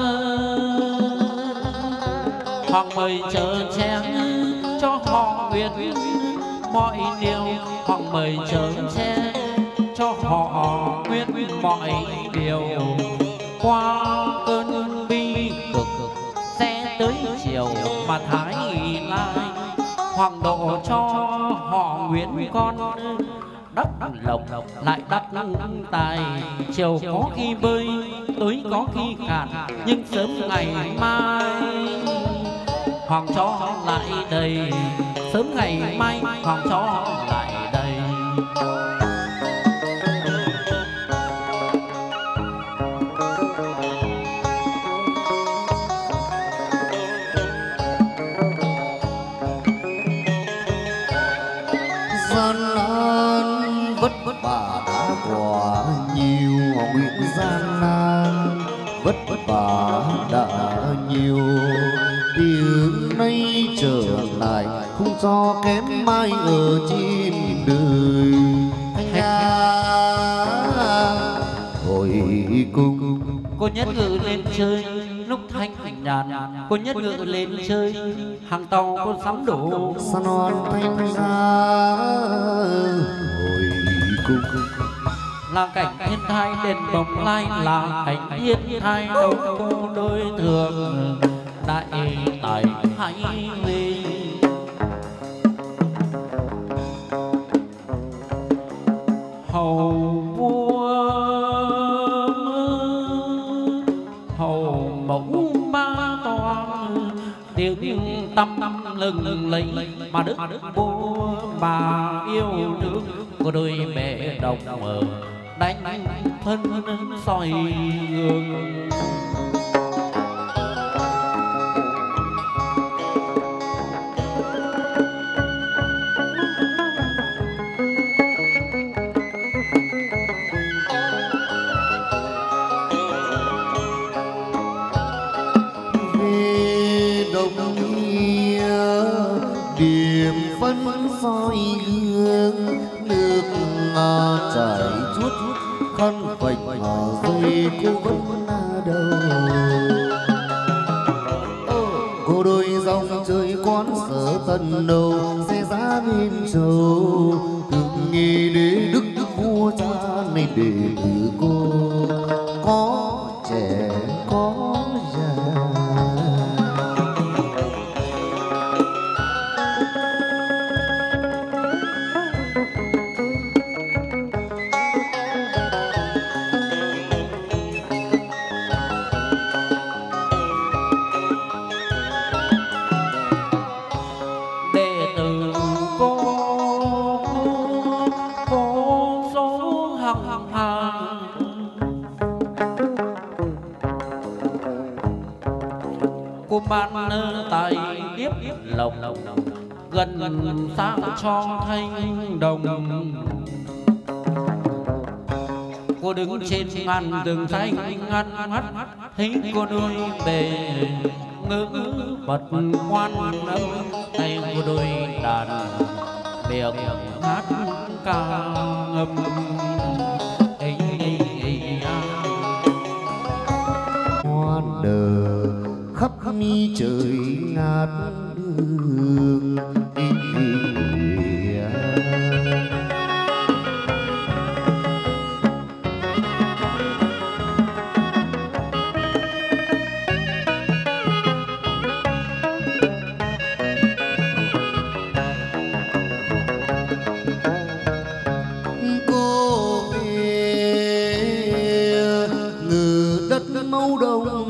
hoàng mời chờ che cho họ biết mọi điều, hoàng mời chờ che cho họ biết mọi điều. Qua cơn bi cực sẽ tới chiều mà thái lai, hoàng độ cho họ nguyện con đất lộc lại đắc tài. Chiều có khi bơi tối có khi cạn, nhưng sớm ngày mai hoàng cho lại đầy, sớm ngày mai hoàng cho lại đầy. Gian nan vất vả đã quá nhiều, nguyện gian nan vất vả đã nhiều, tiếng nay trở lại không cho kém mai ở trên đời. Hồi cung cô nhất ngự lên chơi lúc thanh nhàn, cô nhất ngự lên chơi hàng tàu con sắm đổ sao non thanh ra. Hồi cung là cảnh thiên thai đền bồng lai, là cảnh thiên thai đâu cô đôi thường đại tài hãy về. Hầu vua hầu mẫu ba toàn, tiếng tâm lừng lẫy mà đức vua bà yêu nước của đôi mẹ đồng ở đánh thân soi gương. điểm phân soi gương nước chảy chuốt khăn vạch dây cô vẫn đầu cô đôi dòng chơi quán sở tần đầu xe giá bên châu từng nghi đế đức vua cha này để từ cô có trẻ có già. cô ban tài tiếp lộc gần sang cho thanh đồng cô đứng trên ngàn rừng xanh ngăn ngắt thấy cô đôi bề ngữ bật ngoan âm tay cô đôi đàn miệng hát ca ngâm ngoan đờ khắp mi trời ngát hương cô về ngự đất mâu đông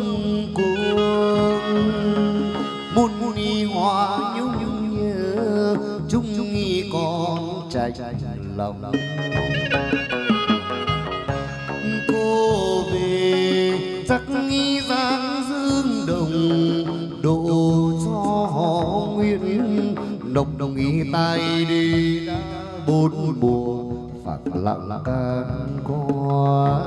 muôn nghi hoa nhung nhớ chung nghi con trai lòng cô về chắc nghi giang dương đồng độ cho họ nguyện độc đồng ý tay đi bốn mùa phạt lặng can qua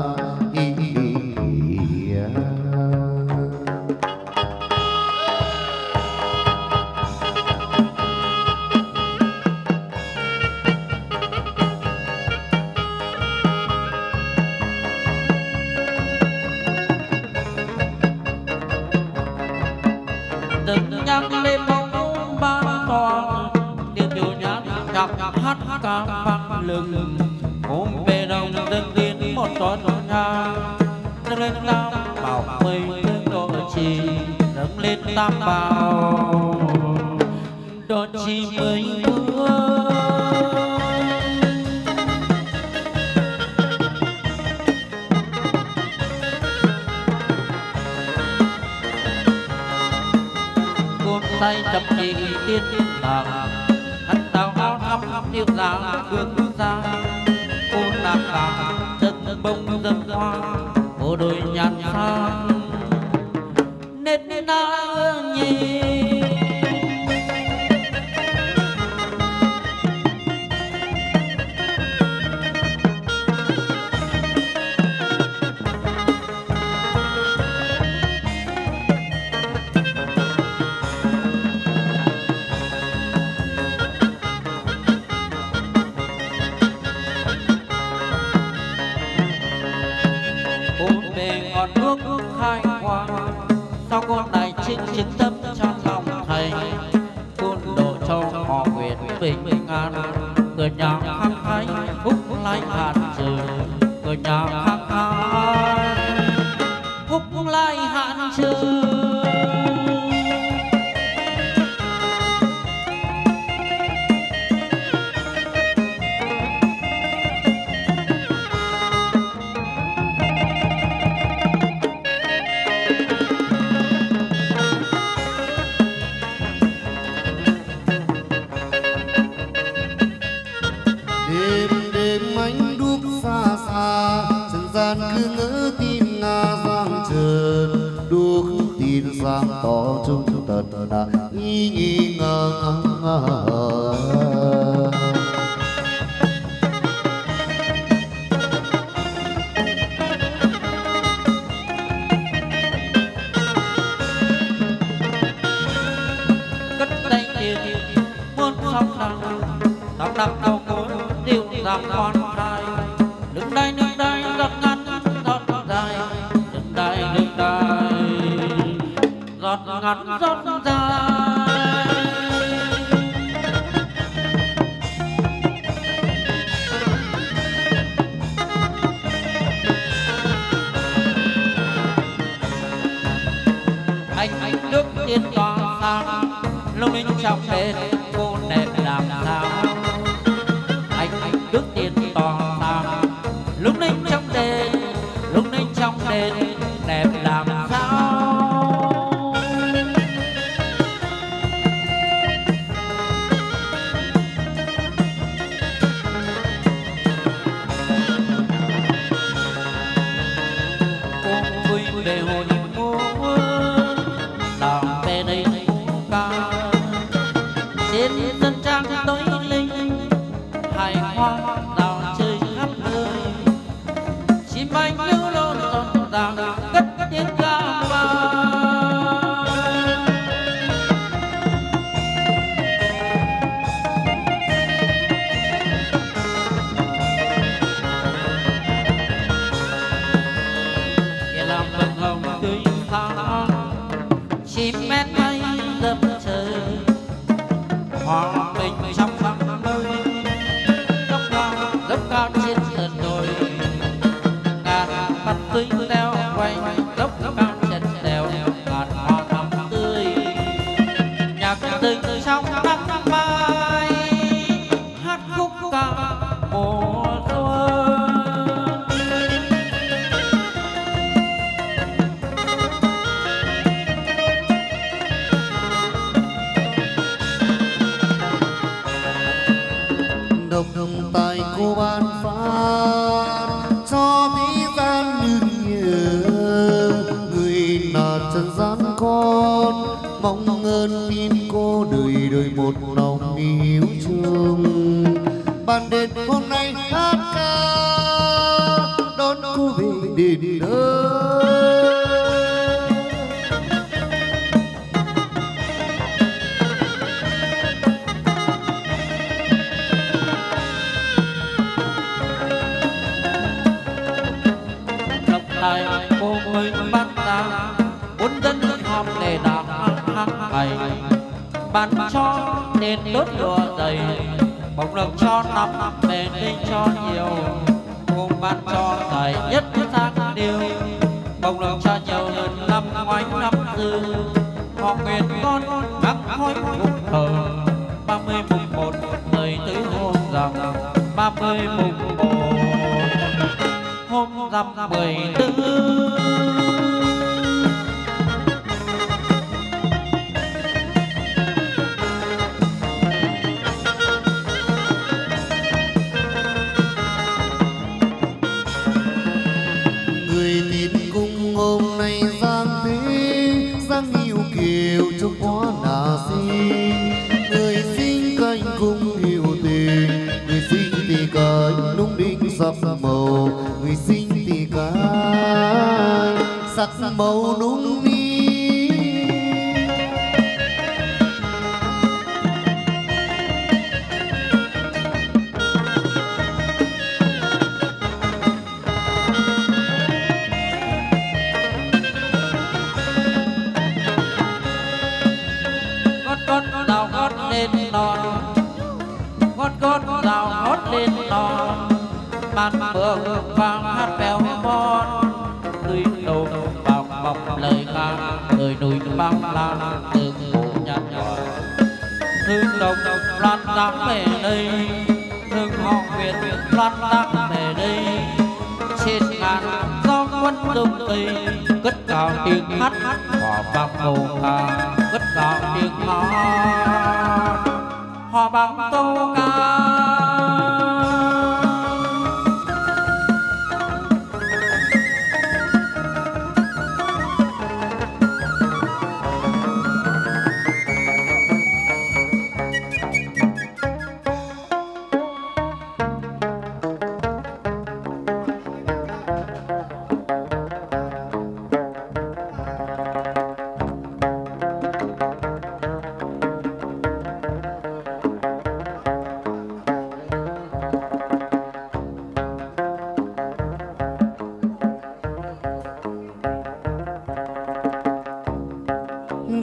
từng nhắc lên bóng ba to tiếng chiều nhạc chọc hát ca vang lừng ôm về đồng từng tiến một con nhà nâng lên tam bảo mây tương độ trì nâng lên tam bảo độ trì mây tay chập nhị tiên đàng hắn tao áo thắm điệu dáng bước ra cô nàng cả chân bông dâm hoa cô đôi nhàn sang nết na nhì còn nước khai hoa sao con này chính chính tâm trong lòng thầy côn độ cho họ nguyện bình an người nhà khang thái phúc lai hạn trừ người nhà khang thái phúc lai hạn trừ. cứ ngỡ tin nga giang trơn đuốc tin sang tỏ trung tận là nghi ngờ cất tay tiền muôn sóng đằng đầu cuối điệu giang con trai đứng đây giọt ngắn giọt dài đứng đây giọt ngắn giọt dài. Anh nước tiên tỏa sang lung linh trong đêm cô đẹp làm sao. Anh nước tiên tỏa sang lung linh trong đêm đẹp làm sao. Cô vui để hồn trên sân trang tối linh hài hoa đào chơi khắp nơi chim bay như lôn rộn ràng cất tiếng ca vang. Kia làm vầng hồng tươi sáng chim én bay dập trời hòa mình trong năm nơi dốc cao trên sườn đồi ngàn bắt tươi leo quanh dốc cao chân đèo ngàn hoa thắm tươi nhạc tình trong nắng mai hát khúc ca mùa xuân. độc tài cô ban phát cho thế gian như nhớ người là trần gian con mong ơn tin cô đời một lòng yêu thương ban đêm hôm nay hát ca đón cô về đền ơi. Tài cô mới bắt ta bốn dân họp để đạp hàng ngày ban cho nên đốt lụa dày bóng lộc cho năm bền linh cho nhiều cùng ban cho tài nhất sang điều bóng lộc cho nhiều hơn năm ngoái năm dư họ nguyện con ngắm khói cùng thờ 30 mùng 1 đời tới hôm rằng 30 mùng 1 hôm rằm 14. Người tin cung hôm nay giang thế giang yêu kiều cho quá nà si người sinh canh cung yêu tình người sinh thì cánh nung đinh sắc màu người sinh thì cánh sắc màu nung đi. Đào gót lên non gót đào gót lên non ban phượng vang hát bèo bon núi đầu bọc bọc lời ca người núi băng lan từ nhạt nhòa hương đồng lan tăng về đây hương họ Việt lan tăng về đây trên ngàn gió quân tung tây cất cao tiếng hát hòa vang câu ca cất cao tiếng hát hòa vang câu ca.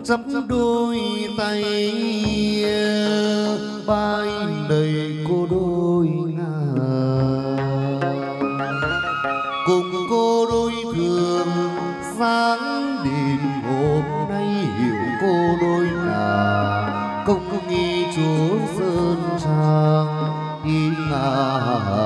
chắp đôi tay bay đầy cô đôi ngà, cùng cô đôi thường sáng đêm hôm nay hiểu cô đôi là công nghi chúa sơn trang đi ngà.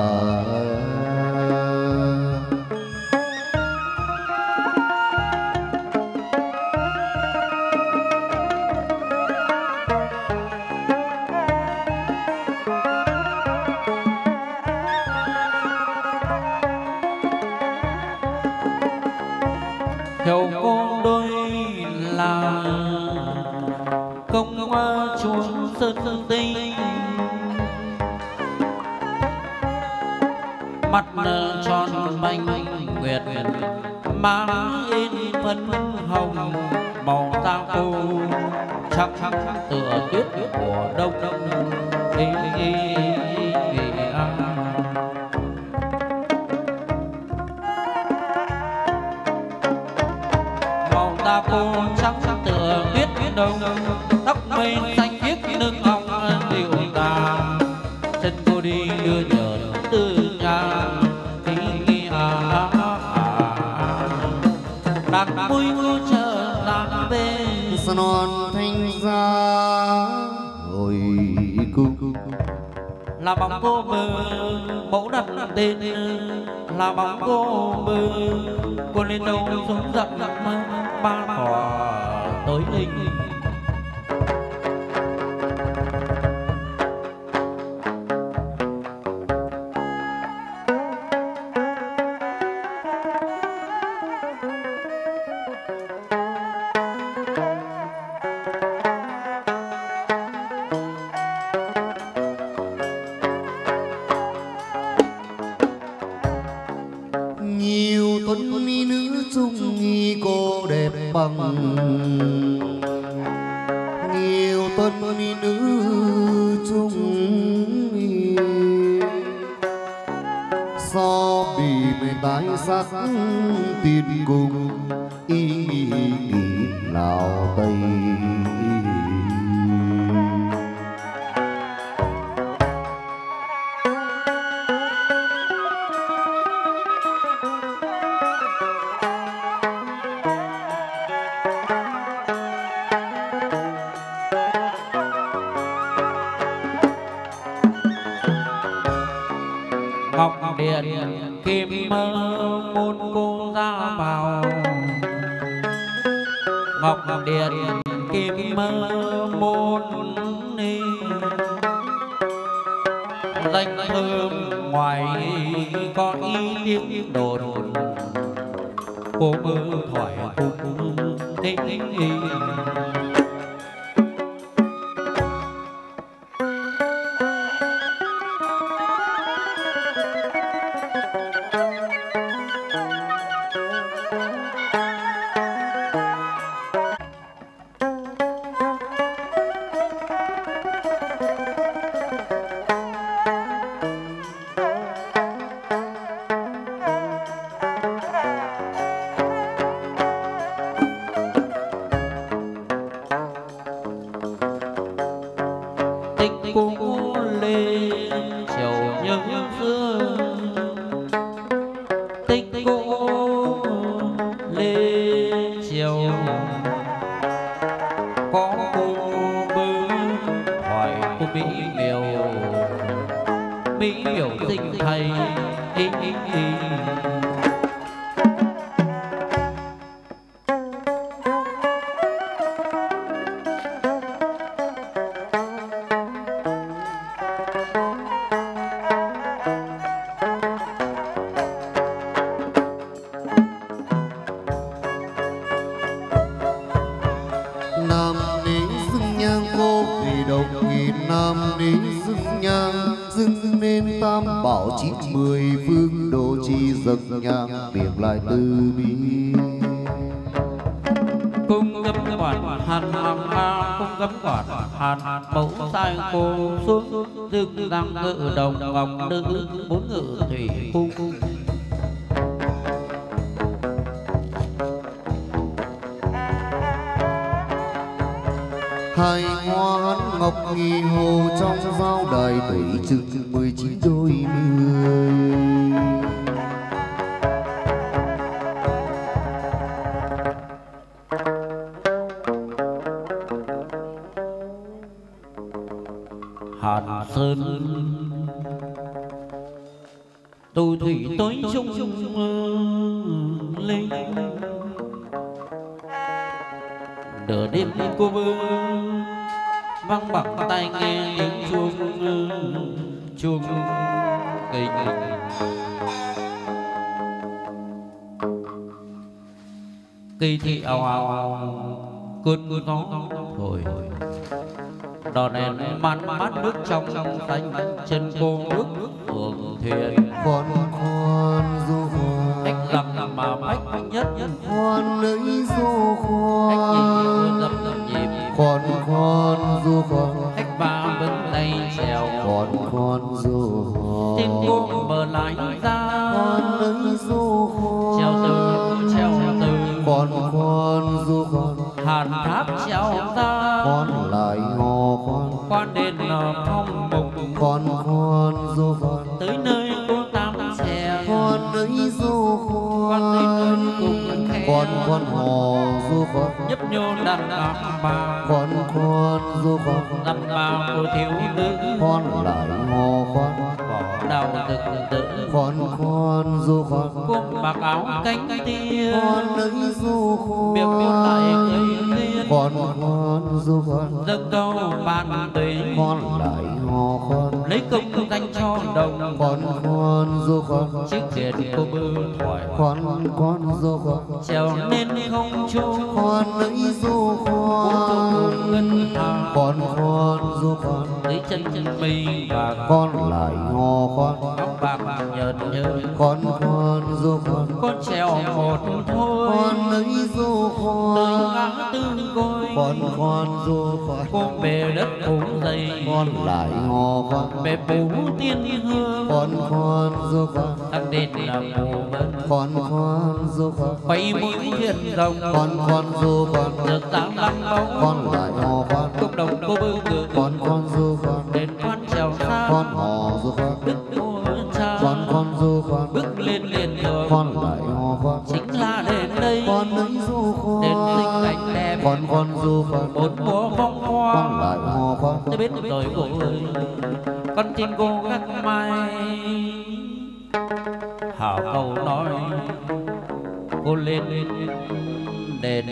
theo con đôi là công chúa sơn tinh, mắt tròn manh nguyệt má in phấn hồng, màu da cô trắng tựa tuyết của đông màu da cô trắng tựa tuyết đông, tóc mây xanh biếc nước hồng điệu đà, chân cô đi đưa nhờ từ nhà đang vui cô chờ làm về non thanh ra rồi cung là bóng cô mơ mẫu đặt tên là bóng cô mơ, cô lên đâu sống dặm ba cỏ tới linh. nhiều tuấn mỹ nữ trung nghi cô đẹp bằng, nhiều tuấn mỹ nữ trung nghi so bì mày tái sắc tiên cung y nghi lào tây. Ngọc điện kim môn cô ra vào, ngọc điện kim môn danh thơm ngoài có ý tiếng đồn, cô mơ thoại cũng thích cô lên chiều nhớ xưa, tích cô lên chiều có cô bơ hỏi cô mỹ miều sinh thầy Nam ní dưng nhang cô vì đồng nghìn, nam ní dưng nhang dưng nên tam bảo 90 phương độ chi dâng nhang miệng lại từ bi. cung cấp quản hàn hoàng ha, cung cấp quản hàn mẫu sai cô xuống dưng đang ngự đồng ngọc nữ bốn ngự thủy cung. hai hoa ngọc nghi hồ trong giao đài tuổi chừng 19 đôi mươi. Hàn Sơn tu thủy tối chung linh, nửa đêm cô bơ vang bằng tai nghe tiếng chuông kinh. Cây thị ào ào cơn gió thổi, đò đèn man mát nước trong xanh, chân cô bước phượng thuyền. Con du khoan Khách lặng mà khách nhất, khoan lấy du khoan. khách nhịp dập nhịp, Con du khoan khách ba bên tay trèo. Con du khoan Tên cô bờ lái ra, con lấy du khoan. treo từ Con du khoan Hàn Tháp treo ra, con lại hò khoan. quan đền phong mục. Con du khoan Tới nơi cô tám xe, con lấy du quan tới nơi khoan. cùng khe. Con hò du khoan Nhấp nhô đàn bà, con du khoan đàn bà cô thiếu nữ. con lại hò khoan. Bỏ đau thực tự, Con du khoan cô mặc áo cánh tia. con lấy du khoan. Miệng miêu lại cười liên, Con du khoan dâng câu ban tùy. con lại hò khoan. Lấy công danh cho đồng, Con du khoan chiếc thuyền cô bơ thoải. con du khoan Trèo nên không trôi, con lấy du khoan. ngân hà. Con du khoan Lấy chân mây và con lại hò khoan. áo bạc nhợt nhớ. Con du khoan Con trèo một thôi, con lấy du tới khoan. ngã tư côi. Con du khoan Cô về đất phủ dày, con lại hò khoan. về phủ tiên hương. Con du khoan Thằng đền là mùa vân, con du khoan. quay mũi thuyền rồng. Con du khoan Được tám lăm bóng, con lại hò khoan. cộng đồng cô bơ ngựa. Con du khoan Đền quan trèo xa, con hò du khoan. đức mua cha. Con du khoan Bước lên liền đường, con lại hò khoan. chính là đến đây. Con lấy du Đến sinh khoan cảnh đẹp, con du khoan một mùa phong con lại hoa. hò khoan. Tôi biết rồi cô ơi, con tin cô gác mai. Hảo cầu nói cô lên đền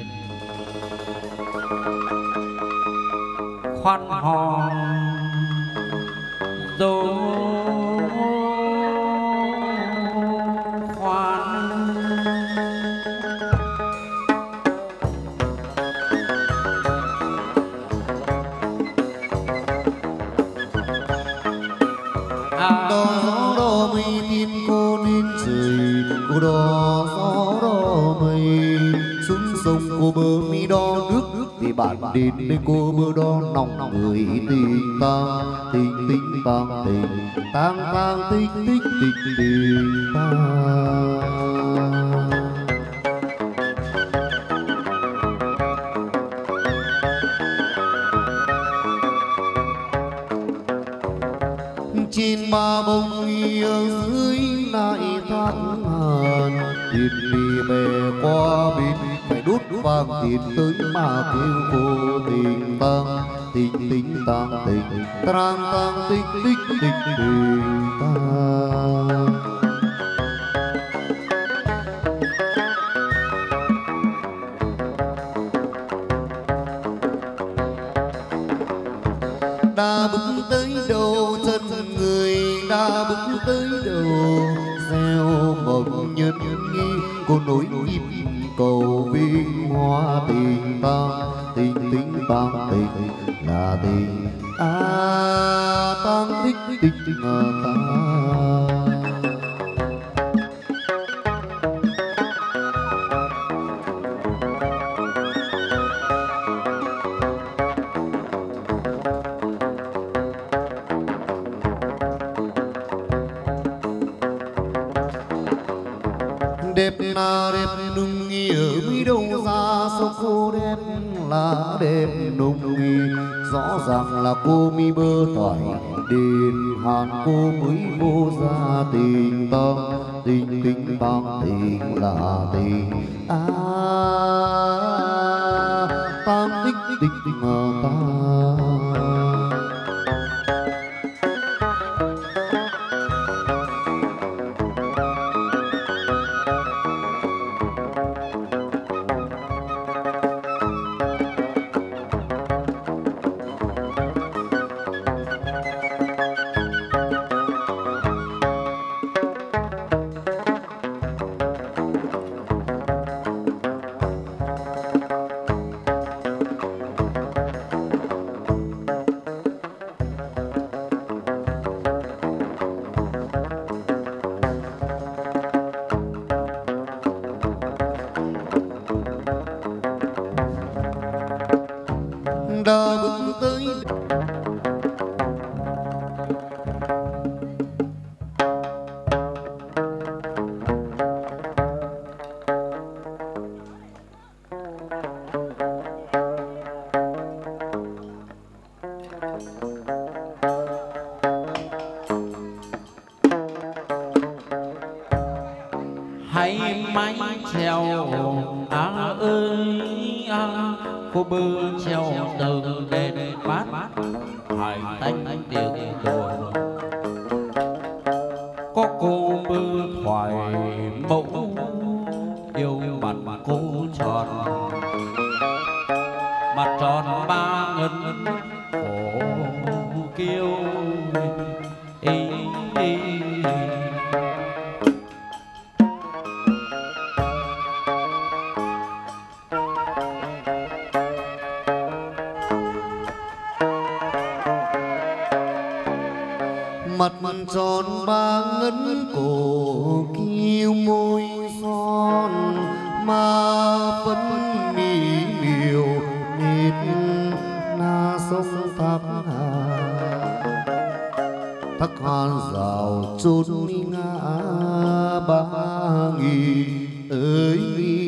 khoan hò dô khoan. Đó mây tin cô lên trời. Cô đó gió đó mây xuống sông. Cô bơ mi đo nước thì bạn đến đây. Cô bơ đo nòng người tình tang tình tang tích tình tang. Trên ba bông ở dưới lại thác hàn. Tiền đi bè qua bên phải đút vàng tiền tới mà kêu cô tình tang tình tang tích tang. Đã bước tới đầu chân người, đã bước tới đầu gieo mộng nhân nghi. Cô nối nhịp cầu vinh hoa tình tang tình là tình tang tích tang. Đẹp là đẹp nung nghi ở mi đâu ra sao cô đẹp lá đêm nung nghi, rõ ràng là cô mi bơ tỏi đền hàn, cô mới vô ra tình tâm tình tình tăng tình là tình tam tích tích ta. Đã bước tới hãy mái treo ơi cô bơ treo từ đền bát hải tanh tiếng đùa, có cô bơ thoại mẫu yêu mặt cô tròn, mặt tròn ba ngân khổ kiêu mặt tròn ba ngấn cổ kiêu môi son mà phấn mỹ miều nết na sông thác hàn rào chốn ngã ba nghi ơi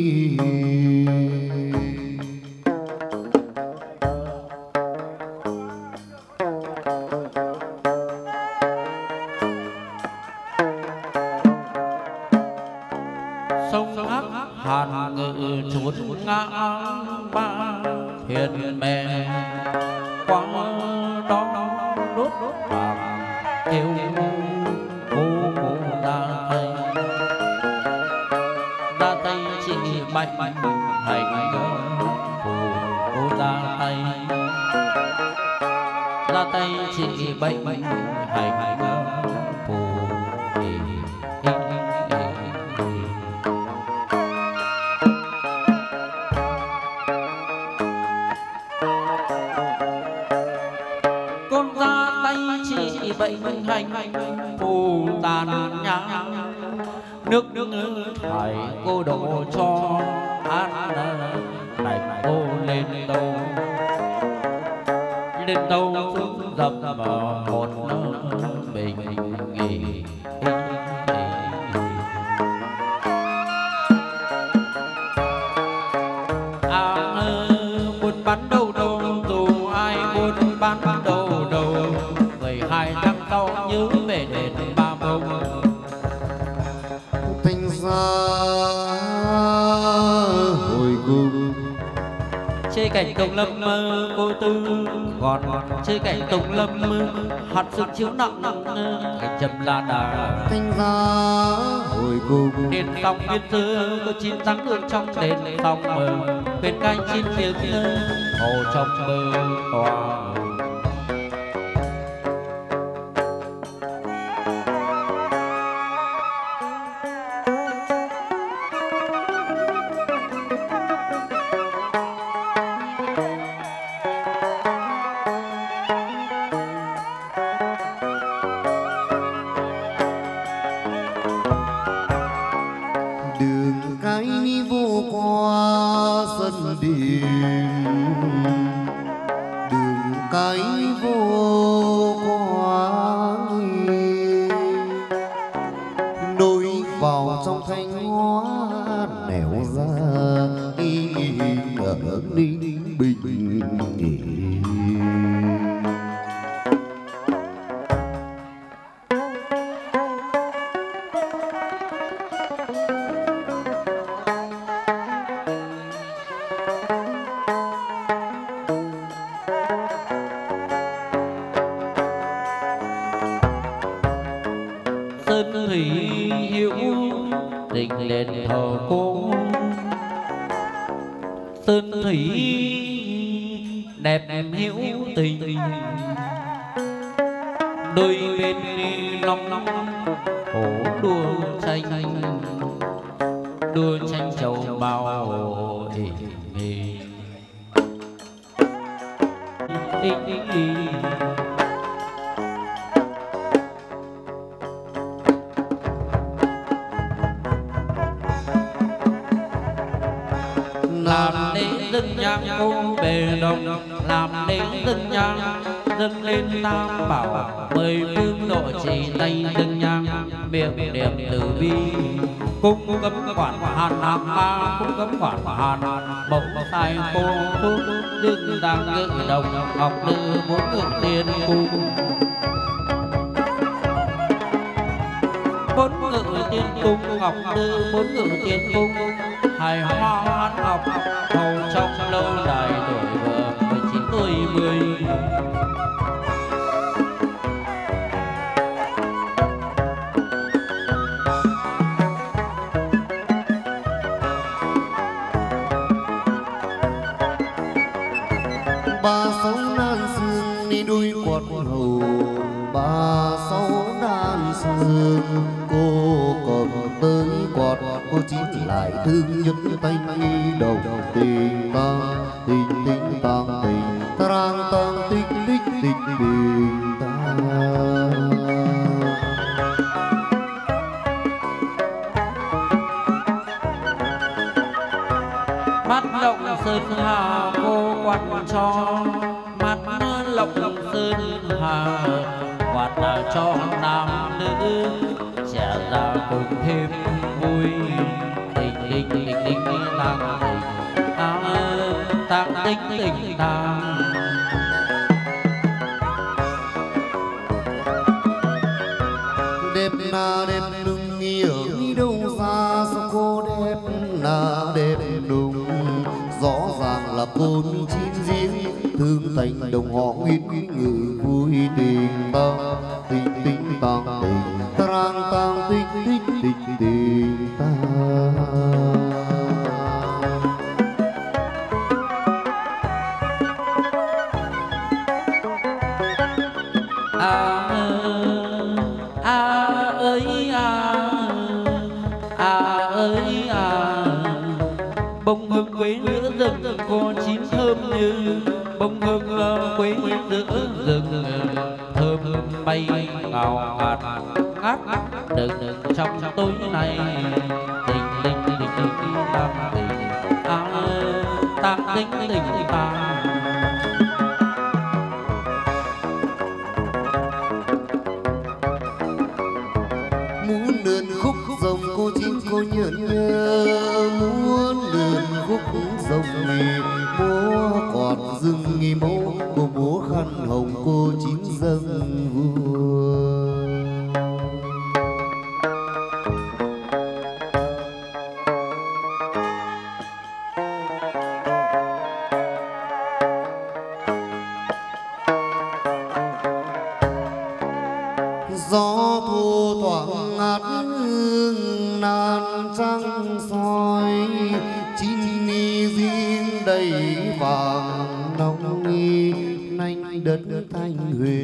hàn ngự chuột ngã ba hiền mẹ qua đó đốt vàng kêu cô ra tay chỉ mạnh hành phù cô ra tay chỉ bệnh hành phù bệnh hành phù tàn nhang nước thải cô đổ cho an này cô lên tàu xuống dập vào một bình nghỉ buôn bán đâu dù ai buôn bán đâu người hai tháng sau nhớ về đền Ba Mông tình xa hồi cùng chê cảnh Tùng Lâm cô tư còn chê cảnh Tùng Lâm hạt sức chiếu nặng cảnh trầm la đà tình xa hồi cùng đền sông biên giới có chín dáng đường trong đền sông mờ bên cạnh chín tiếng hồ trong bờ tòa Sơn thủy hữu tình đền thờ cô. Sơn thủy đẹp hữu tình, đôi bên nóng cổ đua tranh châu bào làm nên dân nhang cô bề đồng, làm nên dân nhang dâng lên tam bảo, mười phương độ trì tay dân nhang miệng niệm từ bi. Cung cấm quản hàn hàm ma, cung cấm quản hàn bỗng sai cô thuốc đương đang ngự đồng ngọc lư bốn ngự tiên cung. Bốn ngự tiên cung ngọc lư bốn ngự tiên cung, hài hoa hoan ngọc hầu trong lâu đài tuổi vừa 19 tuổi 10. Ba sáu nan sương đi đuôi quạt hầu, ba sáu nan sương cô còn tới quạt, cô chỉ lại thương nhất tay đầu tình ta tình tình tang tình tarang tang tích tích tích tình ta. Mắt lộng sơn hà cô quạt cho, mắt lộng sơn hà quạt cho nam nữ trẻ già cùng thêm vui. Tình tình tình tình tang tình tang tình tình tang. Đẹp na đẹp đừng nghĩ đâu xa, sao cô đẹp na đẹp đừng rõ ràng là côn chín riêng thương tình đồng họ nguyên ngự vui tình ta tình tình tang tình tarang tang tích tích tích tình ta. Bông hương quế giữa rừng cô chín thơm như bông hương quế giữa rừng, thơm bay ngào ngạt ngát đừng trong tối nay. Tình tình tình tình tang tình tang tình tình tang. Muốn lượn khúc rồng cô chim cô nhợn nhớ, muốn lượn khúc rồng nghỉ múa quạt rừng nghỉ múa cô múa khăn hồng cô chín dâng vua. Gió thu thoảng ngát hương nan trăng soi, chín ni riêng đầy vàng nóng nghi nanh đất thanh huế.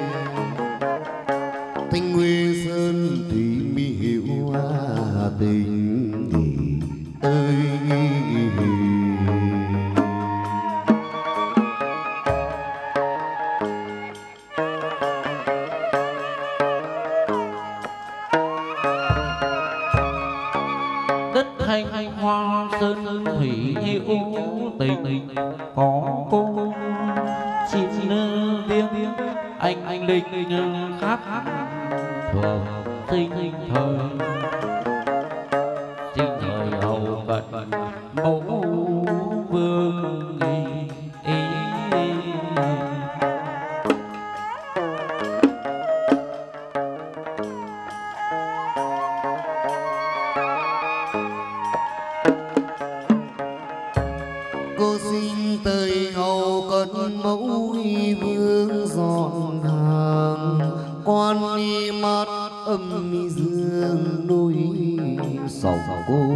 Thanh huế sơn thủy mi hiểu tình ơi. Thanh hoa sơn thủy hữu tình có cô chín tiếng anh linh khác thường sinh thời hầu cận mẫu vương cô sinh tới hầu cận mẫu vương dọn hàng quan mi mắt âm dương sầu cô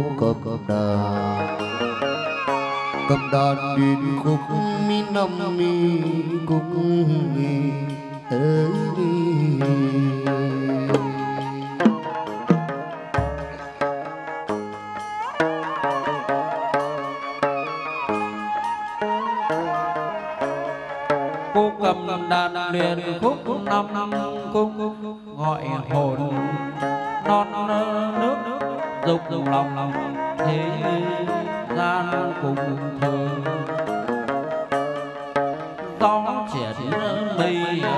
cầm đàn điền khúc mi năm mi cúc ơi cô cầm đàn liền khúc năm cung gọi hồn non nước dục lòng thế gian cùng thường gió triển mây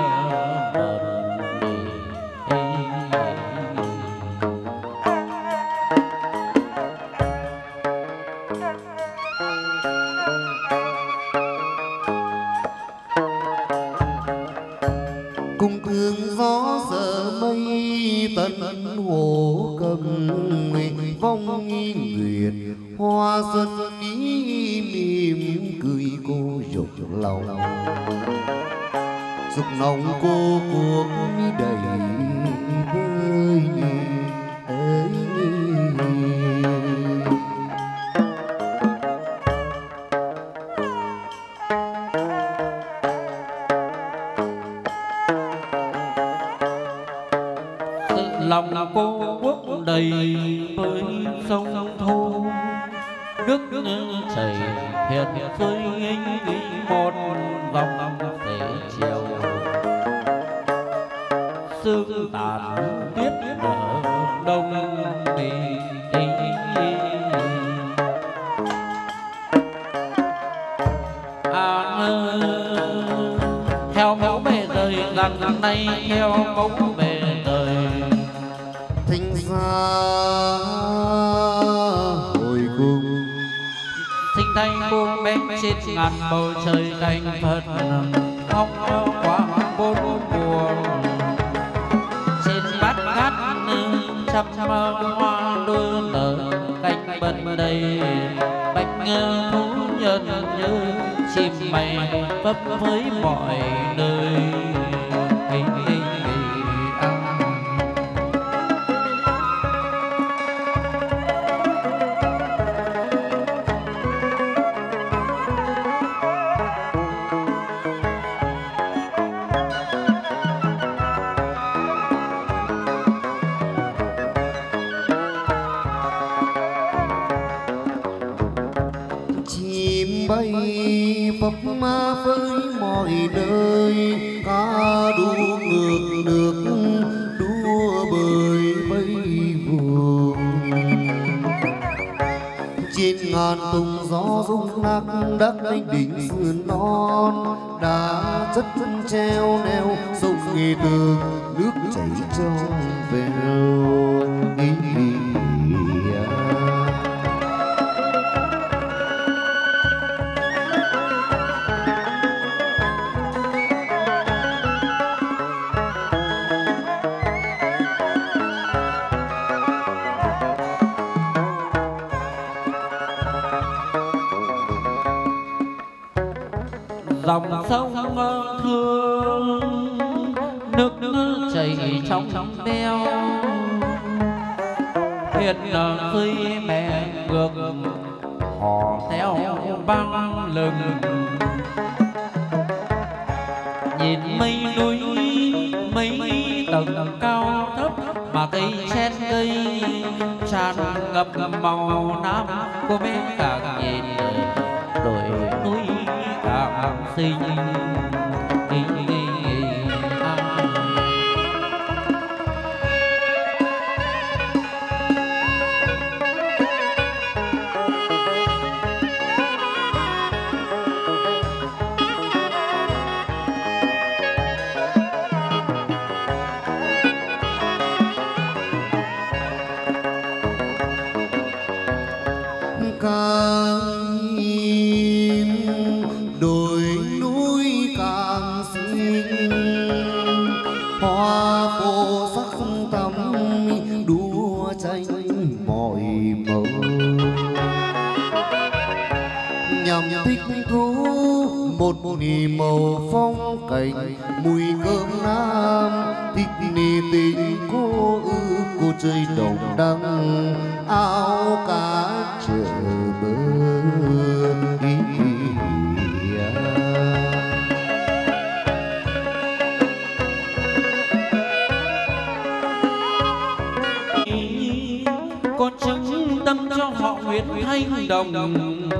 cung thương gió giờ mây tận hồ cầm vong nguyệt hoa xuân ý mỉm cười cô dục lòng dục nồng cô cuộc đầy vơi ơi lòng cô quốc đầy với sông thu nước chảy hiền rơi một vòng để chiều sương tàn tuyết nở đông đi theo mẫu bề đời rằng nay theo mẫu bề đời thinh ra hồi cung sinh thanh cung bên trên ngàn bầu trời canh phật phong qua bốn mùa trên bát ngát trăm hoa đua nở cánh bần đầy bạch thú nhân như chim bay vấp với mọi nơi bay phấp ma với mọi nơi cá đua ngược nước đua bơi bay vùng trên ngàn tung gió rung lắc đất lên đỉnh sườn non đá chất treo neo sông nghề tường nước chảy trong veo dòng sông thương nước chảy trong đeo thuyền rơi mẹ ngược hò theo băng lừng nhìn mây núi mấy tầng cao thấp mà cây chen cây tràn ngập màu nam cô bé càng nhìn đồi núi càng xinh càng nhìn đồi núi càng xinh hoa phô sắc tắm đua tranh mọi màu nhằm thích thú một niềm màu phong cảnh mùi cơm nam thích nì tình cô ư cô chơi đồng đăng áo cá chợ bờ con chứng tâm cho họ Nguyễn Thanh Đồng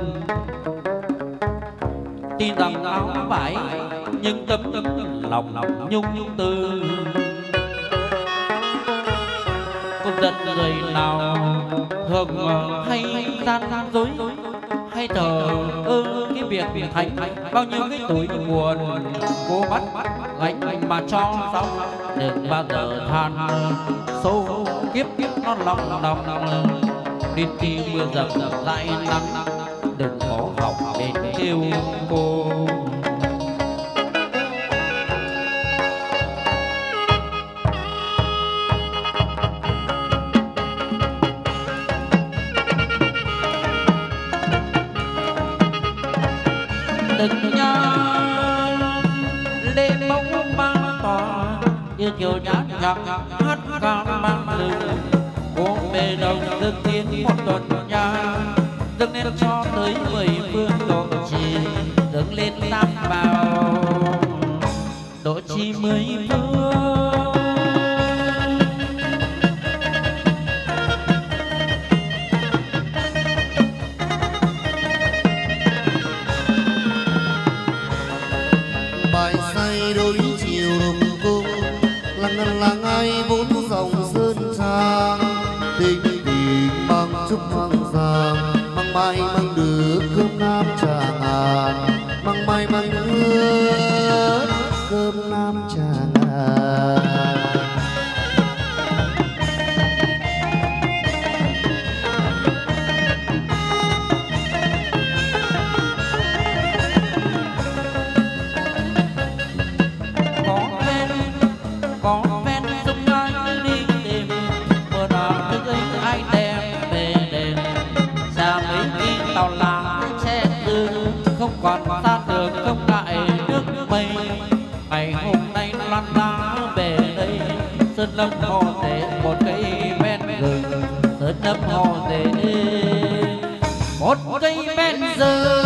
tin rằng áo vải nhưng tấm lòng nhung từ con giận người nào hờn hay gian dối hay thờ ơ cái việc thành bao nhiêu cái tuổi buồn cô bắt gánh mà cho xong đừng bao giờ than số kiếp nó lòng đi đi mưa dầm lại nắng đừng có học đến kêu cô. Đừng nhớ lên bóng ba tòa như chiều nhát nhạc hát ca mang lưng cô bề đầu tương tiên một tuần nha dâng lên cho tới 10 phương độ trì dâng lên tam vào độ trì 10 phương. bài say đôi chiều đồng cung là ngày vốn dòng sơn trang tình tình bằng chúc mang giang mang mai mang được cơm nam trà ngàn mang mai mang nước cơm nam trà ngàn. Có ven sông ai đi tìm bờ đò thức ấy ai đem về đền xa mấy khi tàu làng xe tư không còn xa đường không lại nước mây ngày hôm nay loan lá về đây sơn lâm hồ để một cây ven rừng sơn lâm hồ để một cây ven rừng.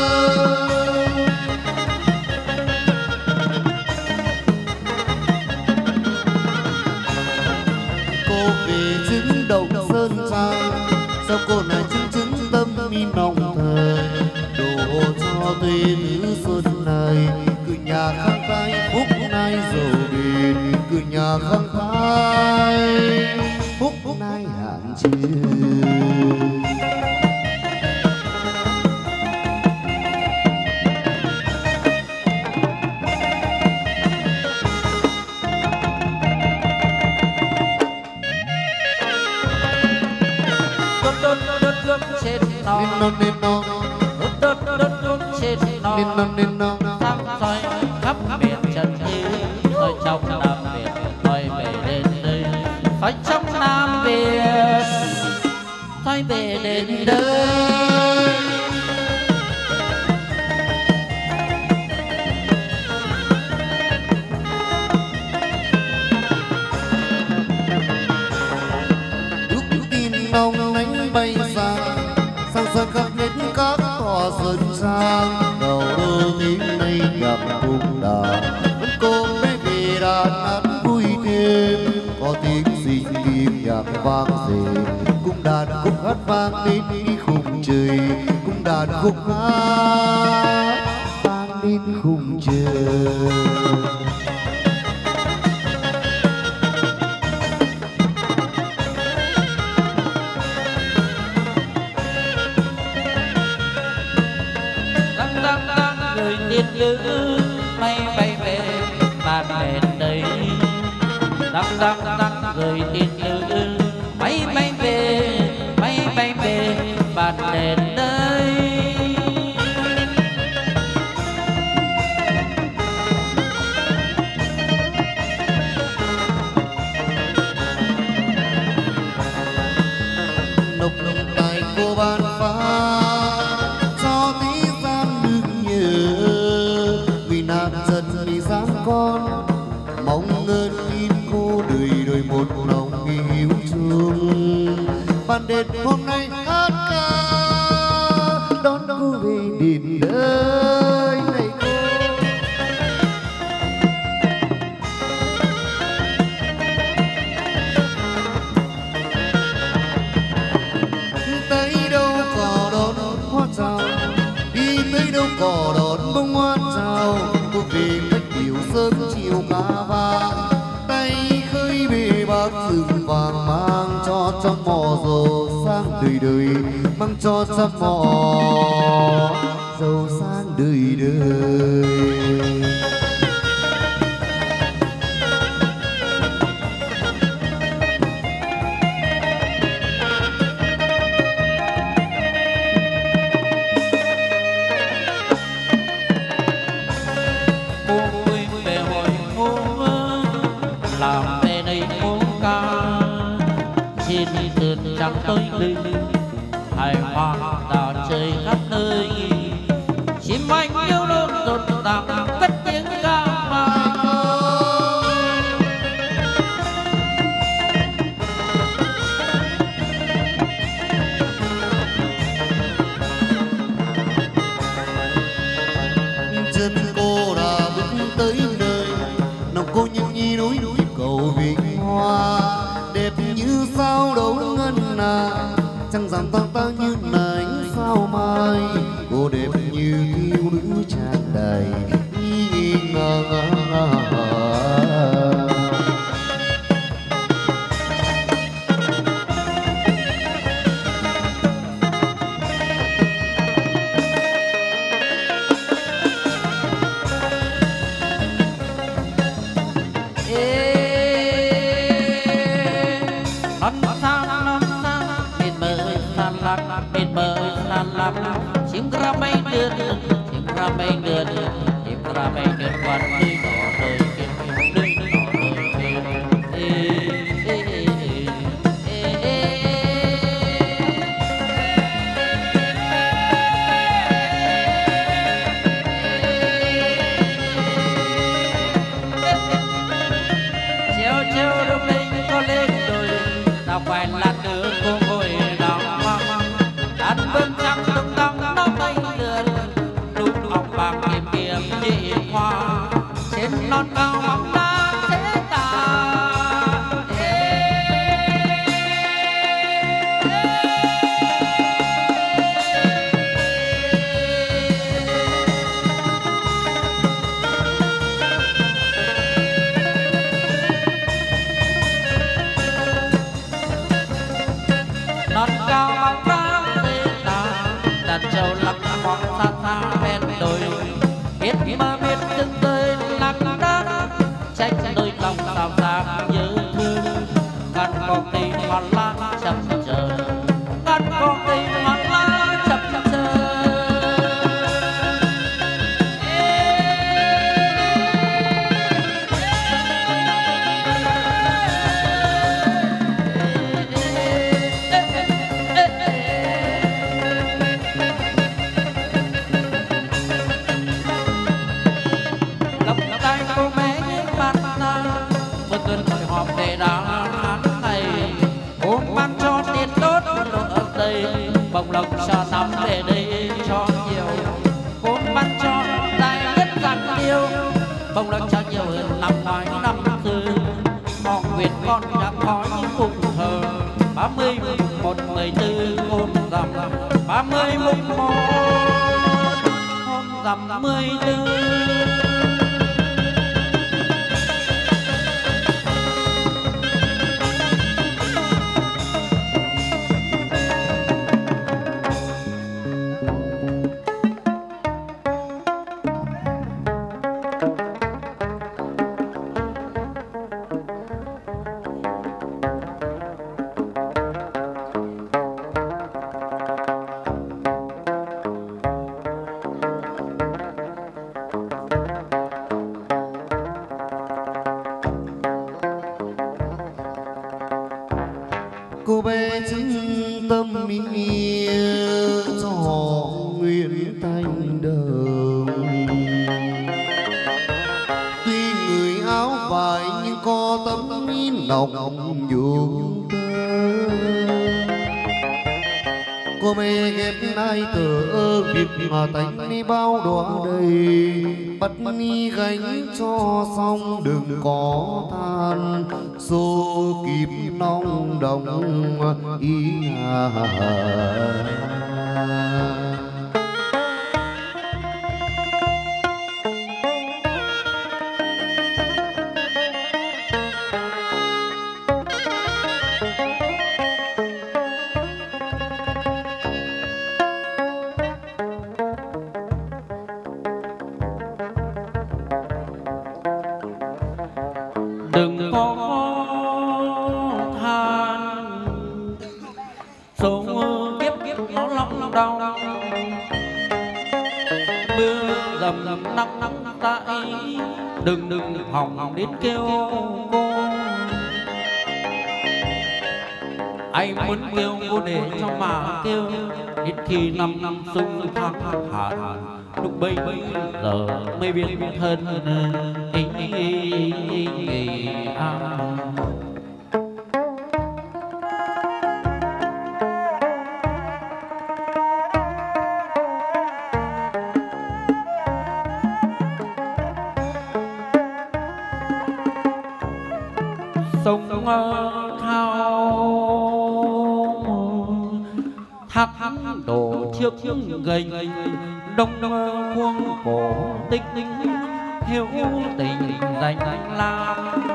Đồng sơn trang sao cô này chứng tâm mi nồng thời đồ cho tuê thứ xuân này cứ nhà khang khai phúc nay giàu bền cứ nhà khang khai phúc nay hạn chưa. trên non nên non đốt trên non sáng soi khắp biển trần như soi trong Nam Việt soi về đến đây soi trong Nam Việt soi về đến đây. nong đánh bay sang sang khắp hết các tòa sơn trang đầu đô tím nay gặp cung đàn vẫn cô bé về đàn hát vui thêm có tiếng xinh tim nhạc vang dề cung đàn khúc hát vang đến khung trời cung đàn khúc hát vang đến khung trời. Như mây bay về bàn đèn đây đăng người tin như máy bay về bàn đèn đây. nục tài cô ban phá cho tí gian đừng nhớ vì nạn dân vì gian con mong ơn in cô đời đời một lòng hiếu chung ban đền hôm nay hát ca đón cô về đền đời này cô. Tới đâu có đón hoa chào, đi tới đâu có đón bông hoa chào. Cô về cách điệu sớm chiều cá vàng, tay khơi bề bát rừng vàng, mang cho trăm mỏ dầu sang đời đời, mang cho trăm mỏ dầu sang đời đời. Trắng tới đi hài hoa đào chơi khắp nơi, chim anh yêu luôn rộn ràng cất tiếng ca mai Chân cô đã bước tới nơi, nòng cô nhung nhi núi núi cầu Vinh Hoa, đẹp như sao đấu ngân à, trăng rằm tăng tăng như là ánh sao mai. Cô đẹp như thiếu nữ tràn đầy nghi ngờ chim ra mây đường, chim ra mây đường, chim ra mây đường quan nơi đỏ đời kia, nơi đỏ đời. Chiều chiều đông linh có lên đồi, đào quanh lát đường cô ngồi đào măng, ăn bơm trắng tung tăng nó bay lượn, lúc ong vàng kiếm kiếm nhị hoa, trên non cao bóng đá thế tà. Non cao bóng đá thế tà, đặt châu lắc bóng xa xa bên đồi, biết mà biết từng tới lặng đá, trách đôi lòng sao sáng nhớ thương, ngăn con tim hoa lan chậm chờ, ngăn con tim hoa lan chậm chờ. Bồng lộc cho nắm về đây cho nhiều, cốm bắn cho đại nhất càng yêu, bồng lộc cho nhiều hơn năm ngoái năm tư, mong nguyện con đã có những cùng thờ 31/14 hôm rằm, 30/1 hôm rằm 14. cô bé chứng tâm ý cho nguyện thanh đồng. Tuy người áo vải nhưng có tấm nồng nhuộm tơ, cô mê ghép nay cờ việc mà tánh đi bao đóa đầy bắt ni gánh cho xong đừng có than xô kịp nong đồng ý đừng có than số kiếp nó lòng đau mưa dầm nắng tại đừng hỏng đến kêu cô anh muốn kêu cô để cho mà kêu đến khi năm xuân tháng hạn lúc bây giờ mới biết thân sông thao thác đổ chiếc gành đông khuôn cổ tích hiếu tình dành la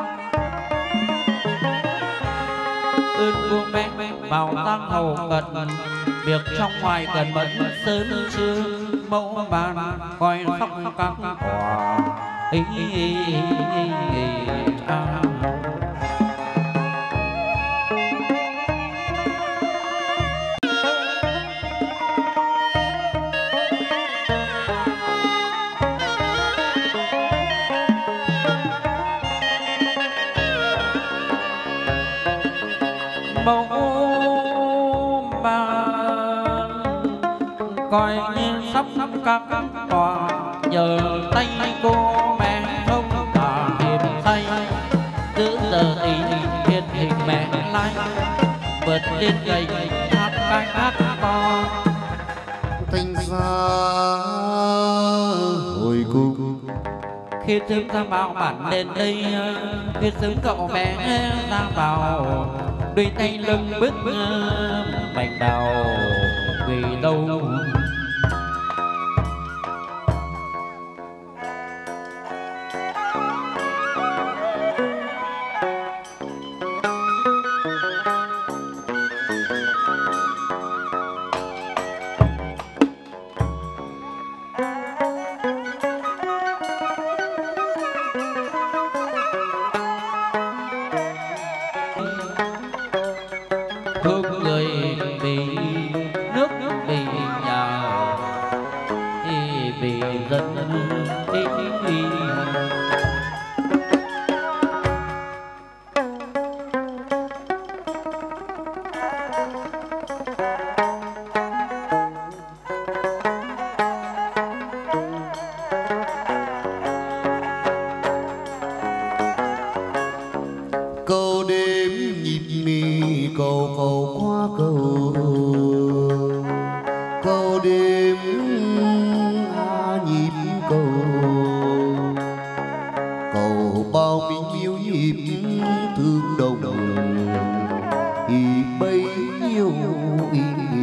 ơn vua mẹ vào tang hầu cận việc trong ngoài cần mẫn sớm trưa mẫu bàn coi sóc các quả mẫu bàn coi như sắp các tòa nhờ tay cô mẹ không cả hiệp say giữ giờ ý hiện hình mẹ lai vượt lên gầy hát cái hát con thanh xa hồi cung khi sớm ra vào bản lên đây khi sớm cậu bé ra vào đôi tay lưng bước bạch đào vì đâu thương người vì nước vì nhà vì dân câu đêm nhịp mì cầu cầu qua cầu câu đêm nhịp cầu cầu bao mình yêu nhịp thương đồng thì bấy nhiêu ý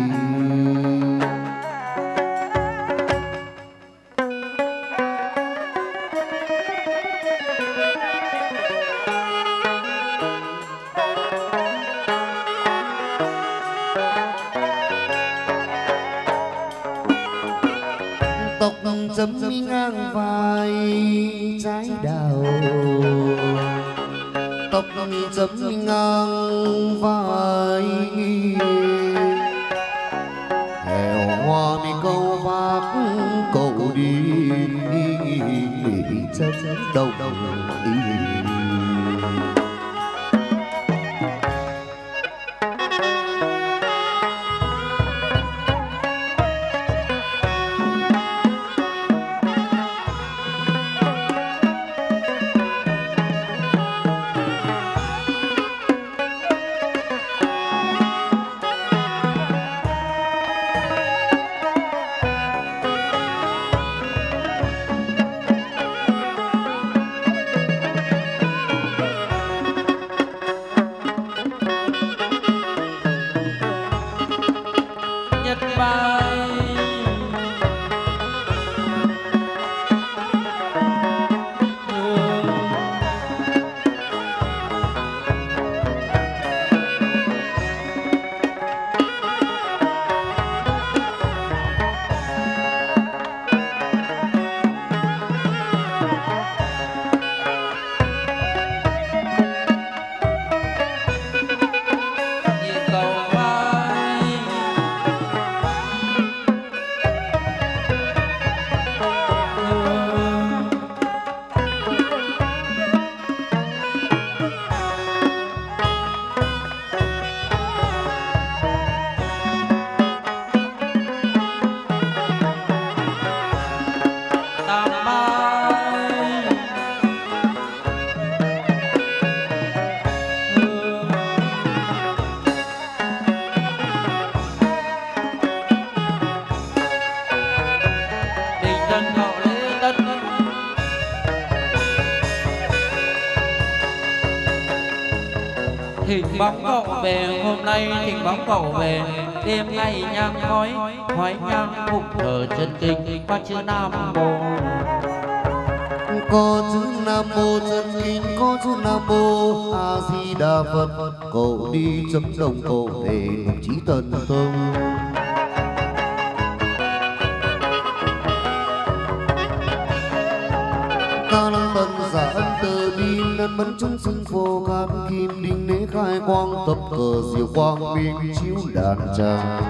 tóc chấm ngang vai trái đào tóc chấm ngang vai hèo hoa mi câu vác cầu đi chấm đầu đi thỉnh bóng cậu về, hôm nay thỉnh bóng cậu về. Đêm ngày nhang khói, khói nhang phụng thờ chân kinh, có chữ Nam Mô. Có chữ Nam Mô chân kinh, có chữ Nam Mô A Di Đà Phật. Cậu đi chấm đồng cậu về đồng chí Tần Tông. Ca lăng tần giả ân từ bi lân mẫn chúng sinh phô can kim đinh nế khai quang tập cờ diệu quang minh chiếu đàn tràng.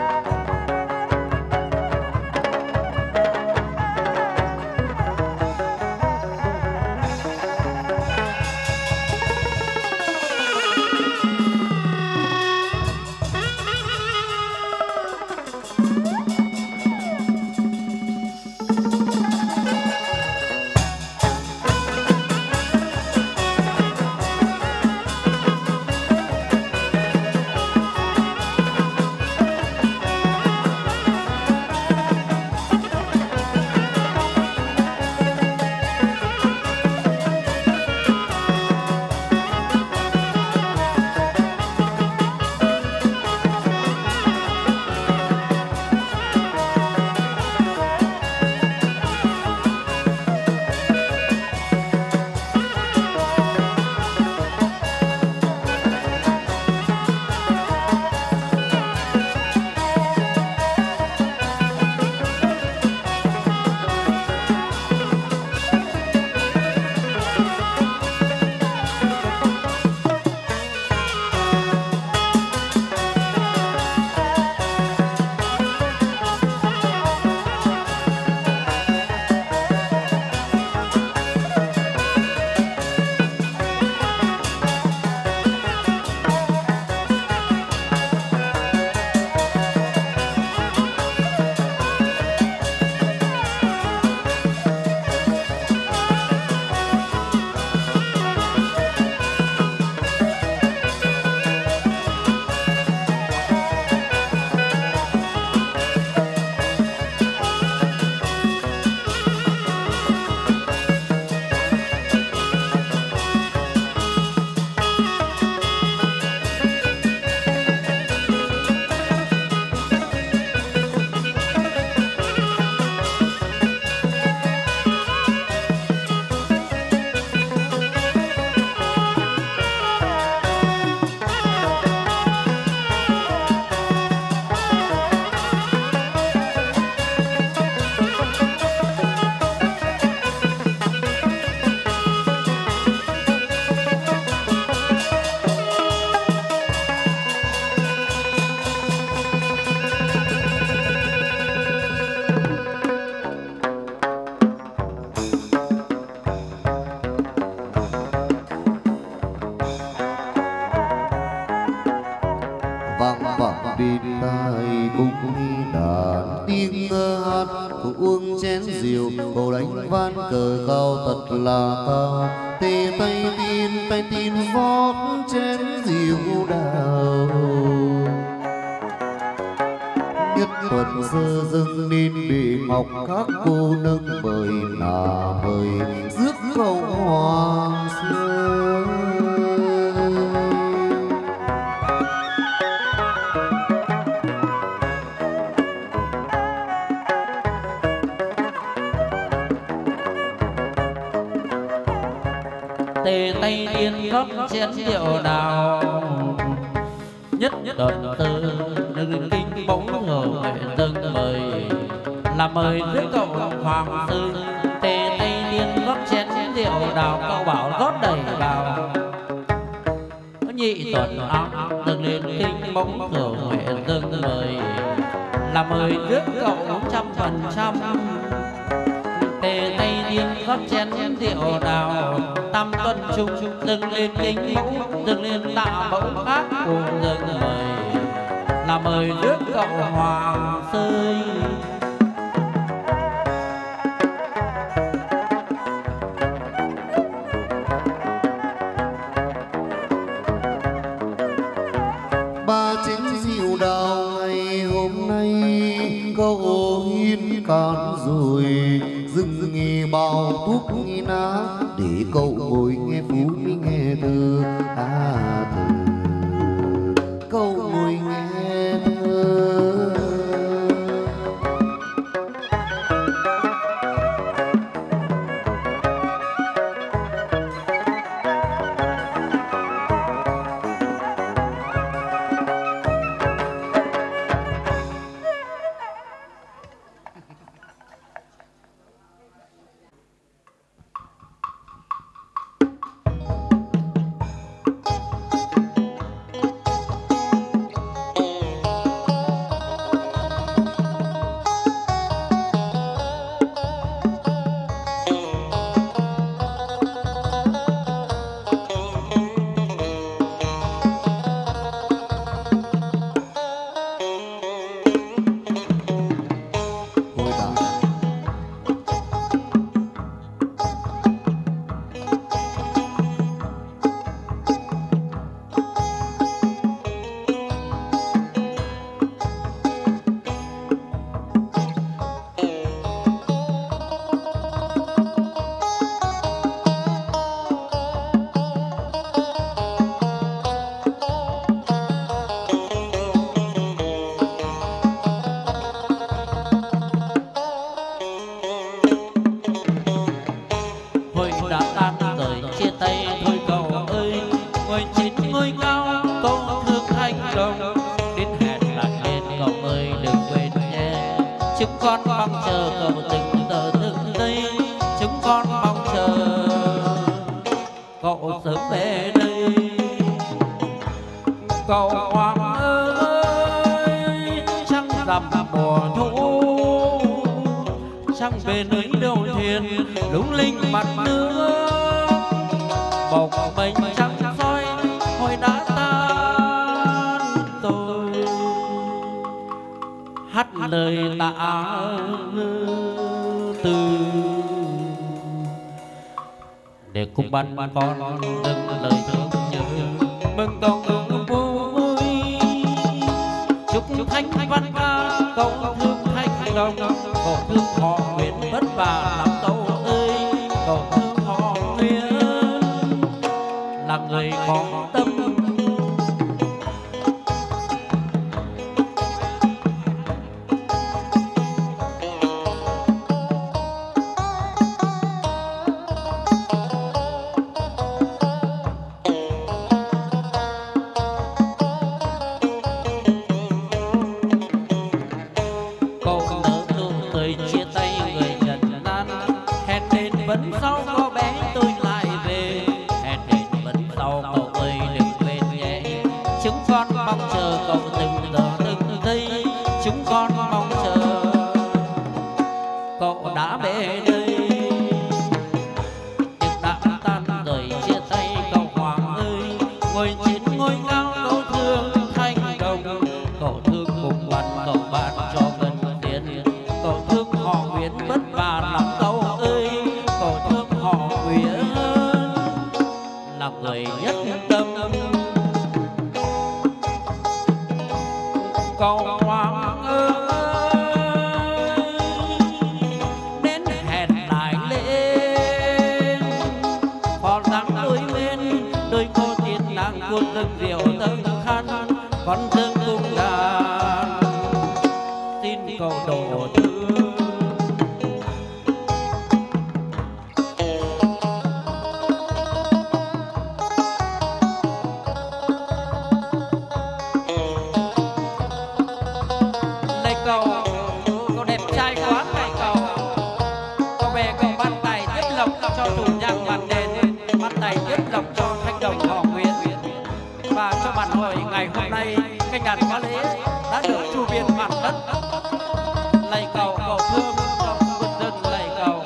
uống chén rượu, bầu đánh ván cờ cao thật là cao. Tê tay tin rót chén rượu đào. Nhất tuần sơ dâng nên để ngọc các cô nâng mời là mời rước cầu hoàng sơn. Tề tay tiên rót chén rượu đào, nhất tuần tư nâng kinh bóng hưởng dâng mời là mời rước cậu hoàng sư. Tề tay tiên rót chén rượu đào, cậu bảo rót đầy vào. Nhị tuần áo dâng lên kinh bóng hưởng dâng mời là mời rước cậu 100%. Tề tay tiên rót chén rượu đào, tam tuần trung dâng lên kính mẫu, dâng lên tạ mẫu khác cùng dâng mời là mời rước cậu hoàng sơi. Ba chén rượu đào ngày hôm nay cậu hiên can rồi, dừng nghe bao thuốc nghe ná để cậu ngồi nghe phú nghe thơ thơ. về đây. Cậu Hoàng ơi trăng rằm mùa thu, trăng về nơi đầu thuyền lung linh mặt nước, bồng bềnh trăng soi hồi đã tan. Tôi hát lời tạ từ để cùng ban con dâng lời thương nhớ, mừng cậu vui chúc thanh văn ca. Cậu thương thanh đồng, cậu thương họ Nguyễn vất vả lắm cậu ơi. Cậu thương họ Nguyễn là người có tâm. Vẫn sau có bé tôi lại về, hẹn đến vẫn sau cậu ơi đừng quên nhé. Chúng con mong chờ cậu từng giờ từng giây, chúng con mong chờ cậu đã về đây. Việc đã tan rồi chia tay cậu Hoàng ơi, ngồi trên ngôi cao cậu thương thanh đồng. Cậu thương cùng bạn cậu bạn cho gần tiền, cậu thương họ Nguyễn vất vả lắm cậu ơi. Cậu thương họ Nguyễn là người nhất tâm. Cậu Hoàng ơi đến hẹn lại lên, phò rằng đôi bên đôi cô tiên nàng cuốn dâng rượu dâng khăn, con dâng cung đàn xin cậu đổ thương. Cậu đẹp trai quá này cậu. Cậu về cậu ban tài tiếp lộc cho chủ nhạc màn đền, ban tài tiếp lộc cho thanh đồng họ Nguyễn, và cho bản hội ngày hôm nay cái ngàn quá lễ đã được chu viên mặt đất. Lạy cậu, cậu thương trong quân dân lạy cậu.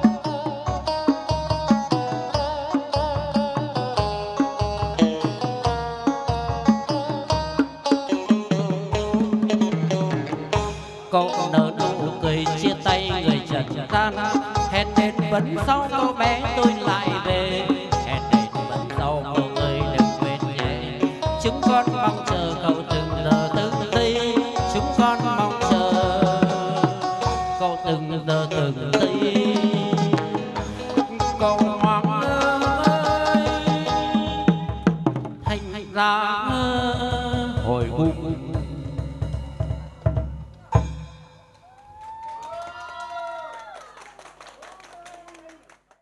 Cậu nở nụ cười chia tay người trần gian, hẹn đến vẫn sau cậu bé tôi lại về. Hẹn đến vẫn sau cậu ơi đừng quên nhé. Chúng con mong chờ cậu từng giờ từng giây, chúng con mong chờ cậu từng giờ từng giây. Cậu Hoàng ơi thành ra hồi cung